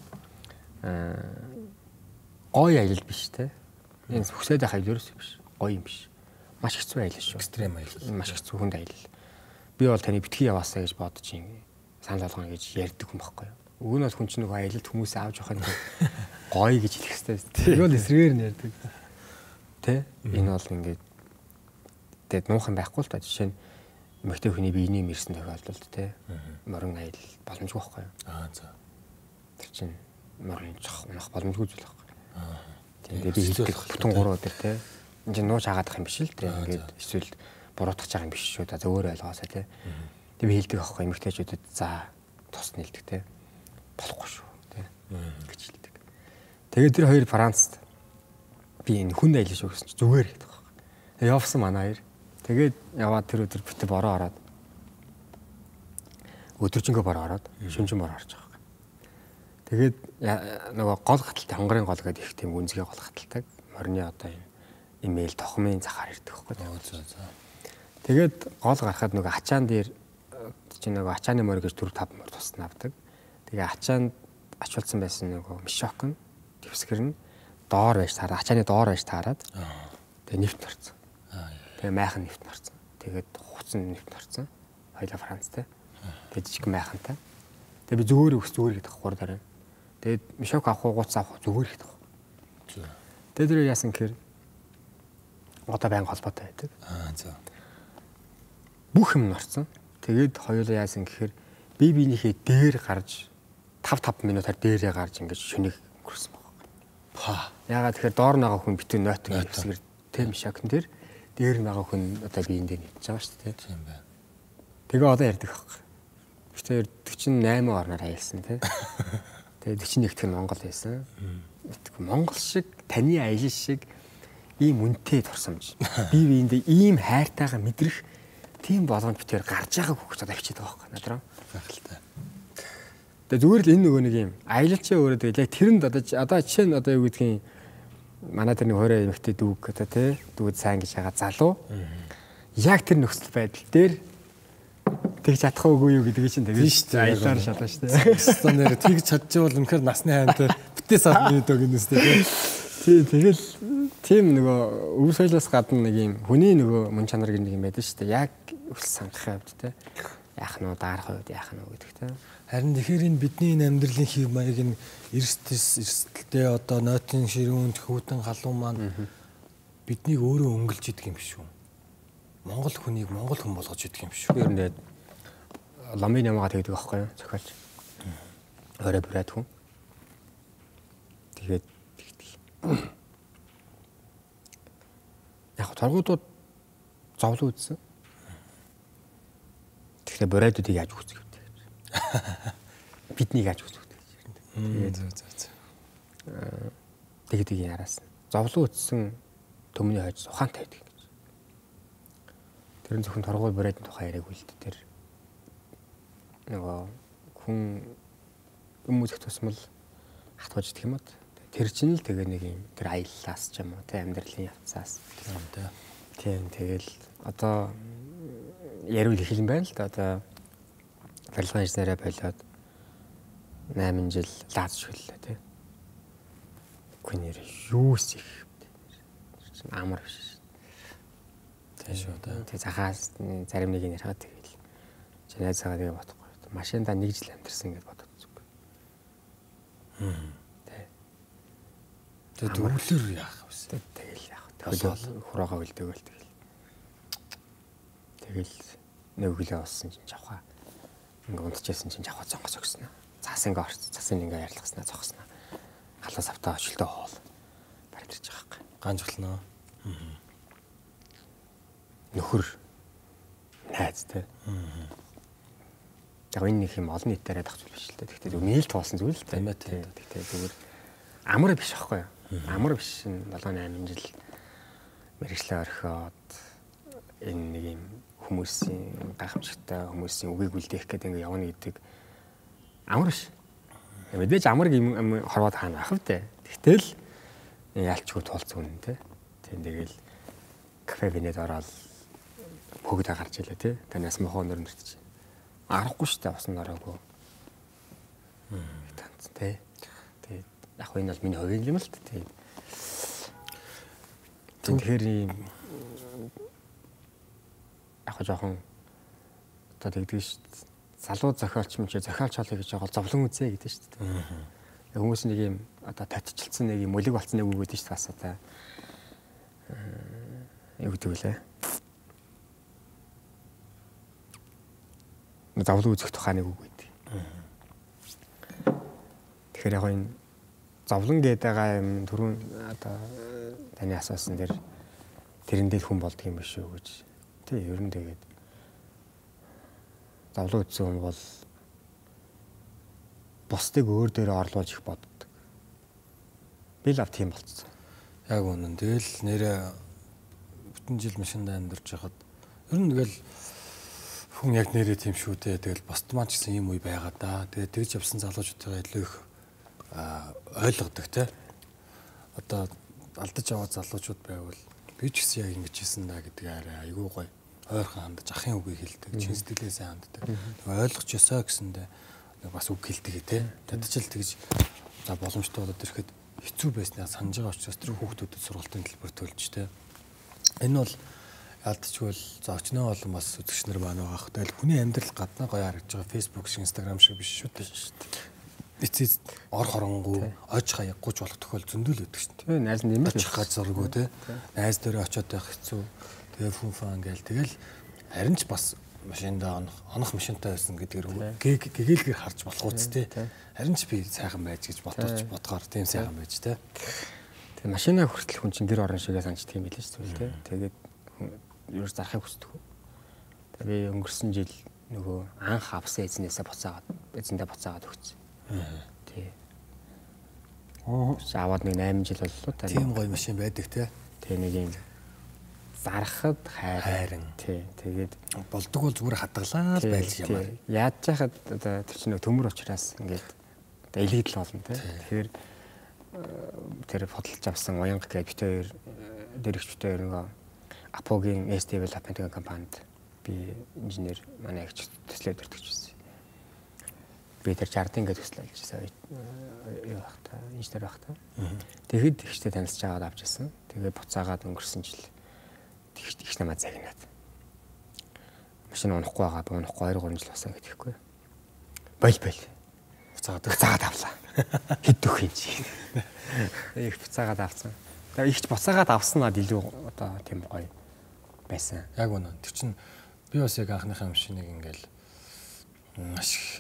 [SPEAKER 2] гоё аялал биш те. Энэ хүсээд байх аялал ерөөсөө биш. Гоё юм биш. Маш хэцүү аялал шүү.
[SPEAKER 1] Экстрем аялал.
[SPEAKER 2] Маш хэцүү хүнд аялал. Би бол таны битгий яваасаа гэж бодож ин санал болгоно гэж ярьдаг хүн байхгүй юу. Өгнөөс хүн чинь нөгөө аялалд хүмүүсээ авч явахад гоё гэж хэлэх хэрэгтэй. Тэр бол эсрэгээр нь ярьдаг. Тэ? Энэ бол ингээд тэгээд нуухан байхгүй л та жишээ нь эмэгтэй хүний биений мэрсэн тохиолдолд те морин аялал боломжгүй байхгүй юу?
[SPEAKER 1] Аа за.
[SPEAKER 2] Тэр чинь морин цох унах боломжгүй зүйл байхгүй. Аа. Тэгээд би хэлдэг бүтэн гурван өдөр те энэ чинь нууж хаагаадах юм биш л те ингээд эсвэл буруутгах байгаа юм биш шүү да зөвөр ойлгоосаа те. Тэгээд би хэлдэг байхгүй эмэгтэйчүүдэд за тус нэлдэг те болохгүй шүү те гэж хэлдэг. Тэгээд тэр хоёр Францд би энэ хүн аялал шүү гэсэн чинь зүгээр гэдэг байхгүй. Тэгээд явсан манай хоёр тэгээд яваад тэр өдөр битээ бороо ороод өдөржингөө бороо ороод шүнжин бороо орж байгаа. Тэгээд нөгөө гол гаталтай хонгорын гол гэдэг их тийм үнзгээ гол гаталтай морины одоо энэ имэйл тохмын захаар ирдэг байхгүй. Тэгээд гол гарахад нөгөө ачаан дээр чинь нөгөө ачааны морь гэж дөрв тав морь тусна авдаг. Тэгээ ачаанд ачуулсан байсан нөгөө мишок нь твсгэр нь доор байж таараад ачааны доор байж таараад тэгээ нефт орсон. Тэгээ майхан нефт нарцсан. Тэгээд хуцсан нефт нарцсан. Хоёлаа Францтай. Тэгээд жижиг майхантай. Тэгээд би зүгээр өс зүгээр гэдэг хурд дараа. Тэгээд мишок авах уу, гуц авах уу зүгээр гэдэг. Тэгээд тэр яасан гэхээр одоо байнга холбоотой байдаг.
[SPEAKER 1] Аа за.
[SPEAKER 2] Бүх юм нарцсан. Тэгээд хоёулаа яасан гэхээр би биенийхээ дээр гарч тав тав минутаар дээрээ гарч ингэж шүнийг өнгөрсөн байна. Па. Ягаад тэгэхээр доор байгаа хүн битүү ноот гэсгэр тэм мишокн дээр дээр байгаа хүн одоо биендээ нэгж байгаа шүү дээ. Тийм байна. Тэгээ одоо ярьдаг байхгүй. Битээр дөрвөн восемь орноор аялсан тий. Тэгээ дөрвөн нэгт нь Монгол байсан. Монгол шиг таны аялал шиг ийм үнэтэй турсамж. Би биендээ ийм хайртайгаа мэдрэх тийм болгонд битээр гарч байгааг хөгж одоо хичээд байгаа байхгүй надраа.
[SPEAKER 1] Гайхалтай.
[SPEAKER 2] Тэгээ зүгээр л энэ нөгөө нэг юм аялалчаа өөрөө тэгээ яг тэрэнд одоо одоо жишээ нь одоо юу гэдгийг манай тэр нэг хоорой эмэгтэй дүүг одоо тий дүүд сайн гэж байгаа залуу. Яг тэр нөхцөл байдал дээр тэгж чадах уугүй юу гэдгийг чинь тэгээд аялаар шалаа шүү дээ.
[SPEAKER 1] Өстө нэр тэгж чадчихвал үнэхээр насны хаймтай битээ саад нээдэг гинэс тий.
[SPEAKER 2] Тий тэгэл тийм нөгөө өв соёлоос гадна нэг юм хүний нөгөө мөн чанар гэх нэг юм байдаг шүү дээ. Яг өс сангахын хувьд тий. Яах нь даарах хувьд яах нь гэдэг тий.
[SPEAKER 1] Харин тэгэхээр энэ бидний энэ амьдралын хэв маяг нь эрсдэс эрсдэлтэй одоо нойтын ширүүнд хүүтэн халуун маань биднийг өөрөө өнгөлж идэг юм биш үү? Монгол хүнийг монгол хүн болгож идэг юм биш үү?
[SPEAKER 2] Ер нь тэгээд ламын ямаага тэгдэг байхгүй юу? Зохиолч. Орой бүрээд хүн. Тэгээд тэгдэг. Яг торгуудууд зовлон үзсэн. Тэгэхээр боройдуудыг яаж үүсгэх вэ? Биднийг яаж үүсгэх вэ? Тэгээд
[SPEAKER 1] зөө зөө зөө.
[SPEAKER 2] тэгдэг яраас. Зовлон үзсэн төмний хойж ухаантай байдаг гэж. Тэр нь зөвхөн торгуул боройдын тухай яриаг үлдээ тэр. Нөгөө хүн юм үзэх тусмал хатгаж идэх юм уу? Тэр чинь л тэгээ нэг юм тэр аяллаас ч юм уу, тэ амьдралын явцаас тийм тэгэл одоо яриул их юм байна л да. Одоо барилгын инженерээ болоод найман жил лааз шүллээ тий. Үгүй нэр юу их амар биш.
[SPEAKER 1] Тийм шүү дээ.
[SPEAKER 2] Тэг захаас зарим нэг нь ярихад тэгэл чиний цагаа тэгээ бодохгүй. Машиндаа нэг жил амьдэрсэн гэж бодоод зүг.
[SPEAKER 1] Хм. Тэг төвлөр яах вэ?
[SPEAKER 2] Тэгэл яах. Тэгэл хураага үлдээгэл тэгэл. Тэгэл нэг өглөө болсон чинь жавхаа. Ингээ унтчихсэн чинь жавхаа цонгос өгснө. Цаас ингээ орц. Цаас ингээ ярьлагснаа цогсноо. Халаас автаа өчлөө хоол. Баримтарч байгаа хэрэг.
[SPEAKER 1] Ганж болно.
[SPEAKER 2] Аа. Нөхөр найз тэ.
[SPEAKER 1] Аа.
[SPEAKER 2] Яг энэ нэг юм олон нийтээрээ тахчих биш л дээ. Тэгтээ мэйл туулсан зүйл л
[SPEAKER 1] дээ.
[SPEAKER 2] Тэгтээ зүгээр амар биш аахгүй юу? Амар биш н долоо найман жил мэрэгчлээ орхиод энэ нэг юм хүмүүсийн гайхамшигтай хүмүүсийн үгийг үлдээх гэдэг ингээ явна гэдэг амар биш. Мэдээж амар юм хорвоод хаана байх вэ? Тэгтэл ялчгүй туулцсан үнэн те. Тийм тэгэл кафе венед ороод хөгдө гарч илээ те. Танаас мохоо өнөр нэртэж. Арахгүй шүү дээ усан ороогүй. Танц те. Тэгээд яг энэ бол миний хувийн юм л та. Тэгээд тэгэхээр ийм яг жоохон одоо тэгдэг шүү дээ. Залуу зохиолч юм чи зохиолч холыг гэж байгаа зовлон үзээ гэдэг шүү дээ. Хүмүүс нэг юм одоо татчихсан нэг юм өлег болцсон нэг үг гэдэг шүү дээ бас одоо. Юу гэдэг вэ? Зовлон үзэх тухай нэг үг гэдэг. Тэгэхээр яг энэ зовлон гэдэг байгаа юм түрүүн одоо таны асуусан дээр тэрэн дээр хүн болдго юм биш үү гэж. Тэ ер нь тэгээд зовлон үзсэн хүн бол бусдыг өөр дээрээ орлуулж их боддог. Би л ав тийм болцсон.
[SPEAKER 1] Яг үнэн. Тэгэл нэрээ бүтэн жил машиндаа амьдарч байхад ер нь тэгэл хүн яг нэрээ тийм шүү дээ. Тэгэл бусд маань ч гэсэн юм үе байгаа да. Тэгээд тэгж явсан залуучуудаа илүү их ойлгодог те. Одоо алдаж аваад залуучууд байвал би ч гэсэн яг ингэж хийсэн да гэдэг арай айгүй гоё ойрхон хандаж ахын үгийг хэлдэг. Чин сэтгэлээ сайн ханддаг. Ойлгож ёсоо гэсэндээ бас үг хэлдэг те. Тэдчил тэгж за боломжтой болоод ирэхэд хэцүү байснаа санаж байгаа учраас тэр хүүхдүүдэд сургалтын төлбөр төлж те. Энэ бол ялдчгүй зоочноо олон бас үзэгчнэр маань байгаа. Тэгэл хүний амьдрал гаднаа гоё харагдж байгаа Facebook шиг Instagram шиг биш шүү дээ. Эцэс ор хоронгуу ож хаяггүй ч болох тохиол зөндөл өгдөг шүү дээ.
[SPEAKER 2] Найз нь юм
[SPEAKER 1] очих газаргүй те. Найз дөрөө очиод байх хэцүү. Тэгээ фүнфан гээл тэгэл харин ч бас машиндаа онох онох машинтай байсан гэдгээр гэгээлгээр харж болох үст те. Харин ч би сайхан байж гэж бодож бодгоор тийм сайхан байж те.
[SPEAKER 2] Тэгээ машинаа хүртэл хүн чинь гэр орон шигээ санчдаг юм билээ шүү дээ те. Тэгээд юу ч зарахыг хүсдэг. Тэгээ өнгөрсөн жил нөгөө анх авсан эзнээсээ буцаагаад эзэндээ буцаагаад өгсөн. Тий. Оо, аваад нэг найман жил боллоо та.
[SPEAKER 1] Тийм гоё машин байдаг те.
[SPEAKER 2] Тэ нэг юм зарахад хайрын. Тий. Тэгээд
[SPEAKER 1] болдог бол зүгээр хадгалаа л байлж ямар.
[SPEAKER 2] Яаж яхад одоо тэр чинь төмөр учраас ингээд одоо илэгдэл болно тий. Тэгэхээр тэр бодолж авсан уянга гэж бит хоёр дэрэгч бит хоёр нөгөө Апогийн эс Development гэх компанид би инженер манай агч төслөө дөртөгч байсан. Би тэр жардын гэж төсөл ажиллаж байсан. Юу байх та инженер байх та. Тэгэхэд ихтэй танилцж аваад авч ирсэн. Тэгээ буцаагаад өнгөрсөн жил тэгж их намайг загнаад. Машин унахгүй байгаа, би унахгүй хоёр гурван жил болсон гэдэхгүй. Бойл бойл. Буцаагаад буцаагаад авлаа. Хэд дөх юм чи. Их буцаагаад авсан. Тэгээ ихч буцаагаад авсан над илүү одоо тийм гоё байсан.
[SPEAKER 1] Яг үнэ. Тэр чинь би бас яг анхныхаа машиныг ингээл маш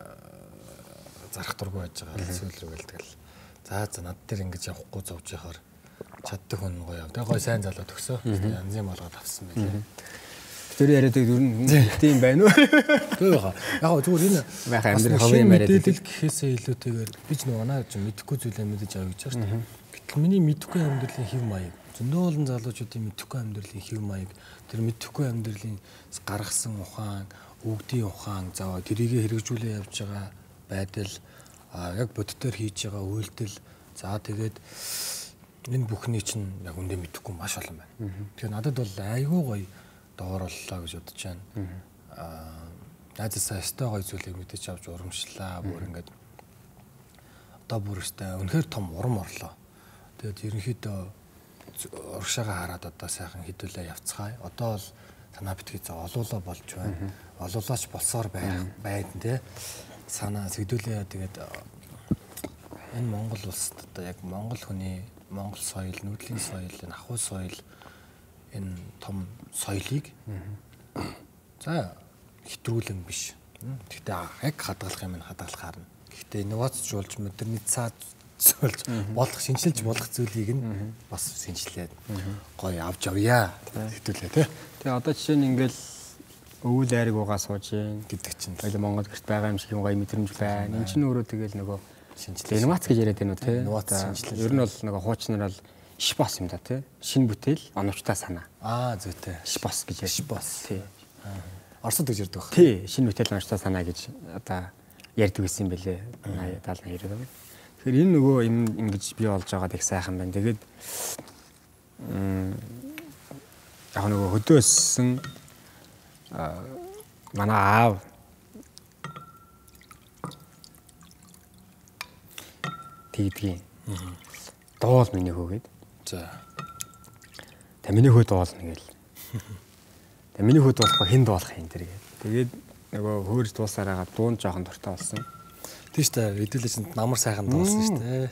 [SPEAKER 1] зарах дургүй байж байгаа зүйл рүү гэлтэгэл. За за над дээр ингэж явахгүй зовж яхаар чаддаг хүн гоё. Тэгээ гоё сайн залуу төгсөө. Янз юм болгоод авсан байлээ.
[SPEAKER 2] Тэр яриад ер нь тийм байна уу?
[SPEAKER 1] Тэг яа. Яг зүгээр энэ
[SPEAKER 2] байхаа амьдрал ховын яриад
[SPEAKER 1] мэдээлэл гэхээсээ илүүтэйгээр би ч нөгөө наа ч мэдэхгүй зүйлээ мэдэж авъя гэж байна шүү дээ. Гэтэл миний мэдэхгүй амьдралын хэв маяг, зөндөө олон залуучуудын мэдэхгүй амьдралын хэв маяг, тэр мэдэхгүй амьдралын гаргасан ухаан, өгдийн ухаан, заа тэрийгэ хэрэгжүүлээ явж байгаа байдал, яг бодтоор хийж байгаа үйлдэл, за тэгээд энэ бүхний чинь яг үндэ мэдэхгүй маш олон байна. Тэгэхээр надад бол айгүй гоё доорлоо гэж бодож байна. Аа найзсаа өстой гоё зүйлийг мэдэж авч урамшлаа. Бүр ингээд одоо бүр өстой үнэхээр том урам орлоо. Тэгээд ерөнхийдөө урагшаага хараад одоо сайхан хідүүлээ явцгаая. Одоо бол санаа битгий за олоолаа болж байна. Олоолаач болсоор байх байна те. Санаа сэдвүүлээ тэгээд энэ Монгол улсад одоо яг монгол хүний монгол соёл, нүүдлийн соёл, энэ ахуй соёл энэ том соёлыг за хэтрүүлэн биш. Гэхдээ яг хадгалах юм хадгалах харна. Гэхдээ инновацжуулж модернизацуулж болох шинжилж болох зүйлийг нь бас шинжилээд гоё авч явъя хэвтүүлээ тий.
[SPEAKER 2] Тэгээ одоо жишээ нь ингээл өвөл айрыг угаа сууж гин
[SPEAKER 1] гэдэг чинь
[SPEAKER 2] хоёул Монгол гэрт байгаа юм шиг гоё мэдрэмж байна. Энд чинь өөрөө тэгэл нөгөө шинжилгээ инновац гэж яриад байна уу тий.
[SPEAKER 1] Инновац шинжилгээ.
[SPEAKER 2] Ер нь бол нөгөө хуучнаар бол иш бос юм да тий. Шинэ бүтээл оновчтой санаа.
[SPEAKER 1] Аа зүйтэй.
[SPEAKER 2] Иш бос гэж
[SPEAKER 1] иш бос.
[SPEAKER 2] Тий.
[SPEAKER 1] Оросд гэж ярьдаг байх.
[SPEAKER 2] Тий, шинэ бүтээл оновчтой санаа гэж одоо ярьдаг байсан юм бэлээ. даална яриад байгаа. Тэгэхээр энэ нөгөө юм ингэж бий болж байгаад их сайхан байна. Тэгээд м яг нөгөө хөдөөссөн манай аав тэгдгийн. Доол миний хөөгээд.
[SPEAKER 1] За.
[SPEAKER 2] Та миний хөө доолно гээл. Та миний хөө доолохгүй хэн доолох юм тэр гээл. Тэгээд нөгөө хөөрж дуусараагаа дуун жоохон дуртай болсон.
[SPEAKER 1] Тийш та хэдүүлээч намар сайхан дуулсан шүү дээ.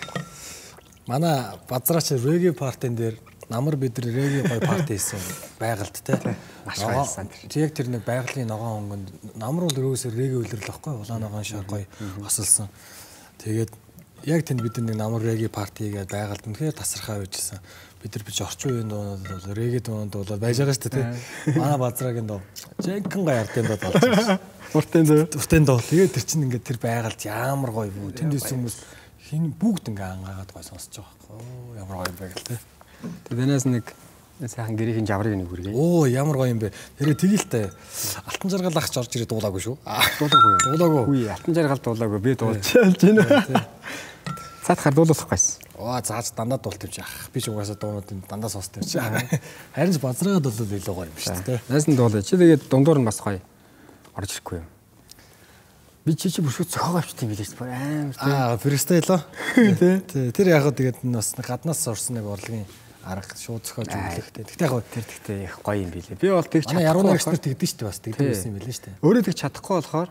[SPEAKER 1] Манай базраач реги партийн дээр намар бид нар реги гой парти хийсэн байгальд те.
[SPEAKER 2] Маш баярлсан.
[SPEAKER 1] Яг тэр нэг байгалийн ногоон өнгөнд намар бол өрөөсөө реги үйлрэл واخгүй улаан ногоон шар гой хосолсон. Тэгээд яг тэнд бид нэг намар реги парти гэдэг байгальд үнэхээр тасархаа байжсэн. Бид нар бич орчин үеийн дуунууд бол реги дуунууд бол байж байгаа шүү дээ. Манай базраагийн дуу жинхэнэ гоё ардын дуу болж байна. Уртын дуу. Уртын дуу. Тэгээд тэр чинь ингээд тэр байгальд ямар гоё бүү. Тэнд ирсэн хүмүүс хин бүгд ингээ ангаагаад гоё сонсож байгаа байхгүй. Оо ямар гоё байгаад те.
[SPEAKER 2] Тэгээд энэс нэг сайхан гэрийн жаврыг нэг хүргэе.
[SPEAKER 1] Оо ямар гоё юм бэ. Тэрэ тгийлтэй. Алтан жаргал ахч орж ирээ дуулаагүй шүү.
[SPEAKER 2] Дуулаагүй юу?
[SPEAKER 1] Дуулаагүй.
[SPEAKER 2] Үгүй алтан жаргал дуулаагүй. Би дуулчихж байна. Цаатахаар дуулах байсан.
[SPEAKER 1] Оо зааж дандаа дуулт юм чи ах. Би ч угаасаа дуунуудын дандаа сонсдог юм чи. Харин ч базраагаад бол илүү гоё юм шүү дээ.
[SPEAKER 2] Найс нь дуулаа. Чи тэгээд дундуур нь бас гоё орж ирэхгүй юм. Би чи чи бүршүү цохоо авчт юм билээ ч амар.
[SPEAKER 1] Аа, фристайлоо. Тий. Тэр яг хөө тэгээд бас гаднаас орсон нэг урлагийн арга шууд цохиож өглөхтэй. Тэгтээ яг тэр тэгтээ их гоё юм билээ. Би бол тэг чадахгүй. Яруу нарч нар тэгдэж штэ бас тэгдэг байсан юм билээ штэ.
[SPEAKER 2] Өөрөө тэг чадахгүй болохоор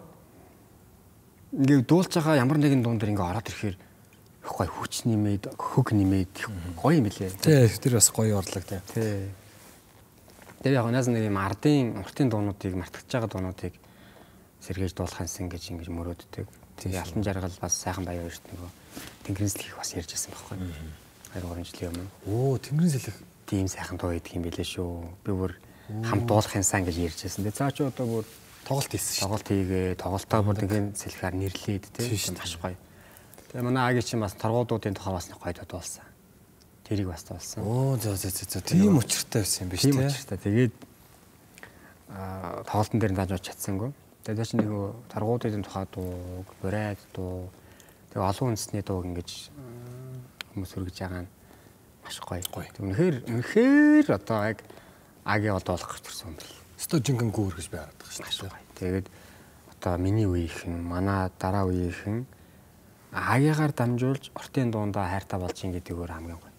[SPEAKER 2] ингээ дуулж байгаа ямар нэгэн дуун дээр ингээ ороод ирэхээр их гоё хүч нэмээд, хөг нэмээд гоё юм билээ.
[SPEAKER 1] Тий, тэр бас гоё урлаг тий.
[SPEAKER 2] Тий. Тэр яг наас нэг юм ардын уртын дуунуудыг мартагч байгаа дуунуудыг сэргээж дуулах юмсан гэж ингэж мөрөөддөг. Тэгээ алтан жаргал бас сайхан баяа шүү дээ нөгөө тэнгэрийн сэлхийг бас ярьж байсан байхгүй. Хайр гурван жилийн өмнө.
[SPEAKER 1] Оо тэнгэрийн сэлхик
[SPEAKER 2] тийм сайхан дуу идэх юм билээ шүү. Би бүр хамт дуулах юмсан гэж ярьж байсан. Тэгээ цаа чи одоо бүр
[SPEAKER 1] тоглолт хийсэн.
[SPEAKER 2] Тоглолт хийгээ, тоглолтоо бүр тэнгэрийн сэлхээр нэрлээд тийм маш гоё. Тэгээ манай агийн чинь бас торгуудуудын тухай бас гоё дуулсан. тэрийг бас дуулсан.
[SPEAKER 1] Оо за за за тийм учиртай байсан юм биш
[SPEAKER 2] тийм учиртай. Тэгээд аа тоглолтын дээр зааж чадсангүй. Тэгээд ч нэг таргуудын тухай дуу, бурайд дуу, тэгээд олон үндэсний дуу ингэж хүмүүс өргөж байгаа нь маш гоё. Үнэхээр үнэхээр одоо яг агийн одоо болох гэж төрсөн юм бэл.
[SPEAKER 1] Өстө жинхэнэ гүүр гэж байгаад байгаа шүү дээ.
[SPEAKER 2] Тэгээд одоо миний үеийнхэн, манай дараа үеийнхэн агигаар дамжуулж ортын дундаа хайртай болж ин гэдгээр хамгийн гоё.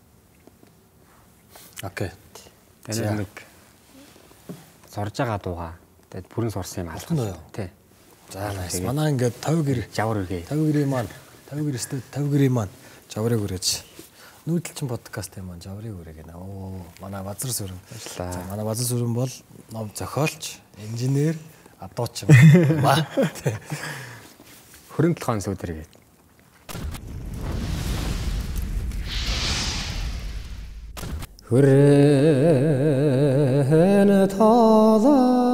[SPEAKER 1] Окей.
[SPEAKER 2] Тэгээд нэг сурж байгаа дуугаа тэгээд бүрэн сурсан юм алах. Тий.
[SPEAKER 1] За nice. Манай ингээд тавь гэр
[SPEAKER 2] жавар үргээ.
[SPEAKER 1] тавь гэрээ маань, тавь гэр өстө тавь гэрээ маань жаврыг үрэж. Нүүдэлчин подкаст юм аа жаврыг үрэг гэнэ. Оо, манай Базар Сүрэн. За манай Базар Сүрэн бол ном зохиолч, инженер, адууч юм ба.
[SPEAKER 2] Хүрэн толгойн сүдэр гээд. Хүрэн толгой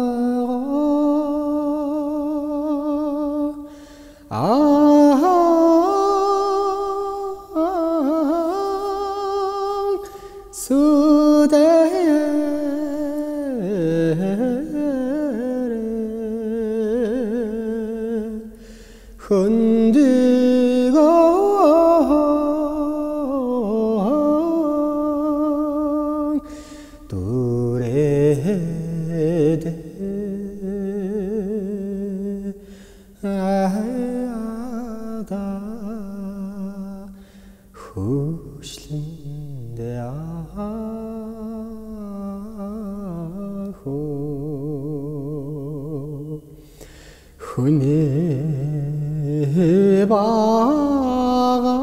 [SPEAKER 2] 흔히 바가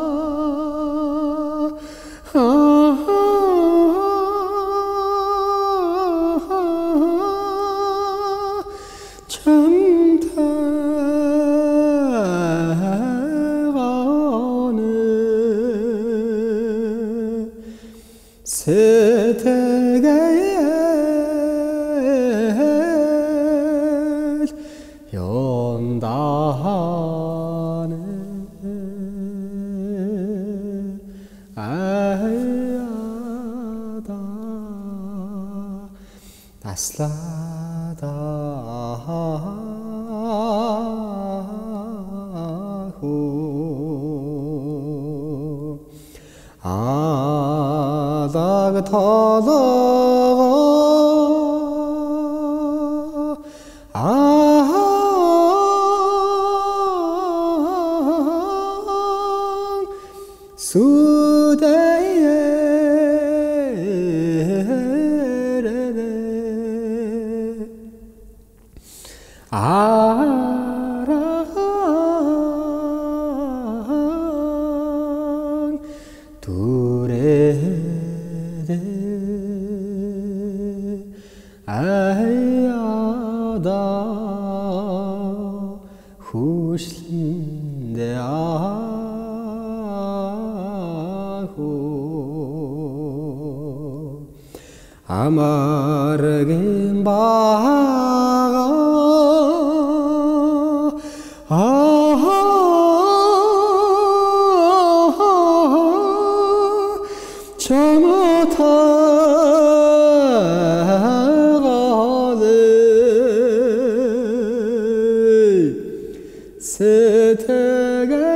[SPEAKER 2] 참 다가오는 세대가 아슬라다후 아다가 터다가 아 수대에 아랑 두레데 아야다 후신데 아후 아마르긴 바가 아 잘못하가는 세대가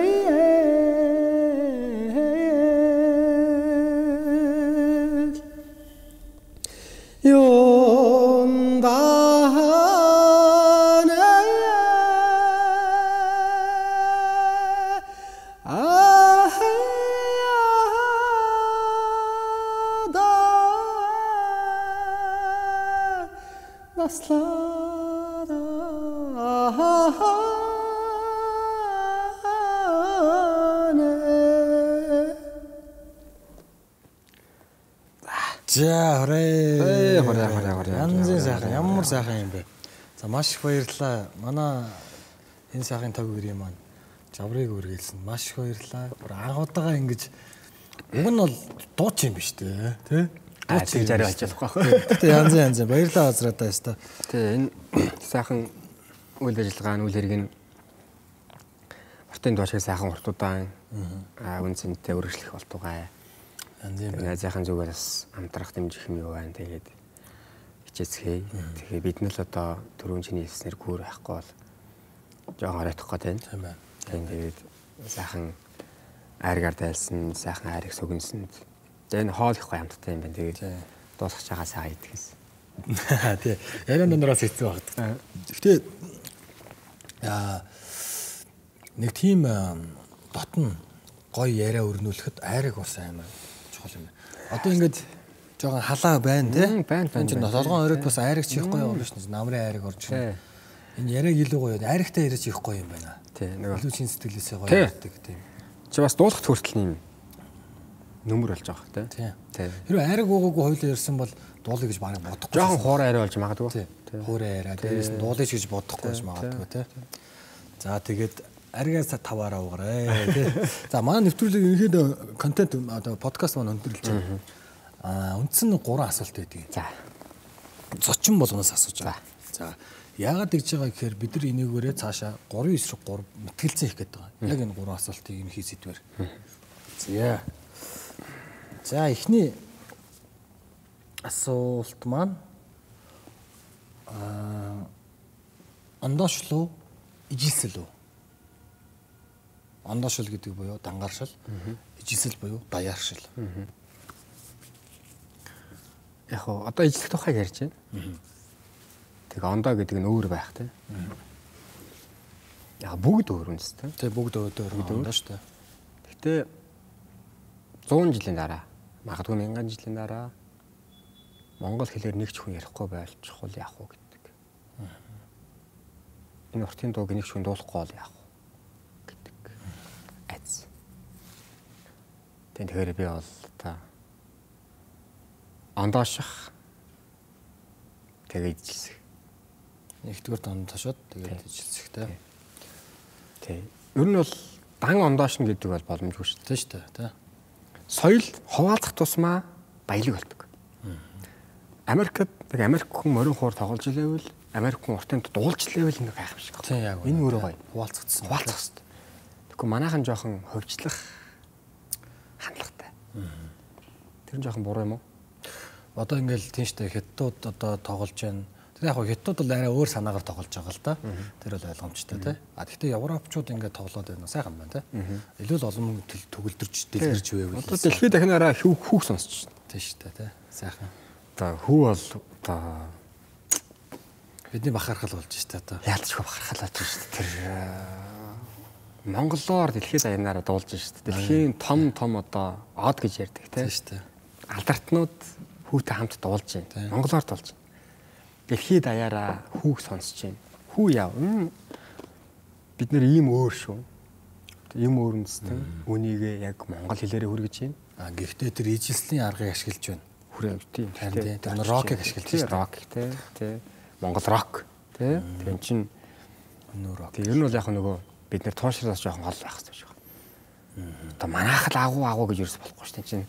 [SPEAKER 1] За хорой.
[SPEAKER 2] хорой хорой хорой.
[SPEAKER 1] Янзын сайхан ямар сайхан юм бэ. За маш их баярлалаа. Манай энэ сайхан тав гэрийн маань жаврыг үргэлсэн. Маш их баярлалаа. Бүр анх удаага ингэж уг нь бол дууч юм биш үү, тэ?
[SPEAKER 2] Аа тийм жаргал болчих واخхой.
[SPEAKER 1] Тэ янзын янзын баярлалаа азраатаа өстө.
[SPEAKER 2] Тэ энэ сайхан үйл ажиллагааны үйл хэрэг нь ортын дуушиг сайхан уртудаан аа үнцэнтэй үргэлжлэх болтугай. Найзынхаа зүгээр бас амтрах дэмжих юм юу байна. Тэгээд хичээцгээе. Тэгээ бид нар л одоо түрүүн чиний хэлснээр гүүр байхгүй бол жоохон оройтох гээд байна.
[SPEAKER 1] Тийм байна.
[SPEAKER 2] Тэгээд сайхан айргаар дайлсан, сайхан айрыг сүгэнсэнд. Тэгээ энэ хоол ихгүй амттай юм байна. Тэгээд дуусгах чагаа сайхан идэгээс.
[SPEAKER 1] Тий. Яриан доноороос хэцүү багт. Гэхдээ аа нэг тийм дотн гоё яриа өрнүүлэхэд айрыг бас амар чухал юм байна. Одоо ингээд жоохон халаа байна тий.
[SPEAKER 2] Байна байна.
[SPEAKER 1] Энд толгоон оройд бас айрыг чих гоё болно шүү дээ. Намрын айрыг орж ирнэ. Энэ яриаг илүү гоё. Айрагтай яриач их гоё юм байна.
[SPEAKER 2] Тий. Нөгөө
[SPEAKER 1] илүү чин сэтгэлээсээ гоё ярьдаг тийм.
[SPEAKER 2] Чи бас дуулахт хүртэл юм нөмөр болж байгаа тий.
[SPEAKER 1] Тий. Хэрвээ айраг уугаагүй хойлоо ярьсан бол дуулъя гэж барыг бодохгүй.
[SPEAKER 2] Жоохон хуурай яриа болж магадгүй.
[SPEAKER 1] Тий. Хуурай яриа. Дээрээс нь дуулъя гэж бодохгүй гэж магадгүй тий. За тэгээд аргаас таваараа уугарай тий. За манай нэвтрүүлэг ерөнхийдөө контент одоо подкаст маань өндөрлөж байна. Аа үндсэн гурван асуулт байдаг.
[SPEAKER 2] За.
[SPEAKER 1] Зочин болгоноос асууж байгаа. За яагаад гэж байгаа гэхээр бид нар энийгээрээ цаашаа гурван эсрэг гурав мэтгэлцэн их гэдэг байгаа. Яг энэ гурван асуултыг ерөнхий сэдвэр. За. За эхний асуулт маань аа ондоошлуу ижилсэл үү? Ондоошил гэдэг буюу дангаршил, ижилсэл буюу даяаршил.
[SPEAKER 2] Яг оо одоо ижилэх тухайг ярьж байна. Тэгээ ондоо гэдэг нь өөр байх тийм. Яг бүгд өөр үнэстэй.
[SPEAKER 1] Тэгээ бүгд өөр ондоо шүү дээ.
[SPEAKER 2] Гэтэ зуун жилийн дараа, магадгүй мянган жилийн дараа монгол хэлээр нэг ч хүн ярихгүй байлчихвал яах вэ гэдэг. Энэ уртын дууг нэг ч хүн дуулахгүй бол яах вэ гэдэг. Айц. Тэгэхээр би бол та ондооших тэгээд ижилсэх.
[SPEAKER 1] Нэгдүгээр донд ташаад тэгээд ижилсэх тий.
[SPEAKER 2] Тий. Ер нь бол дан ондоошно гэдэг бол боломжгүй шүү
[SPEAKER 1] дээ шүү дээ тий.
[SPEAKER 2] Соёл хуваалцах тусмаа баялаг болдог. Америкт нэг Америк хүн морин хуур тоглож илээвэл Америк хүн уртын дуулж илээвэл нэг гайхамшиг.
[SPEAKER 1] Тийм яг
[SPEAKER 2] энэ өөрөө гоё.
[SPEAKER 1] Хуваалцагдсан.
[SPEAKER 2] Хуваалцах хэрэгтэй. Тэгэхгүй манайхан жоохон хөвчлөх хандлагатай. Тэр нь жоохон буруу юм уу?
[SPEAKER 1] Одоо ингээл тийм штэ хятадууд одоо тоглож байна. Тэр яг хятадууд бол арай өөр санаагаар тоглож байгаа л да. Тэр бол ойлгомжтой тий. А гэхдээ европчууд ингээд тоглоод байна. Сайхан байна тий. Илүү л олон төгөлдөрч дэлгэрч байвал.
[SPEAKER 2] Одоо дэлхийд дахинаараа хүүх хүүх сонсч байна.
[SPEAKER 1] Тийм штэ тий. Сайхан.
[SPEAKER 2] Одоо хүү бол одоо
[SPEAKER 1] бидний бахархал болж штэ одоо.
[SPEAKER 2] Яалтч хөө бахархал болж штэ. Тэр монголоор дэлхийд даянаараа дуулж штэ. Дэлхийн том том одоо од гэж ярьдаг тий.
[SPEAKER 1] Тийм штэ.
[SPEAKER 2] Алдартнууд хүүтэй хамт дуулж байна. Монголоор дуулж байна. Дэлхийд даяараа хүүг сонсож байна. Хүү яав. Бид нэр ийм өөр шүү. Ийм өөр үндэстэй. Үнийг яг монгол хэлээрээ хүргэж байна.
[SPEAKER 1] А гэхдээ тэр ижилслийн аргыг ашиглаж байна.
[SPEAKER 2] Хүрээ тийм.
[SPEAKER 1] Тэр рокийг ашиглаж
[SPEAKER 2] байна. Рок тий, тий. Монгол рок тий. Тэр чинь
[SPEAKER 1] нөө рок.
[SPEAKER 2] Тэр нь бол яг нөгөө бид нэр туушраас жоохон хол байх хэрэгтэй шүү. Одоо манайх л агуу агуу гэж юус болохгүй шүү дээ чинь.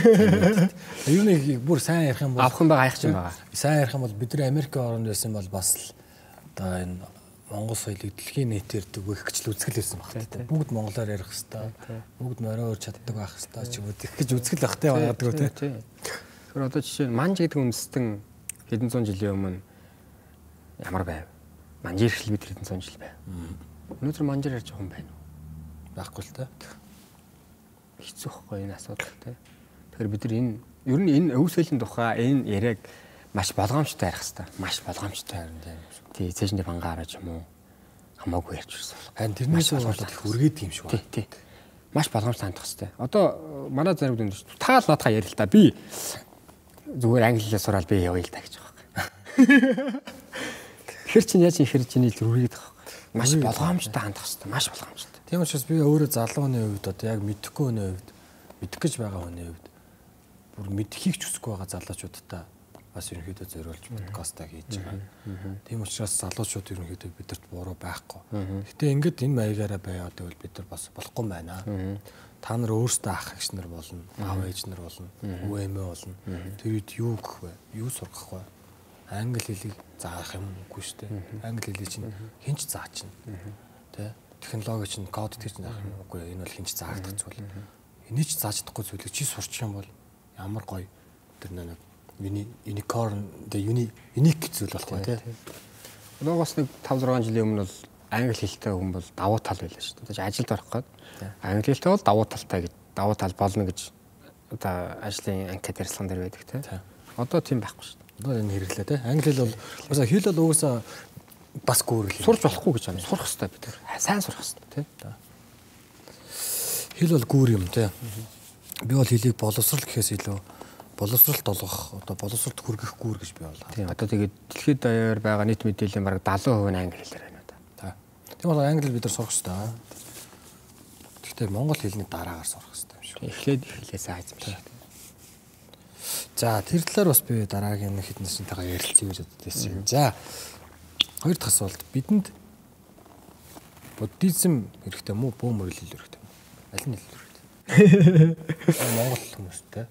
[SPEAKER 1] Ер нь бүр сайн ярих юм бол
[SPEAKER 2] авах юм байгаа айх юм байгаа.
[SPEAKER 1] Сайн ярих юм бол бид нар Америк орнд байсан бол бас л одоо энэ монгол соёлыг дэлхийн нийтээр түгээх үзэл байсан баг тийм. Бүгд монголоор ярих хэвээр. Бүгд морой өөр чаддаг байх хэвээр ч юм уу гэж үзэл байх тийм байгаадаг тийм.
[SPEAKER 2] Тэгэхээр одоо жишээ нь манж гэдэг үндэстэн хэдэн зуун жилийн өмнө ямар байв? Манжир хэл бид хэдэн зуун жил байв. Өнөөдөр манжир ярьж байгаа хүн байна уу?
[SPEAKER 1] Байхгүй л та.
[SPEAKER 2] Хэцүү байхгүй энэ асуудал те. Тэгэхээр бид нар энэ ер нь энэ өв соёлын тухай энэ яриаг маш болгоомжтой ярих хэрэгтэй. Маш болгоомжтой харин тийм. Тий, цэежиндээ бангаа хараач юм уу? Хамаагүй ярьж ирсэн.
[SPEAKER 1] Харин тэрнээс болоод их үргээд юм шиг байна.
[SPEAKER 2] Тий, тий. Маш болгоомжтой хандах хэрэгтэй. Одоо манай зарим дүнд та л наадхаа ярил л та. Би зүгээр англи хэлээ сураад би явъя л та гэж байгаа. Хэр чин яаж ихэр чиний л үргээд байгаа. Маш болгоомжтой хандах хэрэгтэй. Маш болгоомжтой.
[SPEAKER 1] Тийм учраас би өөрөө залууны үед одоо яг мэдэхгүй хүний үед мэдэх гэж байгаа хүний үед бүр мэдхийг ч хүсэхгүй байгаа залуучуудтай бас ерөнхийдөө зориулж подкастаа хийж байгаа. Тийм учраас залуучууд ерөнхийдөө бидэрт буруу байхгүй. Гэтэ ингээд энэ маягаараа байгаад байвал бид нар бас болохгүй байна. Та нар өөрсдөө ах эгч нар болно, аав ээж нар болно, хүү эмээ болно. Тэр үед юу гэх вэ? Юу сургах вэ? Англи хэлийг заах юм үгүй шүү дээ. Англи хэлийг чинь хинч зааж чинь. Тэ? Технологи чинь код гэж заах юм үгүй. Энэ бол хинч заагдах зүйл. Энийг ч зааж чадахгүй зүйлийг чи сурчих юм бол Ямар гоё тэр нэг unicorn the unique зүйл болохгүй тий.
[SPEAKER 2] Одоогоос нэг five six жилийн өмнө бол англи хэлтэй хүн бол давуу тал байлаа шүү дээ. Ажилд орох гээд англи хэлтэй бол давуу талтай гэж давуу тал болно гэж одоо ажлын анкет ярилцлаган дээр байдаг тий. Одоо тийм байхгүй шүү дээ.
[SPEAKER 1] Одоо энэ хэрэглээ тий. Англи хэл бол уусаа хэл бол уусаа бас гүүрэл.
[SPEAKER 2] Сурч болохгүй гэж байна. Сурах хэрэгтэй бид. Сайн сурах хэрэгтэй тий.
[SPEAKER 1] Хэл бол гүүр юм тий. Би бол хэлийг боловсрал гэхээс илүү боловсралт олгох одоо боловсралт хүргэх гүүр гэж би бодлоо.
[SPEAKER 2] Тийм одоо тэгээд дэлхийд даяар байгаа нийт мэдээллийн бараг seventy percent нь англи хэлээр байна да.
[SPEAKER 1] Тийм бол англи бид нар сурах хэрэгтэй. Гэхдээ монгол хэлний дараагаар сурах хэрэгтэй юм шиг.
[SPEAKER 2] Эхлээд эхлээсээ хайцсан шүү дээ.
[SPEAKER 1] За тэр талаар бас би дараагийн хэднэсэнтэйгээ ярилцъя гэж боддосэн. За хоёр дахь асуулт бидэнд буддизм хэрэгтэй мүү бөөм мөрөл хэл хэрэгтэй мүү? Аль нь хэл хэрэгтэй? Монгол хүмүүстэй.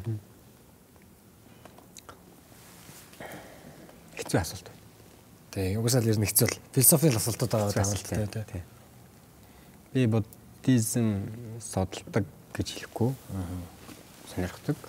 [SPEAKER 2] Хэцүү асуулт.
[SPEAKER 1] Тийм угсаал ер нь хэцүү л философийн асуултууд байгаа юм тийм.
[SPEAKER 2] Би буддизм судалдаг гэж хэлэхгүй. Сонирхдаг.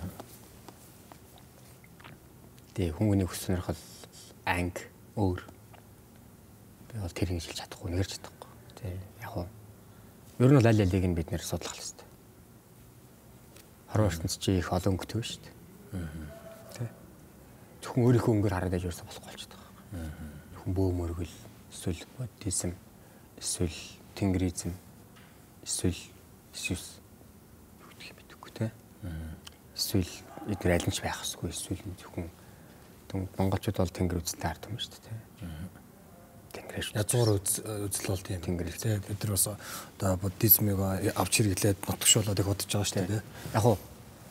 [SPEAKER 2] Тэгээ хүмүүний хүс сонирхол анги өөр. Би бол тэрийг хэлж чадахгүй, нэгэрч чадахгүй. Тий яг уу. Ер нь бол аль алийг нь бид нэр судлах хэрэгтэй. Хорвоо ертөнц чи их олон өнгөтэй шүү дээ. Тий. Зөвхөн өөрийнхөө өнгөөр хараад байж ерөөсө болохгүй болчихдог. Зөвхөн бөө мөргөл, эсвэл буддизм, эсвэл тенгризм, эсвэл эсвэл юу гэх юм бэ тий. Эсвэл эдгээр аль нь ч байх ёсгүй, эсвэл зөвхөн монголчууд бол тэнгэр үзэлтэй ард юм шүү дээ тий. Тэнгэрш
[SPEAKER 1] язгуур үзэл бол тийм тэнгэр тий. Бид нар бас одоо буддизмыг авч хэрэглээд нутгшуулаад их бодож байгаа шүү дээ.
[SPEAKER 2] Яг уу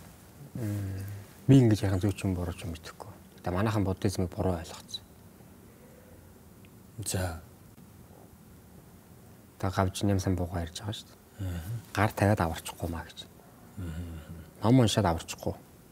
[SPEAKER 2] би ингэж яхан зөв ч юм буруу ч юм мэдэхгүй. Тэгээ манайхан буддизмыг буруу ойлгоцсон.
[SPEAKER 1] За.
[SPEAKER 2] Та гавж нэмсэн буугаа ярьж байгаа шүү дээ. Гар тавиад аварчихгүй маа гэж. Ном уншаад аварчихгүй.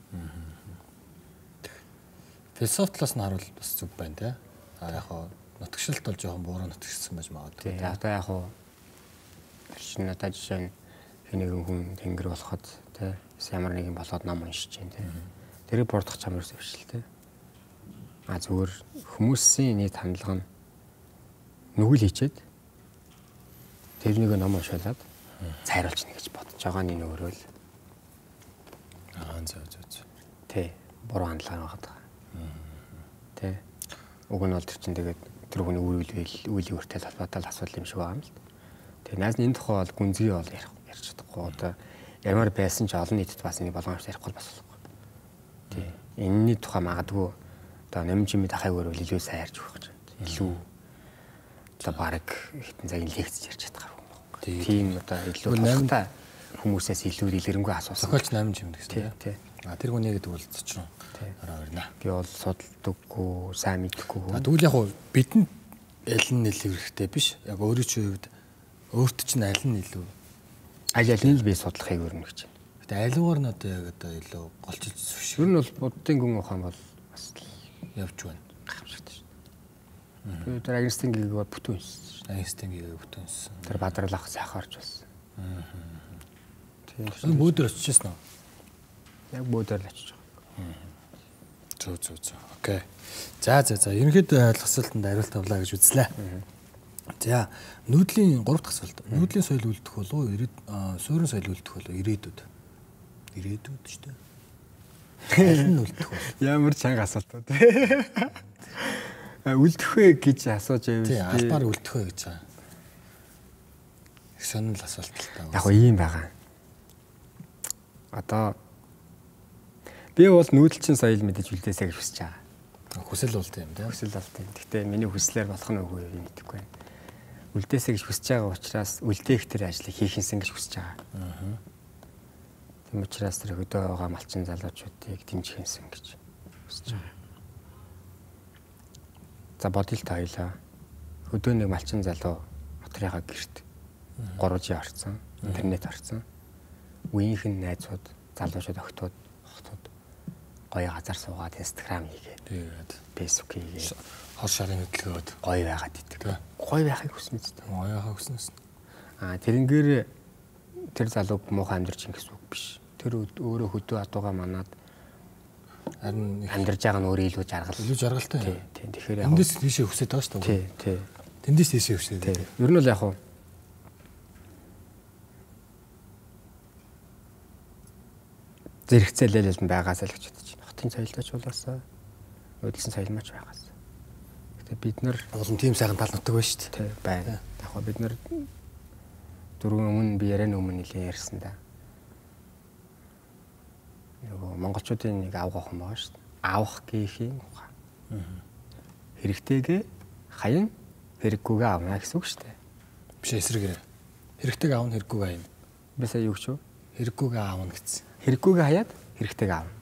[SPEAKER 1] Философи талаас нь харуул бас зүг байна тий. А яг хоо нутгшилт бол жоохон бууруу нутгшилсан байж магадгүй.
[SPEAKER 2] Тий. Одоо яг хоо чинь надад жишээ нь хэнийгэн хүн тэнгэр болоход тий ямар нэгэн болоод ном уншиж чинь тий. Тэрийг бурдах чам ерөөсөө биш л тий. А зүгээр хүмүүсийн нийт хандлага нь нүгэл хийчээд тэрнийг ном уншуулад цайруулчихна гэж бодож байгаа нь өөрөө л.
[SPEAKER 1] Аа зөө зөө зөө.
[SPEAKER 2] Тий. Буруу хандлага байгаа. Тэ. Уг нь бол тэр чинь тэгээд тэр хүний үйл үйл үүртэй холбоотой асуудал юм шиг байгаа юм л. Тэгээ найз нь энэ тухай бол гүнзгий бол ярих ярьж чадахгүй. Одоо ярмаар байсан ч олон нийтэд бас энийг болгоомж ярихгүй бас болохгүй. Тий. Энэний тухай магадгүй одоо нэмж юм дахайг өрөөл илүү сайн ярьж өгөх гэж байна. Илүү одоо баг хитэн цагийн лекц ярьж чадах юм байна. Тийм одоо илүү наймтай хүмүүсээс илүү дэлгэрэнгүй асуусан.
[SPEAKER 1] Зохиолч наймж юм гэсэн.
[SPEAKER 2] Тий.
[SPEAKER 1] А тэр хүний гэдэг бол цочрон. Араа ирнэ.
[SPEAKER 2] Би бол судалдаггүй, сайн мэддэггүй.
[SPEAKER 1] Тэгвэл яг хуу бидэнд аль нь нэлээд хэрэгтэй биш. Яг өөрөө чи хувьд өөрт чинь аль нь илүү
[SPEAKER 2] аль аль нь л би судлахыг өрнө гэж байна.
[SPEAKER 1] Гэтэ аливаар нь одоо яг одоо илүү голчилж зөвш.
[SPEAKER 2] Ер нь бол буддын гүн ухаан бол бас
[SPEAKER 1] явж байна.
[SPEAKER 2] Гайхамшигтай шүү. Би тэр Агнстингийг бүтэн уншсан.
[SPEAKER 1] Агнстингийг бүтэн уншсан.
[SPEAKER 2] Тэр бадралах сайхаарч болсон. Аа.
[SPEAKER 1] Тийм. Бөөдөр очижсэн уу?
[SPEAKER 2] Яг бөөдөр л очиж байгаа.
[SPEAKER 1] Зөө зөө зөө. Окей. За за за. Ерөнхийдөө асуултанд хариулт тавлаа гэж үзлээ. За, нүүдлийн гурав дахь асуулт. Нүүдлийн соёл үлдэх болов уу? Ирээд суурин соёл үлдэх болов уу? Ирээдүйд. Ирээдүйд шүү дээ. Аль нь үлдэх вэ?
[SPEAKER 2] Ямар чанга асуулт вэ? Үлдэх вэ гэж асууж байвал
[SPEAKER 1] тий, албаар үлдэх вэ гэж байгаа. Их сонирхол асуулт л таа.
[SPEAKER 2] Яг нь ийм байгаа. Одоо би бол нүүдэлчин соёл мэдэж үлдээсэй гэж хүсэж байгаа.
[SPEAKER 1] Хүсэл бол тийм тийм.
[SPEAKER 2] Хүсэл бол тийм. Гэхдээ миний хүслээр болох нь үгүй юм мэдэхгүй байна. Үлдээсэй гэж хүсэж байгаа учраас үлдээх тэр ажлыг хийхинсэн гэж хүсэж байгаа. Аа. Тийм учраас тэр хөдөө байгаа малчин залуучуудыг дэмжихэнсэн гэж хүсэж байгаа. За бодъё л та хоёлаа. Хөдөө нэг малчин залуу хотрынхаа гэрт гурван жи орсон, интернет орсон. Үеийнхэн найзууд, залуучууд, охтууд, охтууд гоё газар суугаад Instagram хийгээд
[SPEAKER 1] тэгээд
[SPEAKER 2] Facebook хийгээд
[SPEAKER 1] хор шарын хөдөлгөөд
[SPEAKER 2] гоё байгаад идэг. Гоё байхыг хүснэ зү.
[SPEAKER 1] Гоё байхыг хүснэ.
[SPEAKER 2] Аа тэрнгээр тэр залуу муухай амьдарч ин гэсэн үг биш. тэр өөрөө хөдөө адууга манад
[SPEAKER 1] харин
[SPEAKER 2] амьдарч байгаа нь өөрөө илүү жаргал.
[SPEAKER 1] илүү жаргалтай.
[SPEAKER 2] Тийм. Тийм. Тэгэхээр яг
[SPEAKER 1] эндээс тийшээ өсөд байгаа шүү дээ.
[SPEAKER 2] тий, тий.
[SPEAKER 1] Тэндээс тийшээ өсөд.
[SPEAKER 2] Тий. Ер нь бол яг хуу зэрэгцээлэл нь байгаас л гэж бодож байна. Хотын соёлдоч болоосаа нүүдэлсэн соёлмаач байгаас. Гэтэ бид нар
[SPEAKER 1] болон тийм сайхан тал нутаг байна шүү дээ.
[SPEAKER 2] байна. Яг хоо бид нар дөрвөн өмнө би ярианы өмнө нэлээд ярьсан да. Нөгөө монголчуудын нэг авах хүн байгаа шүү дээ. Авах гэхийн ухаан. Хэрэгтэйгээ хаян хэрэггүйгээ авна гэсэн үг шүү дээ.
[SPEAKER 1] Биш эсрэгээрээ. Хэрэгтэйг аавна хэрэггүйгээ хаяна.
[SPEAKER 2] Би сая юу гэж вэ?
[SPEAKER 1] Хэрэггүйгээ аавна гэсэн.
[SPEAKER 2] Хэрэггүйгээ хаяад хэрэгтэйгээ авна.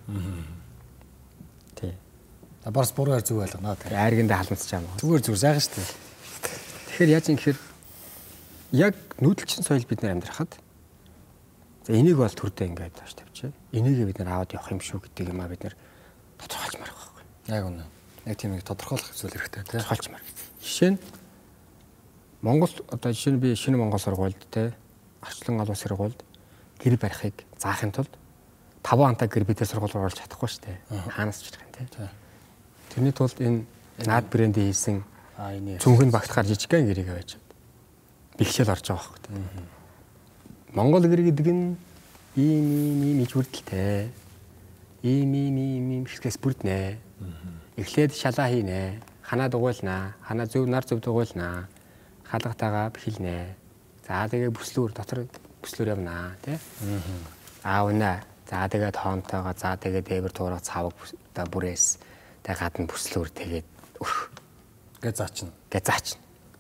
[SPEAKER 2] Тий.
[SPEAKER 1] Та барс буруугаар зүг ойлгоно тий.
[SPEAKER 2] Айргэндээ халмцж байгаа юм.
[SPEAKER 1] Зүгээр зүгээр сайхан шүү дээ.
[SPEAKER 2] Тэгэхээр яаж юм гэхээр яг нүүдэлчин соёл бид нар амьдрахад за энийг бол төрдөө ингээд тааш тавьчих. Энийг бид нар аваад явах юм шүү гэдэг юм а бид нар тодорхойлж марах байхгүй.
[SPEAKER 1] Яг үнэ. Яг тийм нэг тодорхойлох зүйл хэрэгтэй тий.
[SPEAKER 2] Тодорхойлж марах. Жишээ нь Монгол одоо жишээ нь би шинэ Монгол сургуульд тий арчлан алуун сургуульд гэр барихыг заахын тулд таван антаа гэр бидээ сургуулиур орж чадахгүй шүү дээ. Хаанаас ч чадах юм тий. Тэрний тулд энэ наад брэндийн хийсэн
[SPEAKER 1] аа энэ
[SPEAKER 2] цүнхэн багтахаар жижигхэн гэрийг аваач. Бэлхшээл орж байгаа байхгүй тий. Монгол гэр гэдэг нь ийм ийм ийм иж бүрдэлтэй. Ийм ийм ийм ийм хэсгээс бүрднэ. Эхлээд шалаа хийнэ. Ханаа дугуйлнаа. Ханаа зөв нар зөв дугуйлнаа. Хаалгатайгаа бэхэлнэ. За тэгээ бүслүүр дотор бүслүүр явнаа тий. Аавна. За тэгээд хоонтойгоо за тэгээд дээвэр туурах цаваг одоо бүрээс тэг гадна бүслүүр тэгээд өөх
[SPEAKER 1] гэ заачна.
[SPEAKER 2] Гэ заачна.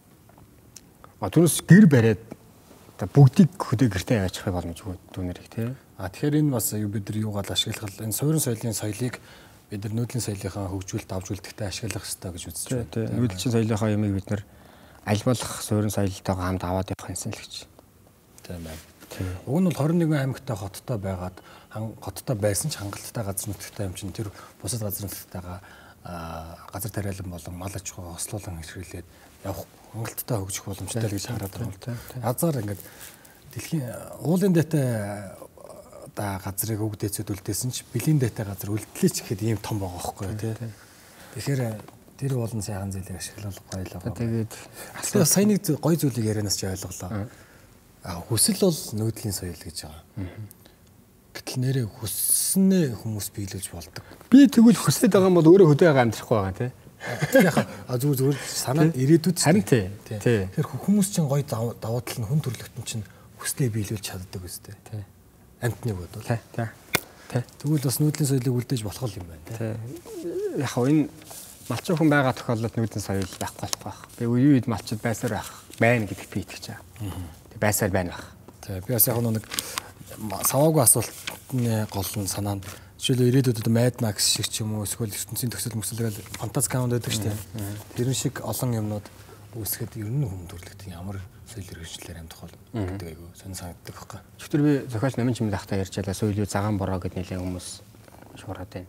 [SPEAKER 2] А түүнээс гэр бариад одоо бүгдийг хөдөө гэртээ яваачих боломж дүүнэрийг тий.
[SPEAKER 1] А тэгэхээр энэ бас бид нар юугаар ашиглах энэ суурин соёлын соёлыг бид нар нүүдлийн соёлынхаа хөгжүүлэлт давжуулалттай ашиглах хэрэгтэй гэж үзэж байна.
[SPEAKER 2] Нүүдэлчин соёлынхаа юмыг бид нар аль болох суурин соёлтойгоо хамт аваад явах юмсан л гэж.
[SPEAKER 1] Тийм байна. Уг нь бол хорин нэгэн аймагтай хоттой байгаад хоттой байсан ч хангалттай газар нутгтай юм чинь тэр бусад газар нутгатайгаа газар тариалан болон мал аж ахуйг хослуулан хэрэглээд явах хангалттай хөгжих боломжтой л гэж хараад байна. Язгаар ингээд дэлхийн уулын дэйтэй одоо газрыг өг дээцүүд үлдээсэн ч бэлгийн дэйтэй газар үлдлээч гэхэд ийм том байгаа байхгүй тий. Тэгэхээр тэр болон сайхан зүйлийг ашиглах гоё л байгаа.
[SPEAKER 2] Тэгээд
[SPEAKER 1] асуу сайн нэг гоё зүйлийг ярианаас ч ойлголоо. Хүсэл бол нүүдлийн соёл гэж байгаа. Гэтэл нэрээ хүссэнээ хүмүүс биелүүлж болдог.
[SPEAKER 2] Би тэгвэл хүсээд байгаа юм бол өөрөө хөдөө байгаа амьдрахгүй байгаа тий.
[SPEAKER 1] Яг а зүгээр зүгээр санаа ирээдүйд
[SPEAKER 2] харин тий. Тий.
[SPEAKER 1] Тэгэхээр хүмүүс чинь гоё давуу тал нь хүн төрлөختөн чинь хүслээ биелүүлж чаддаг үстэй.
[SPEAKER 2] Тий.
[SPEAKER 1] Амтныг бодвол.
[SPEAKER 2] Тий. Тий.
[SPEAKER 1] Тэгвэл бас нүүдлийн соёлыг үлдээж болох юм байна тий.
[SPEAKER 2] Яг хоо энэ малчин хүн байгаа тохиолдолд нүүдлийн соёл байхгүй болох байх. Би үе үед малчид байсаар байх байна гэдэгт би итгэж байгаа. Тэг байсаар байна байх.
[SPEAKER 1] Тий. Би бас яг нэг саваагүй асуултны гол нь санаа нь жишээлбэл ирээдүйд Mad Max шиг ч юм уу эсвэл ертөнцийн төсөл мөсөлгээл фантази каунд байдаг шүү дээ. Тэрэн шиг олон юмнууд үүсгэхэд ер нь хүн төрлөخت ямар соёл хэрэгжлээр амьдах бол гэдэг айгу сонь санагддаг байхгүй.
[SPEAKER 2] Чөтөр би зохиолч Номын Чимэл ахтай ярьжалаа соёлын цагаан бороо гэд нэлээд хүмүүс шуураад байна.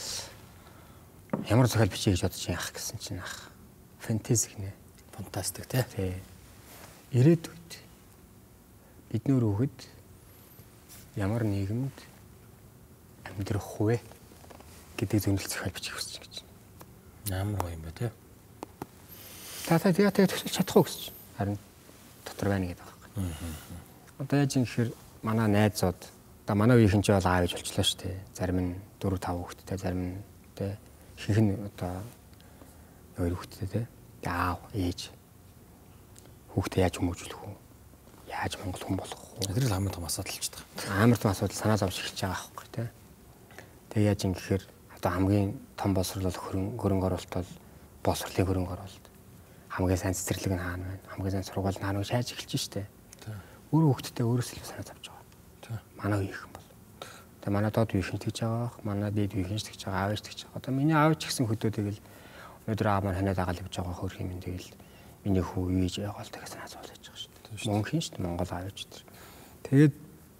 [SPEAKER 2] Ямар зохиол бичиж гэж бодож яах гэсэн чинь ах фэнтези гинэ.
[SPEAKER 1] Фантастик тий.
[SPEAKER 2] Ирээдүйд бидний хүүхэд ямар нийгэмд амьдрах вэ гэдэг зөвнөл зохиол бичих хүсэж гэж.
[SPEAKER 1] Ямар гоё юм бэ тий.
[SPEAKER 2] Та та тэгээ тэгээ төсөлж чадахгүй гэж. Харин дотор байна гэдэг байгаа юм. Одоо яаж юм гэхээр манай найзууд одоо манай үеийнхэн ч бол аав ээж болчлоо шүү дээ. Зарим нь дөрөв тав хүүхэдтэй, зарим нь тий ихэнх нь одоо хоёр хүүхэдтэй тий. Аав ээж хүүхдээ яаж хүмүүжүүлэх вэ? Яаж монгол хүн болох вэ?
[SPEAKER 1] Тэр л хамгийн том асуудал ч таа.
[SPEAKER 2] Амар том асуудал санаа зовж эхэлж байгаа байхгүй тий. Тэг яаж юм гэхээр одоо хамгийн том боловсрол хөрөнгө хөрөнгө оруулалт бол боловсролын хөрөнгө оруулалт. Хамгийн сайн цэцэрлэг нь хаана байна? Хамгийн сайн сургууль нь хаана вэ? Шааж эхэлж штэ. Өөрөө хөвгтдээ өөрөөс илүү санаа зовж байгаа. Манай үеийнхэн бол. Тэгээ манай доод үеийнхэн тэгж байгаа. Манай дээд үеийнхэн тэгж байгаа. Аав ээж тэгж байгаа. Одоо миний аав ч гэсэн хөдөө тэгэл өнөөдөр аав маань ханиад агаал явж байгаа хөрх юм тэгэл миний хүү ээж байгаа л тэгээ санаа зовж байгаа штэ. Монголын штэ Монгол аав ээж тэр. Тэгээд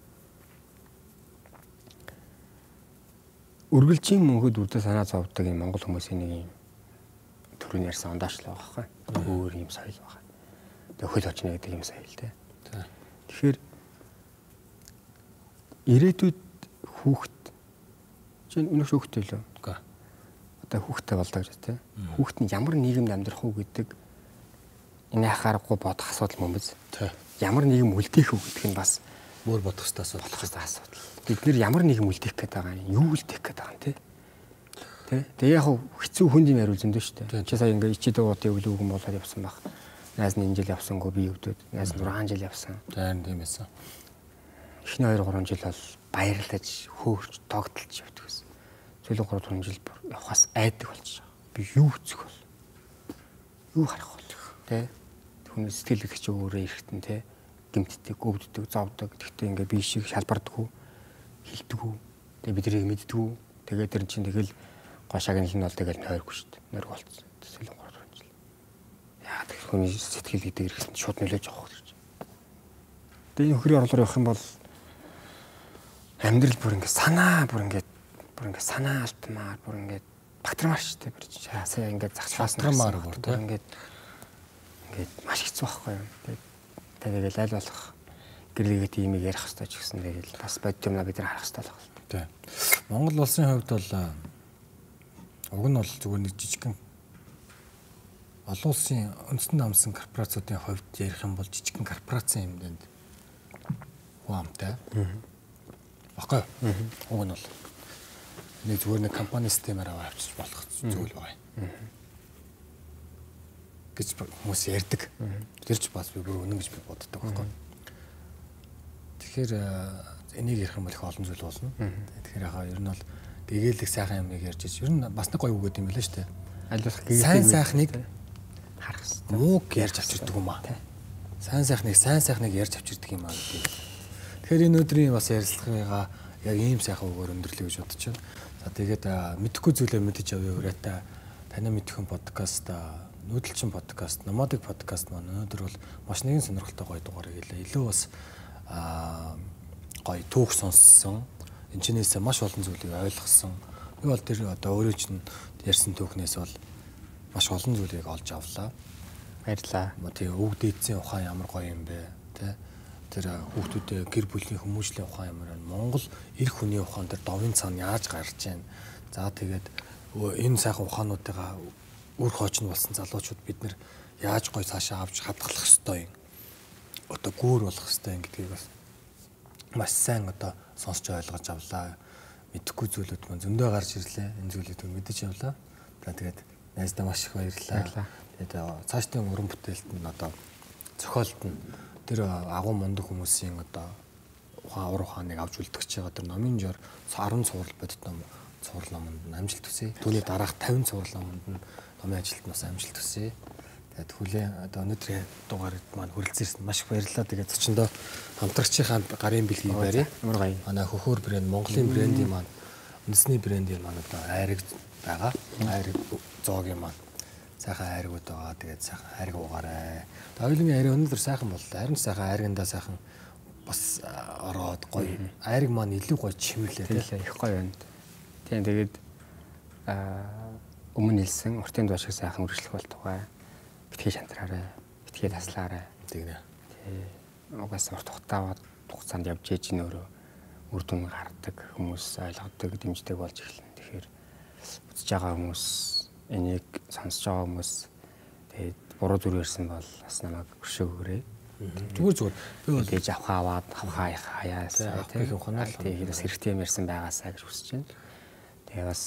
[SPEAKER 2] үргэлжийн мөнхөд үрдэ санаа зовдөг юм монгол хүмүүсийн нэг юм төрөний ярьсан ондаачлаа байгаа байхгүй. Өөр юм соёл байгаа. Тэгээ хөл очно гэдэг юм соёл те. Тэгэхээр ирээдүйд хүүхэд чинь өнөөш хүүхдтэй лөө.
[SPEAKER 1] Үгүй.
[SPEAKER 2] Одоо хүүхдтэй болдог гэж тий. Хүүхэд нь ямар нийгэмд амьдрах уу гэдэг энэ хахаарахгүй бодох асуудал мөн биз.
[SPEAKER 1] Тий.
[SPEAKER 2] Ямар нийгэм үлдээх үү гэдэг нь бас
[SPEAKER 1] өөр бодох хэрэгтэй асуудал.
[SPEAKER 2] Бодох хэрэгтэй асуудал. Бид нэр ямар нийгэм үлдээх гээд байгаа юм, юу үлдээх гээд байгаа юм тий. Тэ. Тэгээ яг хэцүү хүнд юм яриул зөндөө шүү дээ. Чи сая ингээ ичээд уудын өвлөөгөн болоод явсан баг. Найз нь энэ жил явсангүй би өвдөд. Найз нь дөрвөн жил явсан.
[SPEAKER 1] Тийм тийм байсан.
[SPEAKER 2] Эхний хоёр гурван жил бол баярлаж, хөөрч, тогтолж явдаг гэсэн. Сүүлийн гурав дөрвөн жил явахаас айдаг болчих. Би юу үзэх бол? Юу харах бол? Тэ. Хүний сэтгэл их ч өөрөө эрэхтэн тэ. Гимтдэг, өвддөг, зовдөг. Тэгтээ ингээ би шиг шалбардаггүй, хилдэггүй. Тэгээ биднийг мэддэггүй. Тэгээ тэр чинь тэгэл гошааг нь л бол тэгэл нойргүй шүү дээ. Нойрг болцсон. Сүүлийн гурав дөрвөн жил. Яа тэр хүний сэтгэл гэдэг эрэхтэн шууд нөлөөж авах гэж. Тэгээ энэ хөрийн орлоор явах юм бол амьдрал бүр ингээ санаа бүр ингээ бүр ингээ санаа алтмаар бүр ингээ багтрамаар шүү дээ. Би чаасаа ингээ загсаасмаар бүр тийм ингээ ингээ маш хэцүү байхгүй юу. Тэгээд аль болох гэрлэгээ тиймийг ярих хэрэгтэй ч гэсэн тэгэл бас бодит юмна бид нар харах хэрэгтэй л байна.
[SPEAKER 1] Тийм. Монгол улсын хувьд бол уг нь бол зүгээр нэг жижигхэн олон улсын үндэстэн намсан корпорациудын хувьд ярих юм бол жижигхэн корпорацийн хэмжээнд хуамтай. Баггүй. Уг нь бол нэг зүгээр нэг компани системээр авчиж болох зүйл байна. гэж хүмүүс ярьдаг. Тэр ч бас би бүр үнэн гэж би боддог байхгүй. Тэгэхээр энийг ярих юм бол их олон зүйл болно. Тэгэхээр яхаа ер нь бол дээгээлэх сайхан юмыг ярьж ич. Ер нь бас нэг гоё үг гэдэг юм байна шүү дээ. Аль болох сайн сайхныг харах хэрэгтэй. Мууг ярьж авчирдаг юм аа. Сайн сайхныг сайн сайхныг ярьж авчирдаг юм аа гэдэг. Тэгэхээр энэ өдрийн бас ярилцлагыгаа яг ийм сайхан үгээр өндөрлөе гэж бодож байна. За тэгээд мэдэхгүй зүйлээ мэдэж авъя ураатай. Таны мэдхэн подкаст, нүүдэлчин подкаст, номадик подкаст маань өнөөдөр бол маш нэгэн сонирхолтой гоё дугаарыг хэлээ. Илүү бас гоё түүх сонссон. Энэчнээс маш олон зүйлийг ойлгосон. Би бол тэр одоо өөрөө чинь ярьсан түүхнээс бол маш олон зүйлийг олж авлаа.
[SPEAKER 2] Баярлалаа.
[SPEAKER 1] Тэгээ өвөг дээдсийн ухаан ямар гоё юм бэ, тэ? Тэр хүүхдүүдээ гэр бүлийн хүмүүжлийн ухаан ямар вэ? Монгол эр хүний ухаан дээр довын цаана яаж гарч ийн? За тэгээд энэ сайхан ухаануудыгаа үр хооч нь болсон залуучууд бид нэр яаж гоё цаашаа авч хадгалах ёстой юм. Одоо гүүр болох ёстой юм гэдгийг бас маш сайн одоо сонсч ойлгож авлаа. Мэдэхгүй зүйлүүд маань зөндөө гарч ирлээ. Энэ зүйлүүдийг мэдэж явлаа. За тэгээд найздаа маш их баярлалаа. Тэгээд цаашдын уран бүтээлд нь одоо зохиолт нь тэр агуу мундаг хүмүүсийн одоо ухаан ур ухааныг авч үлдчихэж байгаа тэр номын жор саран цуврал бодит ном цуврал номонд нь амжилт хүсье. Түүний дараах тавин цуврал номонд нь номын ажилд нь бас амжилт хүсье. Тэгээд хүлээн одоо өнөөдрийн дугаард маань хүрэлцээрсэн маш их баярлалаа. Тэгээд зочиндоо хамтрагчийн гарын бэлгийг барья.
[SPEAKER 2] Ямар гоё.
[SPEAKER 1] Манай хөхөр брэнд, Монголын брендийн маань үндэсний брендийн маань одоо айраг байгаа. Айраг зоогийн маань сайхан айрагуд байгаа. Тэгээд сайхан айраг уугаарай. Хоёулынгийн айраг өнөөдөр сайхан боллоо. Харин сайхан айрагандаа сайхан бас ороод гоё. Айраг маань илүү гоё чимэрлээ.
[SPEAKER 2] Тийм их гоё байна. Тийм тэгээд аа өмнө хэлсэн уртын дуу шиг сайхан үргэлжлэх бол тухай битгий шантраарай. Битгий таслаарай.
[SPEAKER 1] Тэгнэ.
[SPEAKER 2] Тий. Угаас урт хугацаанд хугацаанд явж ээж нь өөрөө үр дүн гаргадаг хүмүүс ойлгодог, дэмждэг болж эхэлнэ. Тэгэхээр үзэж байгаа хүмүүс энийг сонсож байгаа хүмүүс тэгээд буруу зүйл ярьсан бол бас намайг өршөөгөөрэй.
[SPEAKER 1] Зүгээр зүгээр.
[SPEAKER 2] Би бол ээж авах аваад авхаа хаяасаа
[SPEAKER 1] тийм ухаанаа л
[SPEAKER 2] тэгээд бас хэрэгтэй юм ярьсан байгаасаа гэж хүсэж байна. Тэгээ бас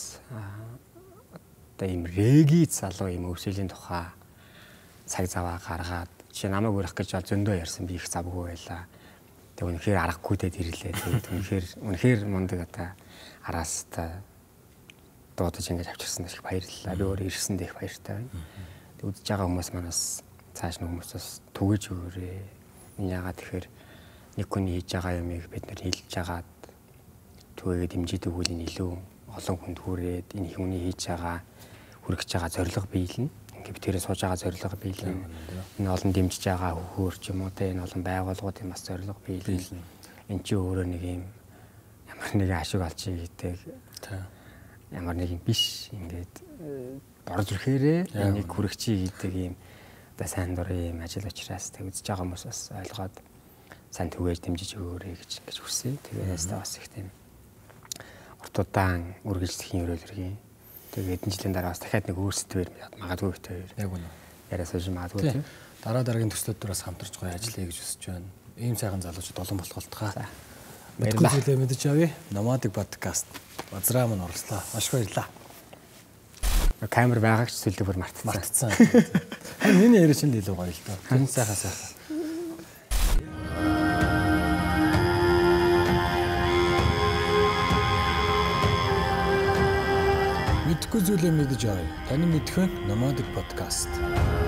[SPEAKER 2] одоо ийм реги залуу ийм өвсөлийн тухай цаг заваа гаргаад чи намайг өрөх гэж бол зөндөө ярьсан би их завгүй байлаа. Тэг үнэхээр аргагүй дээд ирлээ. Тэгээд үнэхээр үнэхээр мундаг одоо араас та дуудаж ингэж авчирсан их баярлалаа. Би өөрөө ирсэн дэх баяртай байна. Тэг үзэж байгаа хүмүүс манаас цааш нь хүмүүсээс түгэж өгөөрэй. Энэ яагаад тэгэхээр нэг хүний хийж байгаа юмыг бид нэр хэлж жагаад түгээгээ дэмжиж өгвөл энэ илүү олон хүнд хүрээд энэ хүний хийж байгаа хүрэж байгаа зорилго биелнэ. Ингээ би тэрээ сууж байгаа зорилго биелнэ. Энэ олон дэмжиж байгаа хөхөр ч юм уу те энэ олон байгууллагуудын бас зорилго биелнэ. Энд чи өөрөө нэг юм ямар нэгэн ашиг олж ийдэг. Ямар нэг юм биш ингээд борж ирэхээрээ энийг хүрэгчий гэдэг юм одоо сайн дурын юм ажил учраас тэг үзэж байгаа хүмүүс бас ойлгоод сайн түгээж дэмжиж өгөөрэй гэж ингэж хүсэе. Тэгээд ястаа бас их тийм урт удаан үргэлжлэхийн өрөөлөргийн. Тэгээд эдэн жилийн дараа бас дахиад нэг өөрсдөө магадгүй битээ.
[SPEAKER 1] Яг үнэ.
[SPEAKER 2] Яриа сууж магадгүй тийм.
[SPEAKER 1] Дараа дараагийн төслүүд дээрээс хамтарч гоё ажиллая гэж хүсэж байна. Ийм сайхан залуучууд олон болох болтугай. Мэдгүй зүйлээ мэдэж авъя. Nomadic podcast базраа мань орлоо. Маш их баярлалаа.
[SPEAKER 2] Камер байгааг ч сүлдээ бүр мартцсан.
[SPEAKER 1] Мартцсан. Миний яриа чинь илүү гоё л доо. Тэр сайхан сайхан. Мэдгүй зүйлээ мэдэж авъя. Таны мэдхүйн Nomadic podcast.